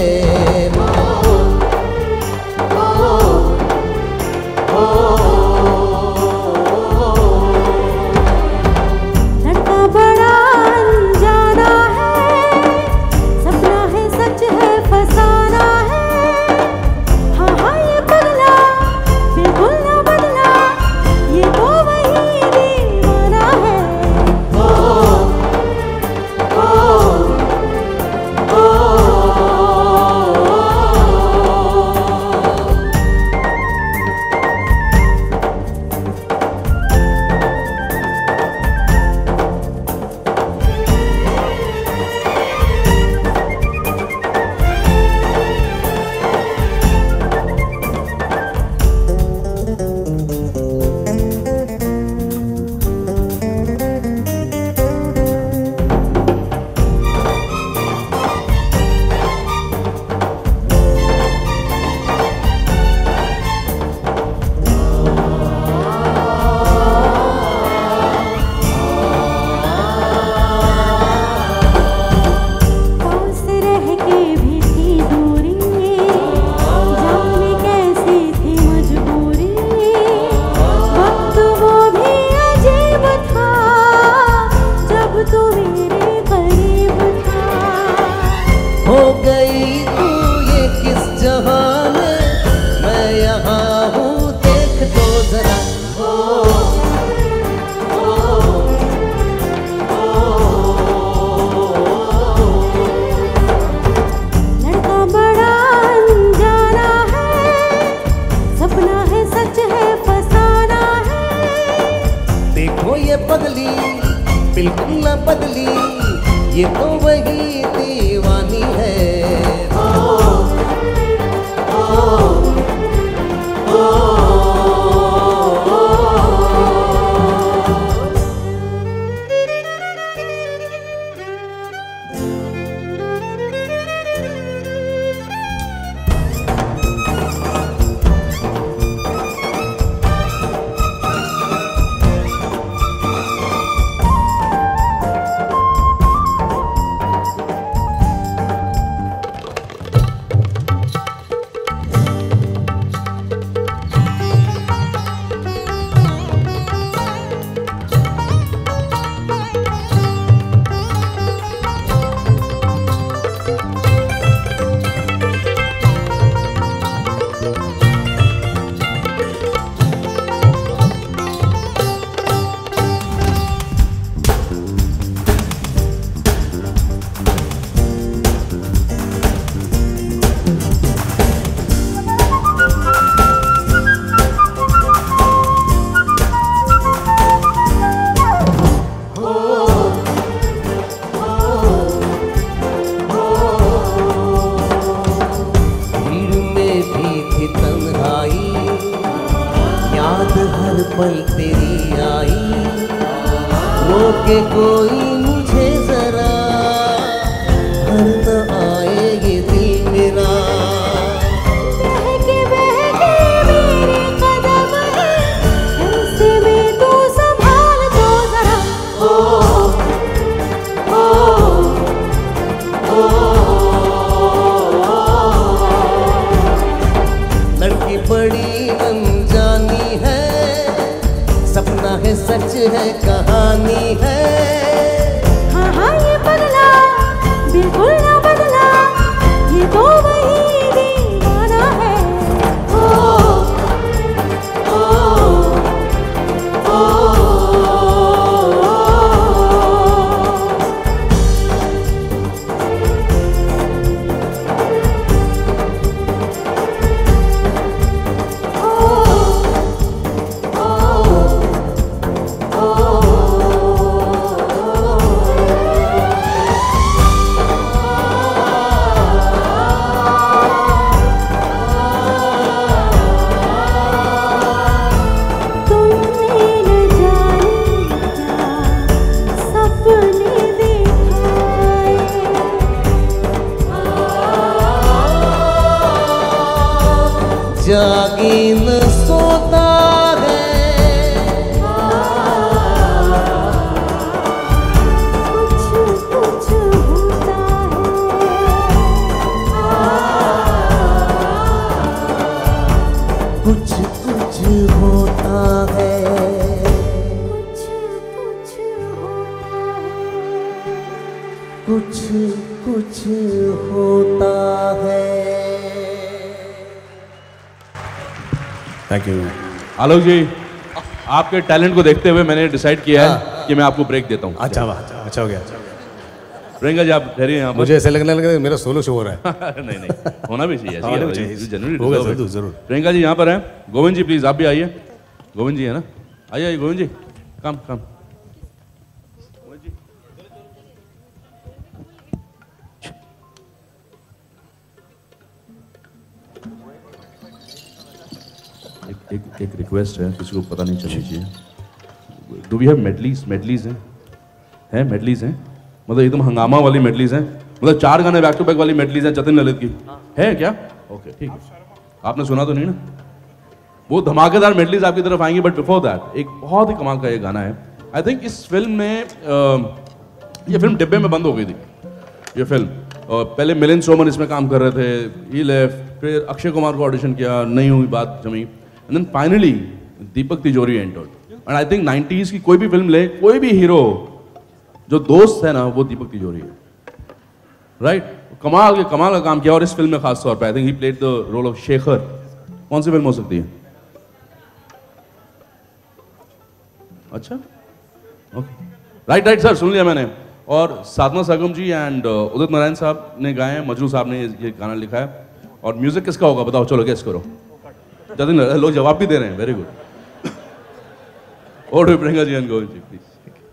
लड़का बड़ा अनजाना है, सपना है सच है फसाना है। हाँ हाँ ये पगला बिल्कुल ना बदला, ये तो वही दीवाना है। हो गई तू ये किस जहां में, मैं यहाँ हूँ देख तो जरा। लड़का बड़ा अनजाना है, सपना है सच है फसाना है। देखो ये पगली बिल्कुल न बदली, ये तो वही दीवानी है। जागी न सोता है। कुछ कुछ होता है, कुछ कुछ होता है। Thank you. आलोक जी, आपके टैलेंट को देखते हुए मैंने डिसाइड किया है कि मैं आपको ब्रेक देता हूँ। अच्छा वाह, अच्छा अच्छा हो गया। अच्छा। प्रियंका जी आप ठहरिए यहाँ पर। मुझे ऐसे लगने लगा मेरा सोलो शो हो रहा है। नहीं नहीं, होना भी चाहिए, होना भी चाहिए। होगा जरूर जरूर। प्रियंका जी यहाँ पर हैं। गोविंद जी प्लीज आप भी आइए। गोविंद जी है ना, आइए आइए गोविंद जी, कम कम। एक एक एक रिक्वेस्ट है, किसी को पता नहीं चलनी चाहिए। Do we have medleys? Medleys हैं, हैं मेडलीज हैं, मतलब एकदम हंगामा वाली मेडलीज हैं, मतलब चार गाने बैक टू बैक वाली मेडलीज हैं जतिन ललित की, है क्या? ओके ठीक है। आपने सुना तो नहीं ना? वो धमाकेदार मेडलीज आपकी तरफ आएंगी, बट बिफोर दैट एक बहुत ही कमाल का ये गाना है। आई थिंक इस फिल्म में uh, ये फिल्म डिब्बे में बंद हो गई थी ये फिल्म, और पहले मिलिंद सोमन इसमें काम कर रहे थे, ही लेफ्ट, फिर अक्षय कुमार को ऑडिशन किया, नहीं हुई बात जमी, and then finally Deepak Tijori entered. And I think nineties की कोई भी फिल्म ले, कोई भी हीरो जो दोस्त है ना, वो दीपक तिजोरी है, राइट right? कमाल के कमाल का काम किया, और इस फिल्म में खास तौर पे I think he played the role of Shekhar. कौन सी फिल्म हो सकती है? अच्छा ओके, राइट राइट सर, सुन लिया मैंने। और साधना सागम जी एंड उदित नारायण साहब ने गाए हैं, मजरू साहब ने ये गाना लिखा है, और म्यूजिक किसका होगा बताओ? चलो गेस करो। जतिन, लोग जवाब भी दे रहे हैं, वेरी गुड। और प्रियंका जी एंड गोविंद जी प्लीज।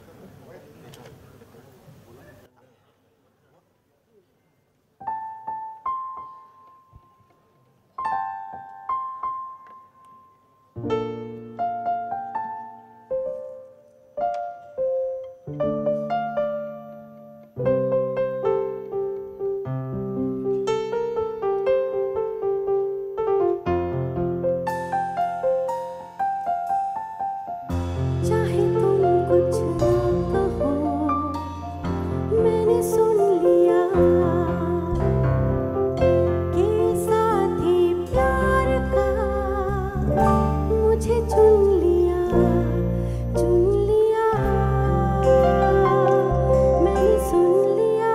चाहे तुम कुछ ना कहो, मैंने सुन लिया कि साथी प्यार का मुझे चुन लिया, चुन लिया, मैंने सुन लिया।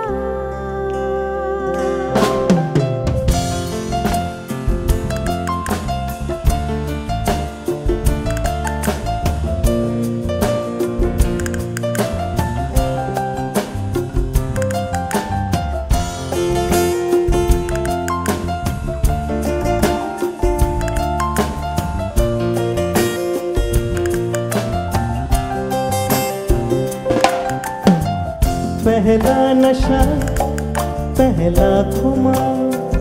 पहला नशा पहला खुमार,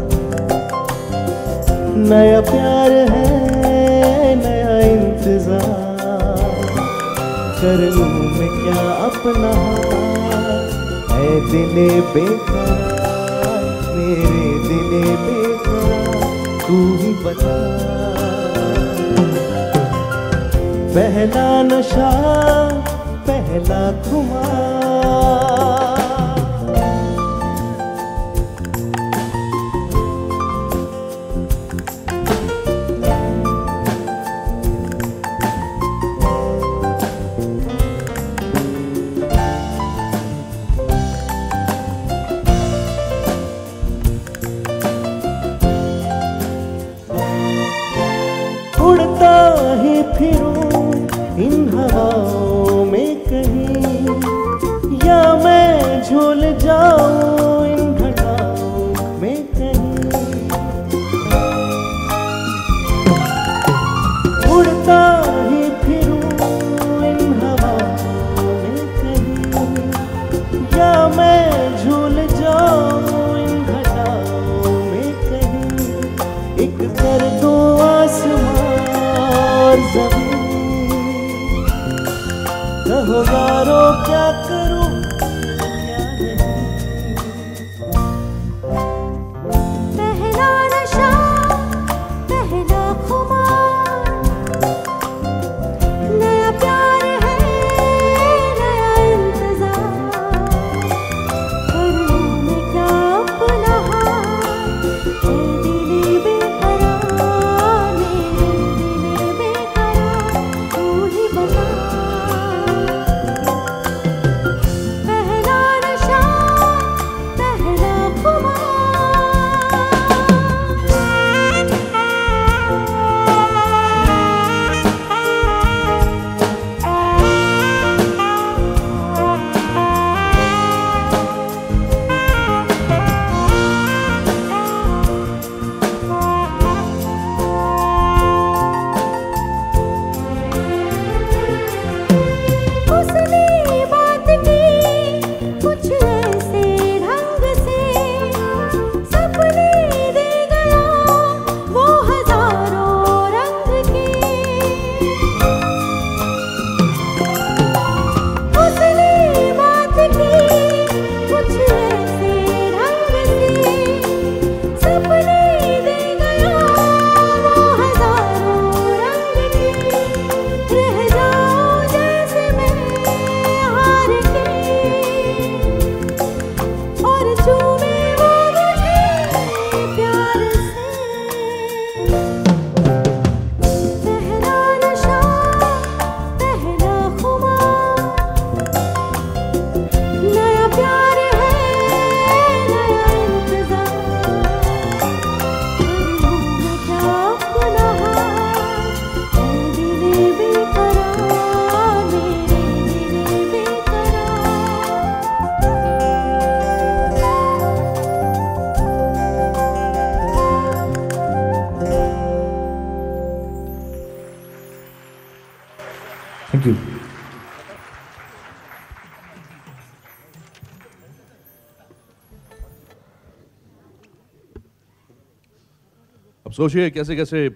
नया प्यार है नया इंतजार, कर लूं मैं क्या अपना है दिले बेकरार, मेरे दिले बेकरार, तू ही बता। पहला नशा पहला खुमार, उड़ता ही फिरूं इन हवाओं में कहीं, सोचिए कैसे कैसे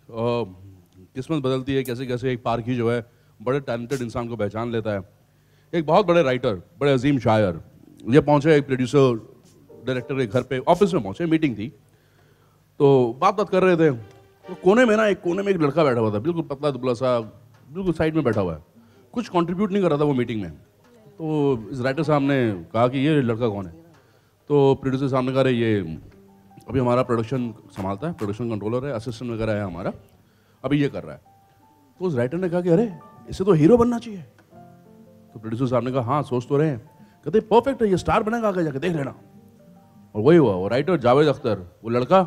किस्मत बदलती है, कैसे कैसे एक पारखी जो है बड़े टैलेंटेड इंसान को पहचान लेता है। एक बहुत बड़े राइटर, बड़े अजीम शायर ये पहुंचे एक प्रोड्यूसर डायरेक्टर के घर पे, ऑफिस में पहुंचे, मीटिंग थी, तो बात बात कर रहे थे, तो कोने में ना एक कोने में एक लड़का बैठा हुआ था, बिल्कुल पतला दुबला सा, बिल्कुल साइड में बैठा हुआ है, कुछ कंट्रीब्यूट नहीं कर रहा था वो मीटिंग में। तो इस राइटर साहब ने कहा कि ये लड़का कौन है? तो प्रोड्यूसर साहब ने कहा ये अभी हमारा प्रोडक्शन संभालता है, प्रोडक्शन कंट्रोलर है, असिस्टेंट वगैरह है हमारा, अभी ये कर रहा है। तो उस राइटर ने कहा कि अरे इसे तो हीरो बनना चाहिए। तो प्रोड्यूसर साहब ने कहा हाँ सोच तो रहे हैं। कहते परफेक्ट है, ये स्टार बनेगा आगे जाके, देख लेना। और वही हुआ, वो राइटर जावेद अख्तर, वो लड़का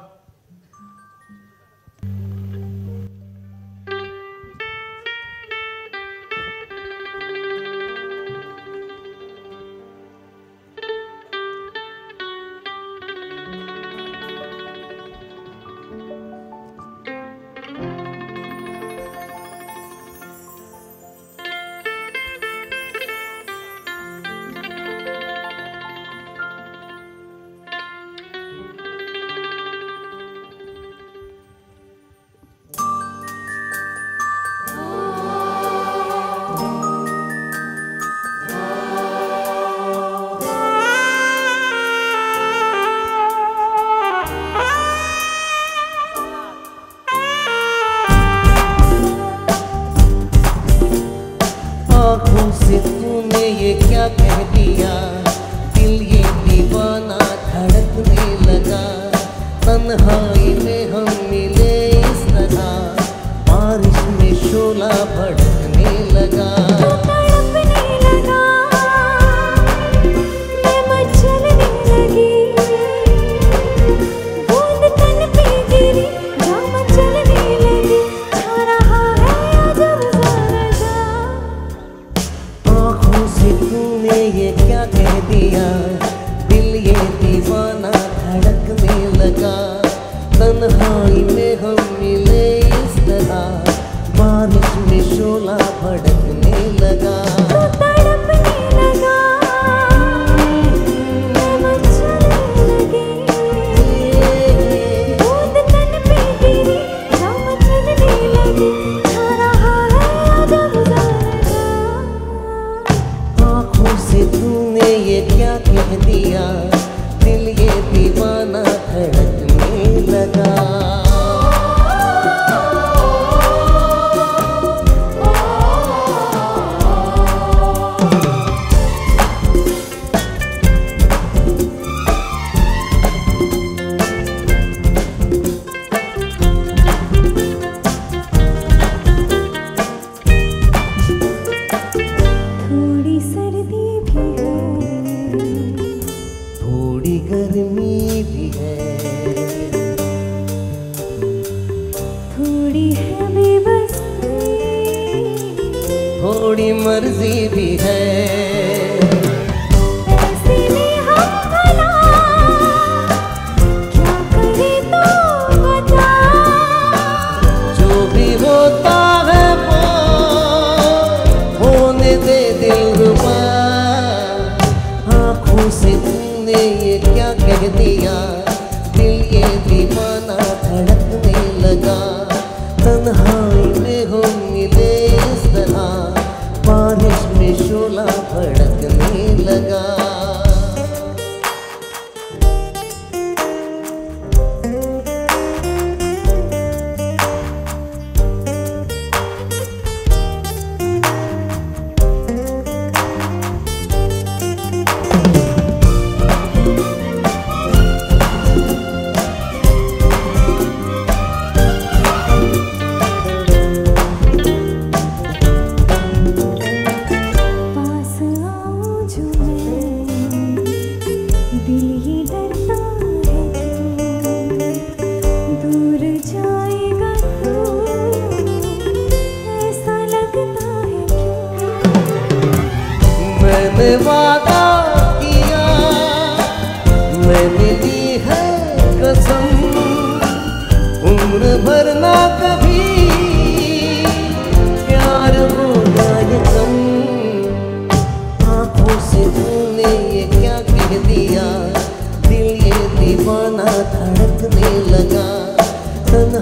धड़कने लगा, तन्हाई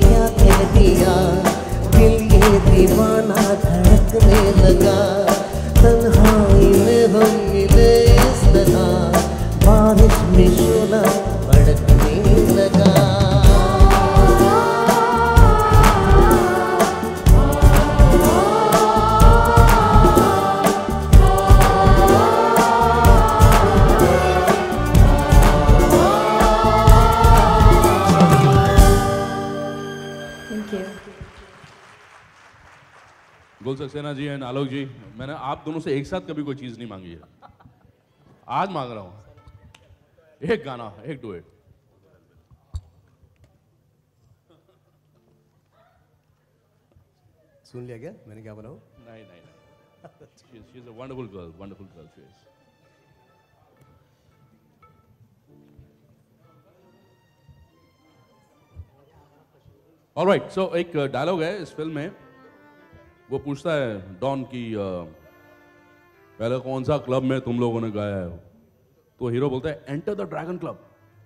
क्या कह दिया, दिल ये दीवाना धड़कने लगा। तन्हाई में हम मिले इस तरह, बारिश में शोला भड़कने लगा। गुल सक्सेना जी एंड आलोक जी, मैंने आप दोनों से एक साथ कभी कोई चीज नहीं मांगी है, आज मांग रहा हूं एक गाना, एक डुएट। सुन लिया क्या मैंने क्या बोला? नहीं नहीं नहीं, she is a wonderful girl, wonderful girl she is. Alright, so एक डायलॉग है इस फिल्म में, वो पूछता है डॉन की पहले कौन सा क्लब में तुम लोगों ने गाया है, तो हीरो बोलता है एंटर द ड्रैगन क्लब।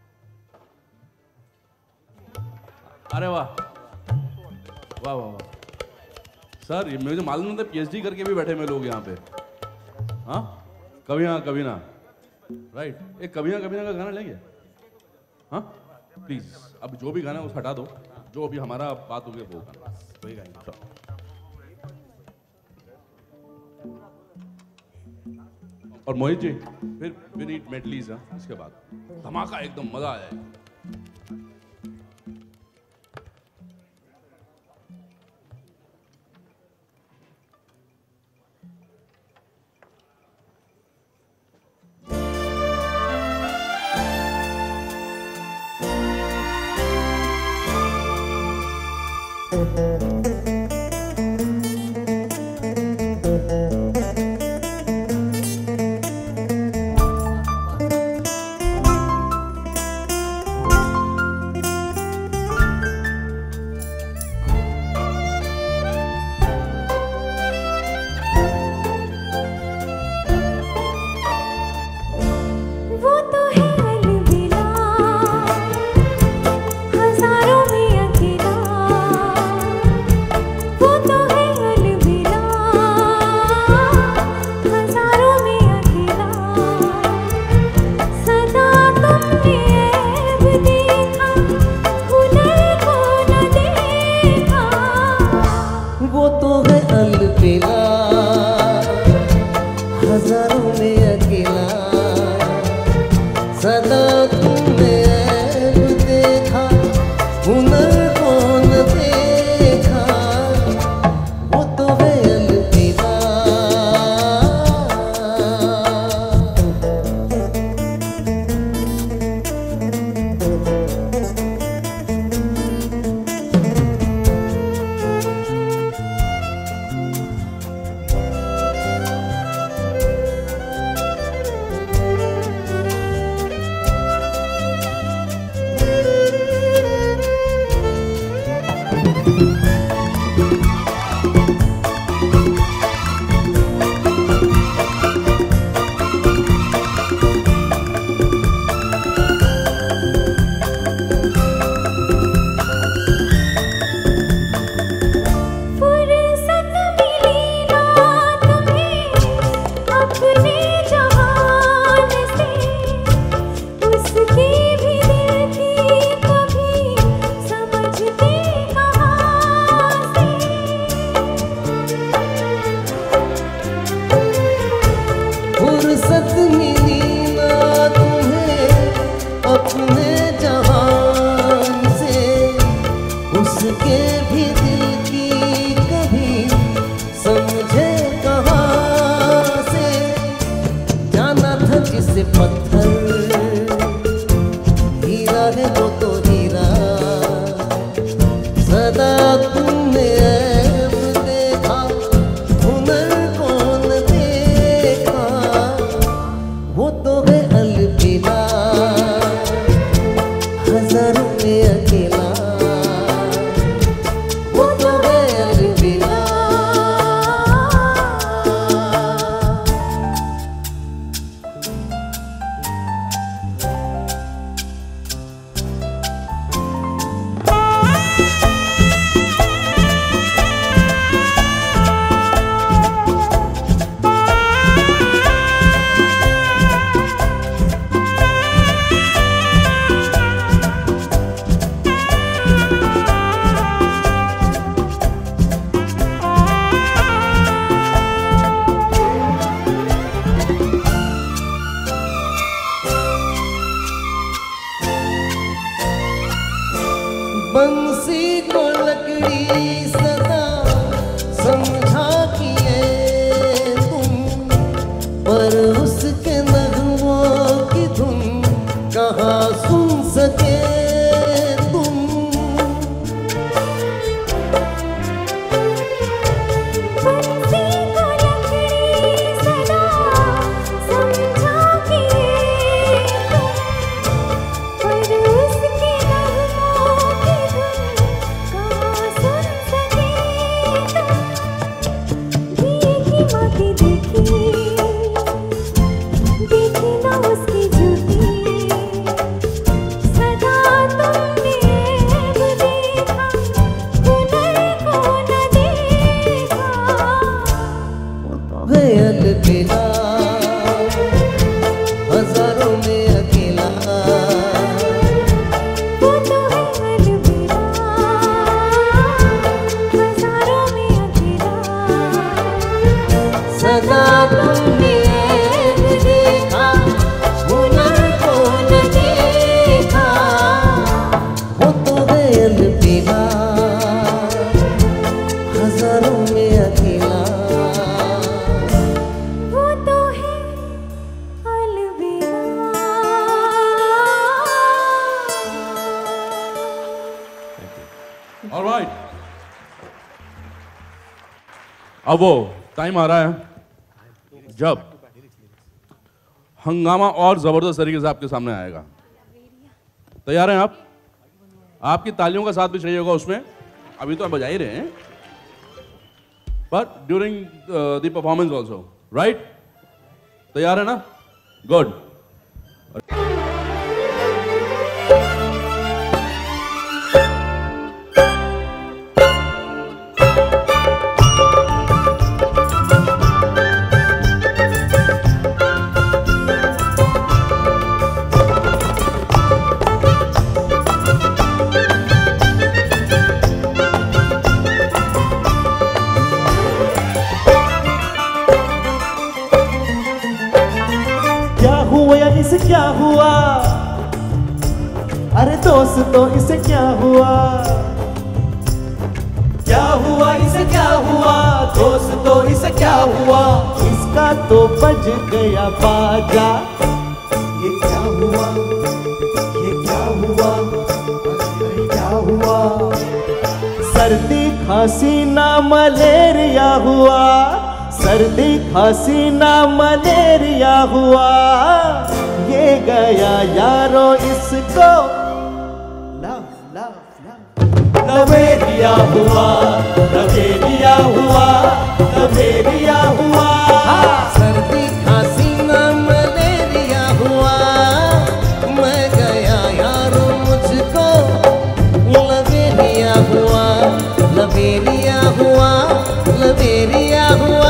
अरे वाह वाह वाह वाह सर, ये मुझे मालूम नहीं था पीएचडी करके भी बैठे में लोग यहाँ पे। हाँ, कभी हाँ कभी ना, राइट। एक कभी हाँ कभी ना का गाना लेंगे? हाँ प्लीज, अब जो भी गाना है उसे हटा दो, जो अभी हमारा बात हो गया वो गाना, वही गाना। और मोहित जी फिर वी नीड मेडलीज, हाँ इसके बाद धमाका एकदम मजा आएगा। को लकड़ी सदा समझा किए तुम, पर उसके नगमों की धुन कहाँ सुन सके तुम। बंसी को लकड़ी सदा समझा किए तुम, पर उसके नगमों की धुन कहाँ सुन सके तुम। देखी माटी देखी, देखी ना उसकी जूती, सदा तुमने ऐब देखा, हुनर को न देखा। वे अलबेला हजारों में अकेला, वो तो है अलविदा, हजारों में अकेला। सदा तुमने ऐब देखा, हुनर को न देखा। वो तो है अलबेला हजारों में अकेला। वो तो है अलविदा। All right. अब वो टाइम आ रहा है जब हंगामा और जबरदस्त तरीके से आपके सामने आएगा। तैयार हैं आप? आपकी तालियों का साथ भी चाहिए होगा उसमें। अभी तो आप बजा ही रहे हैं, but during the performance also, right? तैयार है ना? गुड। क्या हुआ या इसे क्या हुआ, अरे दोस्तों इसे क्या हुआ, क्या हुआ इसे क्या हुआ, दोस्तों इसे क्या हुआ, इसका तो बज गया बाजा। ये क्या हुआ, ये क्या हुआ, अरे क्या हुआ, सर्दी खांसी ना मलेरिया हुआ, सर्दी खांसी ना मलेरिया हुआ, ये गया यारो इसको लव लव लव लवेरिया हुआ, लवेरिया हुआ, लवेरिया हुआ। सर्दी खांसी ना मलेरिया हुआ, मैं गया यारो मुझको लवेरिया हुआ, लवेरिया हुआ, लवेरिया हुआ।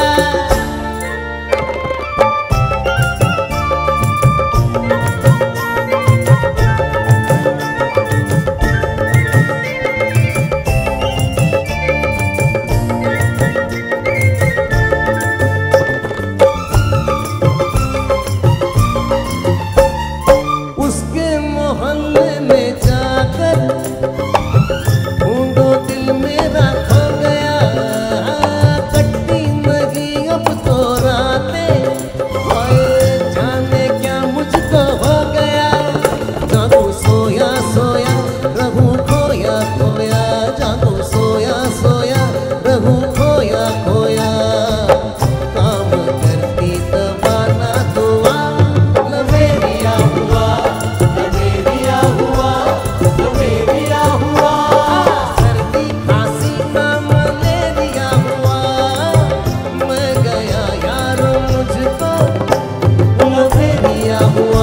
उसके मोहल्ले में जाकर ढूंढो दिल मेरा खो गया, कट्टी लगी अब तो रातें, हाय जाने क्या मुझको हो गया। जागो सोया सोया रहूं खोया खोया, जागो सोया सोया रहूं खोया खोया। काम करती दबाना दुआ, लवेरिया हुआ, लवेरिया हुआ, लवेरिया हुआ। सर्दी खांसी ना मलेरिया हुआ, मैं गया यारो मुझको लवेरिया हुआ,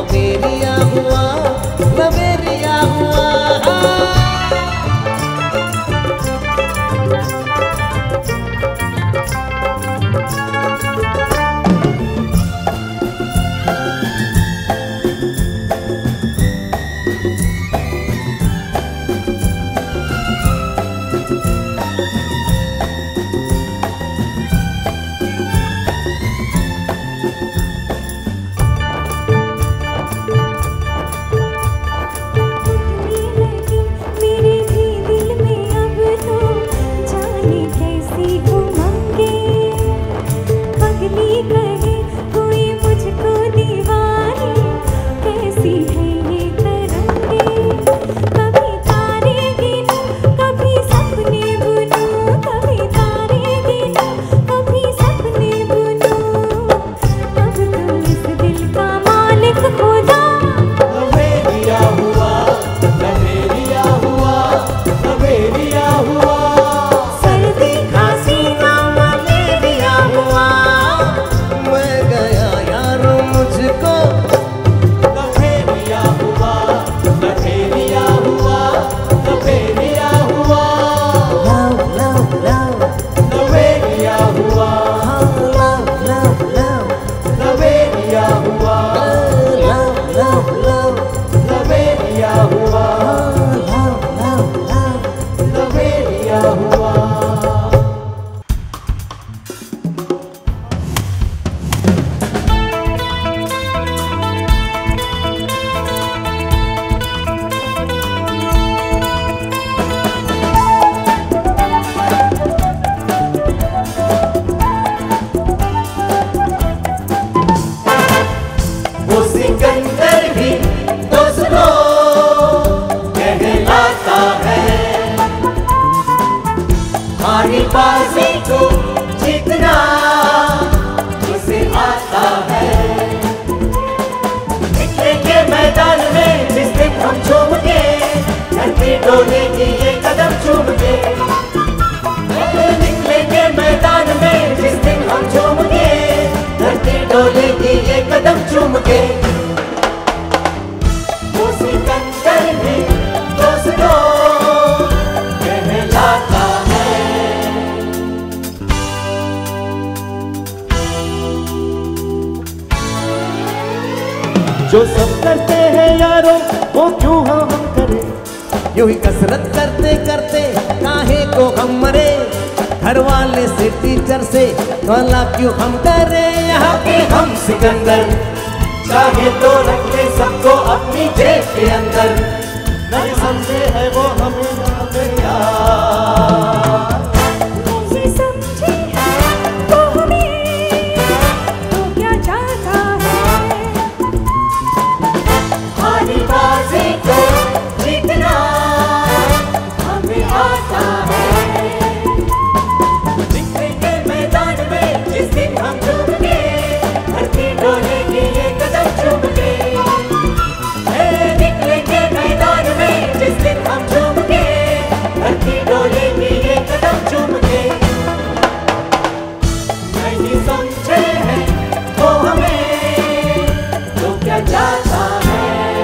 लवेरिया हुआ, लवेरिया हुआ। हारी बाजी को जीतना उसे आता है। निकलेंगे मैदान में जिस दिन हम झूम के, धरती डोलेगी ये कदम चूम के। निकलेंगे मैदान में जिस दिन हम झूम के, धरती डोलेगी ये कदम चूम के। वो सिकंदर भी दोस्तों कहलाता है। जो सब करते हैं यारों वो क्यों हम हम करें, यूं ही कसरत करते करते काहे को हम मरे। घर वाले से टीचर से भला क्यों हम डरे, यहाँ के हम सिकंदर चाहे तो रख ले सबको अपनी जेब के अंदर। नहीं समझे है वो हमें हमें यार, नहीं समझे है वो हमें, तो क्या चाहता है। हारी बाजी को जीतना हमें आता है। निकलेंगे मैदान में जिस दिन हम झूम के, धरती डोलेगी ये कदम चूम के। निकलेंगे मैदान में जिस दिन हम झूम के, धरती डोलेगी ये कदम चूम के। नहीं समझे हैं वो हमें, तो क्या चाहता है।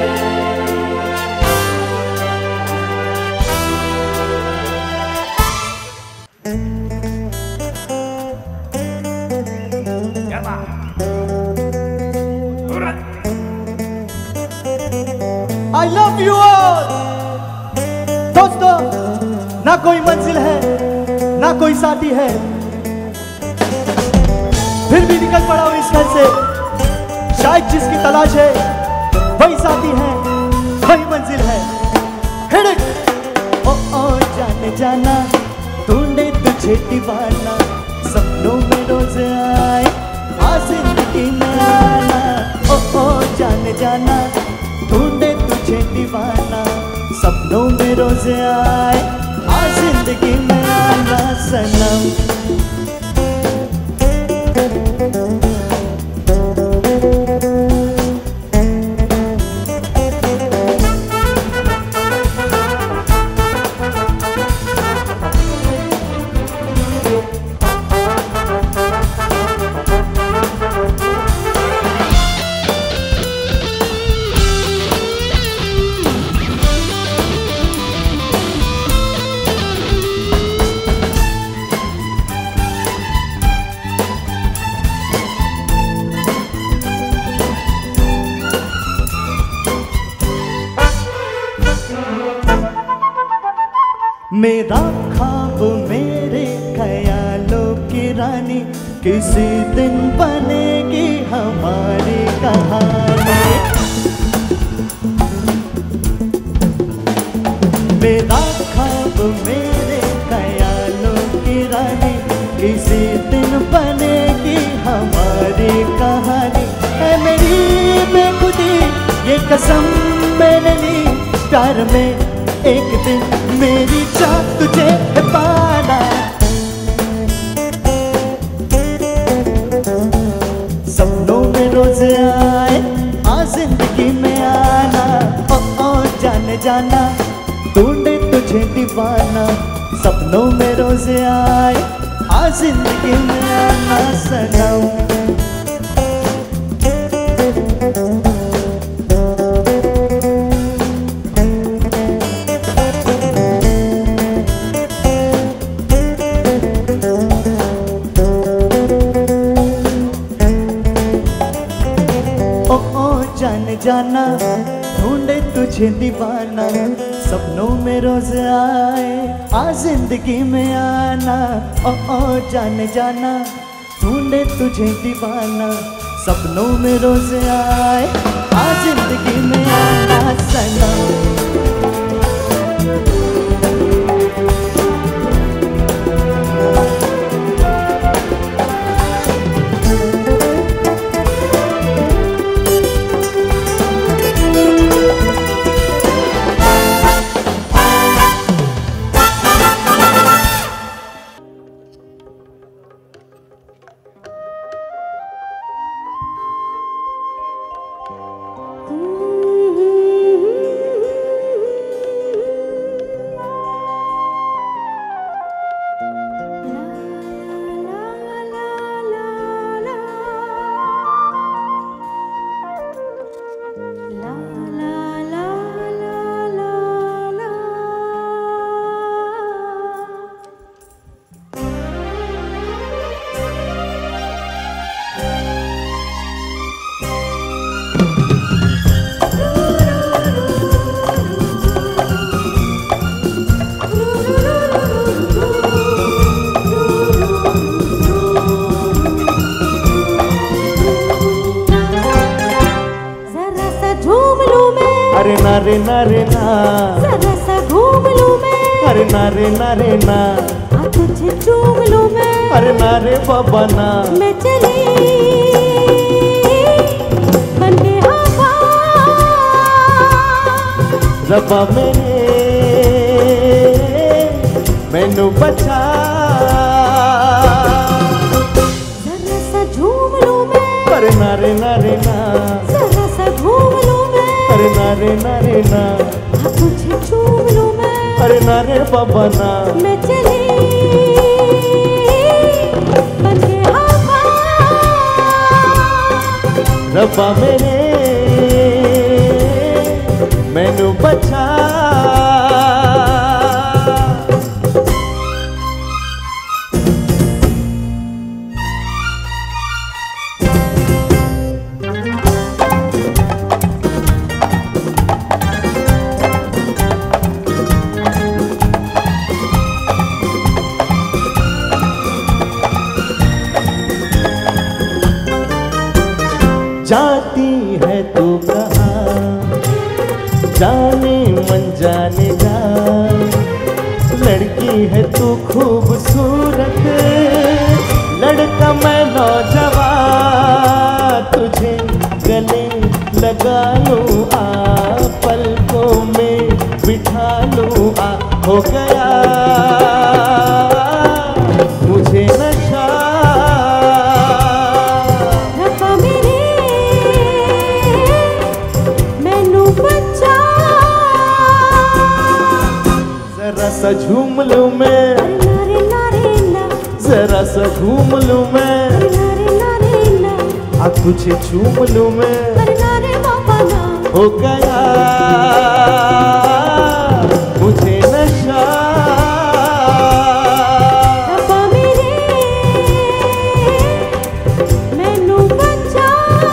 I love you all। दोस्तों, ना कोई मंजिल है ना कोई साथी है, फिर भी निकल पड़ा हूं इस घर से। शायद जिसकी तलाश है वही साथी है वही मंजिल है। Hit it! ओ ओ जाने जाना ढूंढे तुझे दीवाना, सपनों में रोज आए आ जिंदगी में आना। ओ ओ जाने जाना ढूंढे तुझे दीवाना, सपनों में रोज आए आ जिंदगी में आना सनम। मेरा ख्वाब मेरे ख्यालों की रानी, किसी दिन बनेगी हमारी कहानी। मेरा ख्वाब मेरे ख्यालों की रानी, किसी दिन बनेगी हमारी कहानी। है मेरी बेखुदी ये कसम मैंने ली, प्यार में एक दिन मेरी चाह तुझे पाना। सपनों में रोज आए आ जिंदगी में आना। ओ ओ जाने जाना ढूंढे तुझे दीवाना, सपनों में रोज आए आ जिंदगी में आना सनम। जाना ढूंढे तुझे दीवाना, सपनों में रोज आए आ जिंदगी में आना। ओ ओ जाने जाना ढूंढे तुझे दीवाना, सपनों में रोज आए आ जिंदगी में आना सनम। रे ना रे ना, जरा सा घूम लूं मैं, अरे ना रे ना रे ना, आ तुझे चूम लूं मैं, अरे ना रे बाबा ना, मैं चली बन के हवा, रब्बा मेरे मैनू बचा, जरा सा झूम लूं मैं, अरे ना रे ना रे ना, जरा सा घूम लूं मैं, अरे ना रे ना रे ना, आ तुझे चूम लूं मैं, अरे ना रे बाबा ना, मैं चली बन के हवा, रब्बा मेरे मैनू बचा। जाती है तू कहाँ, जाने मन जाने जा, लड़की है तू खूबसूरत, लड़का मैं नौजवान, तुझे गले लगा लूं आ, पलकों में बिठा लूं आ, हो गया मुझे नशा, रब्बा मेरे मैनू बचा, जरा सा झूम लूं मैं, अरे ना रे ना रे ना, जरा सा घूम लूं मैं, अरे ना रे ना रे ना, आ तुझे चूम लूं मैं, अरे ना रे बाबा ना, हो गया मुझे नशा, रब्बा मेरे मैनू बचा,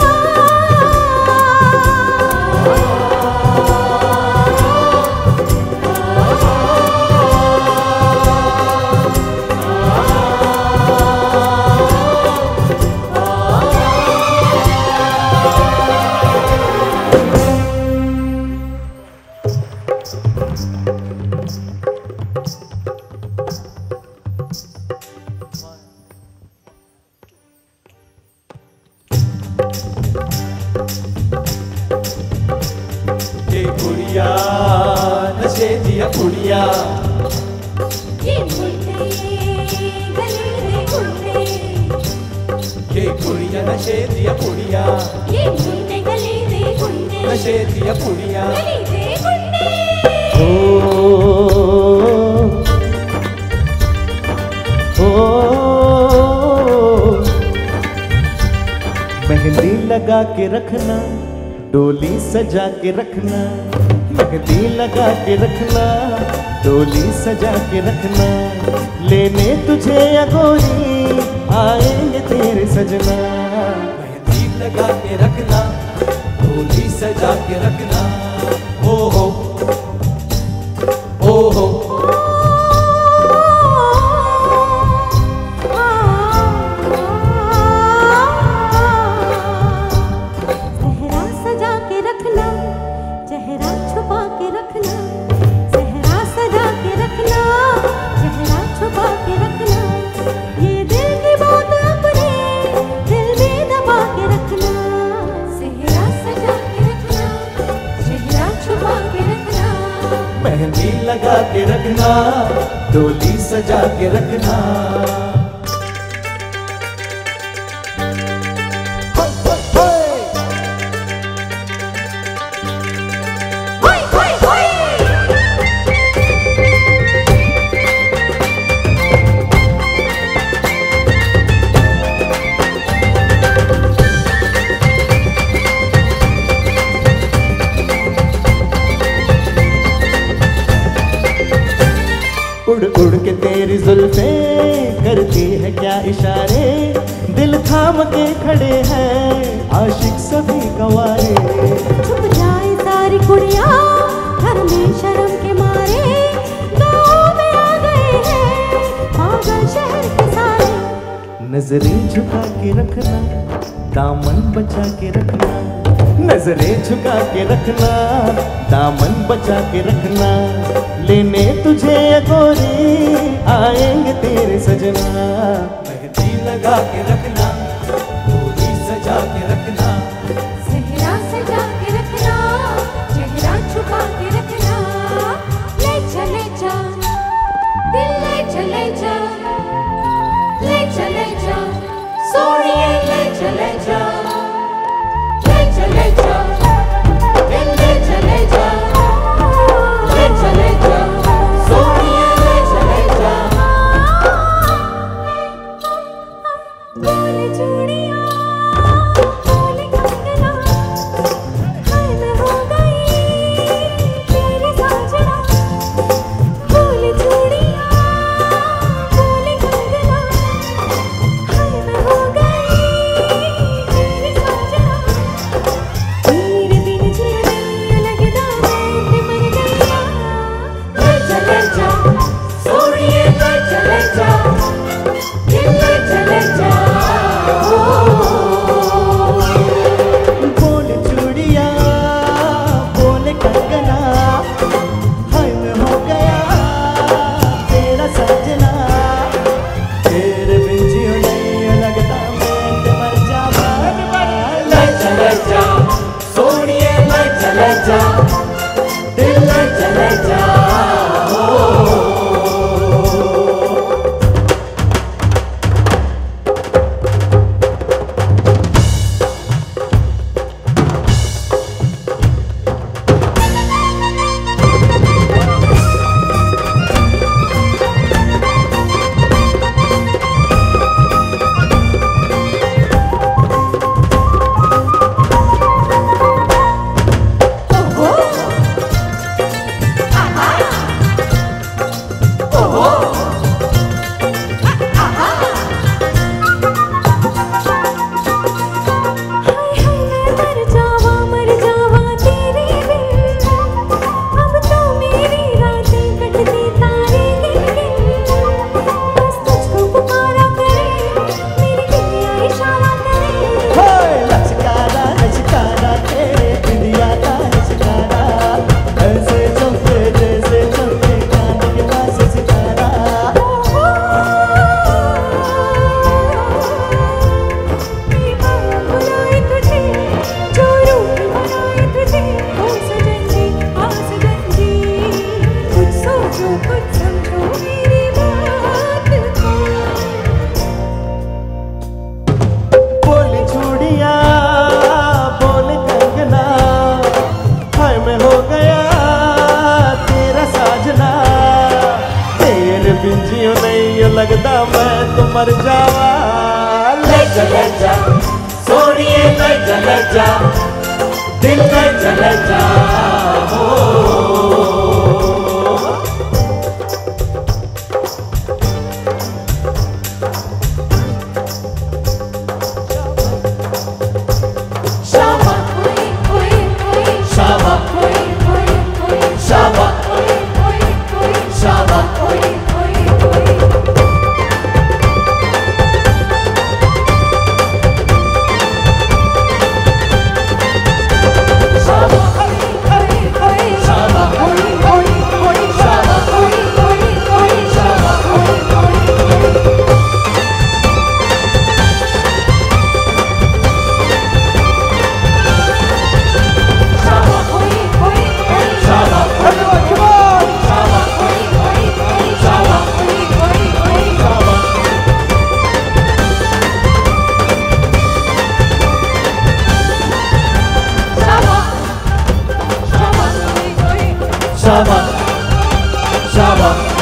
ये कुड़िया नशे दिया कुड़िया, ये मुंडे गले रे गुंडे, ये कुड़िया नशे दिया कुड़िया, ये मुंडे गले रे गुंडे, नशे दिया कुड़िया, गले रे गुंडे, ओ ओ मेहंदी लगा के रखना, डोली सजा के रखना, मेहंदी लगा के रखना, डोली सजा के रखना, लेने तुझे अगोरी आएंगे तेरे सजना, मेहंदी लगा के रखना, डोली सजा के रखना, ओ हो ओ हो सहरा सजा के रखना, चेहरा छुपा के रखना, सहरा सजा के रखना, चेहरा छुपा के रखना, ये दिल की बात अपने दिल में दबा के रखना, सहरा सजा के रखना, चेहरा छुपा के रखना, मेहंदी लगा के रखना, डोली सजा के रखना, होय होय होय, उड़ उड़ के तेरी जुल्फे करती है क्या इशारे, दिल थाम के खड़े हैं आशिक सभी गवारे, छुप जाए सारी कुड़ियाँ घर में शर्म के मारे, गाँव में आ गए हैं पागल शहर के सारे, नजरें झुका के रखना, दामन बचा के रखना, नजरें झुका के रखना, दामन बचा के रखना, लेने तुझे ये गोरी आएंगे तेरे सजना। मेहंदी लगा के रखना, गोरी सजा के रखना, सेहरा सजा के रखना, चेहरा छुपा के रखना। ले चले जा दिल, ले चले जा, ले चले जा सोनिए, ले चले जा, ले चले जा दिल, ले चले जा, ले चले जा सोनिए, ले चले जा। बोले चूड़ियां बोले कंगना, हाय मैं हो गई तेरी साजना। बोले चूड़ियां बोले कंगना, हाय मैं हो गई तेरी साजना। तेरे बिन जीने लगदा मैं मर गया। ले चले जा सोनिए, ले चले जा, दिल ले चले जा। बोले चूड़िया बोले कंगना, हाय मैं हो गया तेरा सजना। तेरे बिन जियो नहीं लगता मैं ते मर जावा। ले चले जा सोनिए, ले चले जा, दिल ले चले जा। हाय हाय मैं मर जावा, मर जावा तेरे बिन। अब तो मेरी रातें कटती तारे गिन गिन। बस तुझको पुकारा करे, मेरी बिटिया इशारा करे। हाय लचकारा लचकारा तेरे बिंदिया का लचकारा, ऐसे चमके जैसे चमके चांद के पास सितारा। मेरी बात बुलाए तुझे, जो रूह बनाए तुझे। ओ सजन जी, आ सजन जी, कुछ सोचो कुछ समझो मेरी बात को। बोले चूड़िया बोले कंगना, हाय मैं हो गया तेरा साजना। तेरे बिन जियो नहीं लगता मैं तो मर जावा। ले चले जा सोनिए, ले चले जा, दिल ले चले जा। शाबा ओए ओए ओए शाबा ओए ओए ओए शाबा ओए ओए ओए शाबा ओए ओए ओए। शाबा ओए ओए शाबा ओए ओए ओए शाबा ओए ओए ओए शाबा ओए ओए। शाबा ओए ओए ओए शाबा शाबा ओए ओए ओए शाबा ओए ओए ओए शाबा शाबा शाबा ओए ओए शाबा शाबा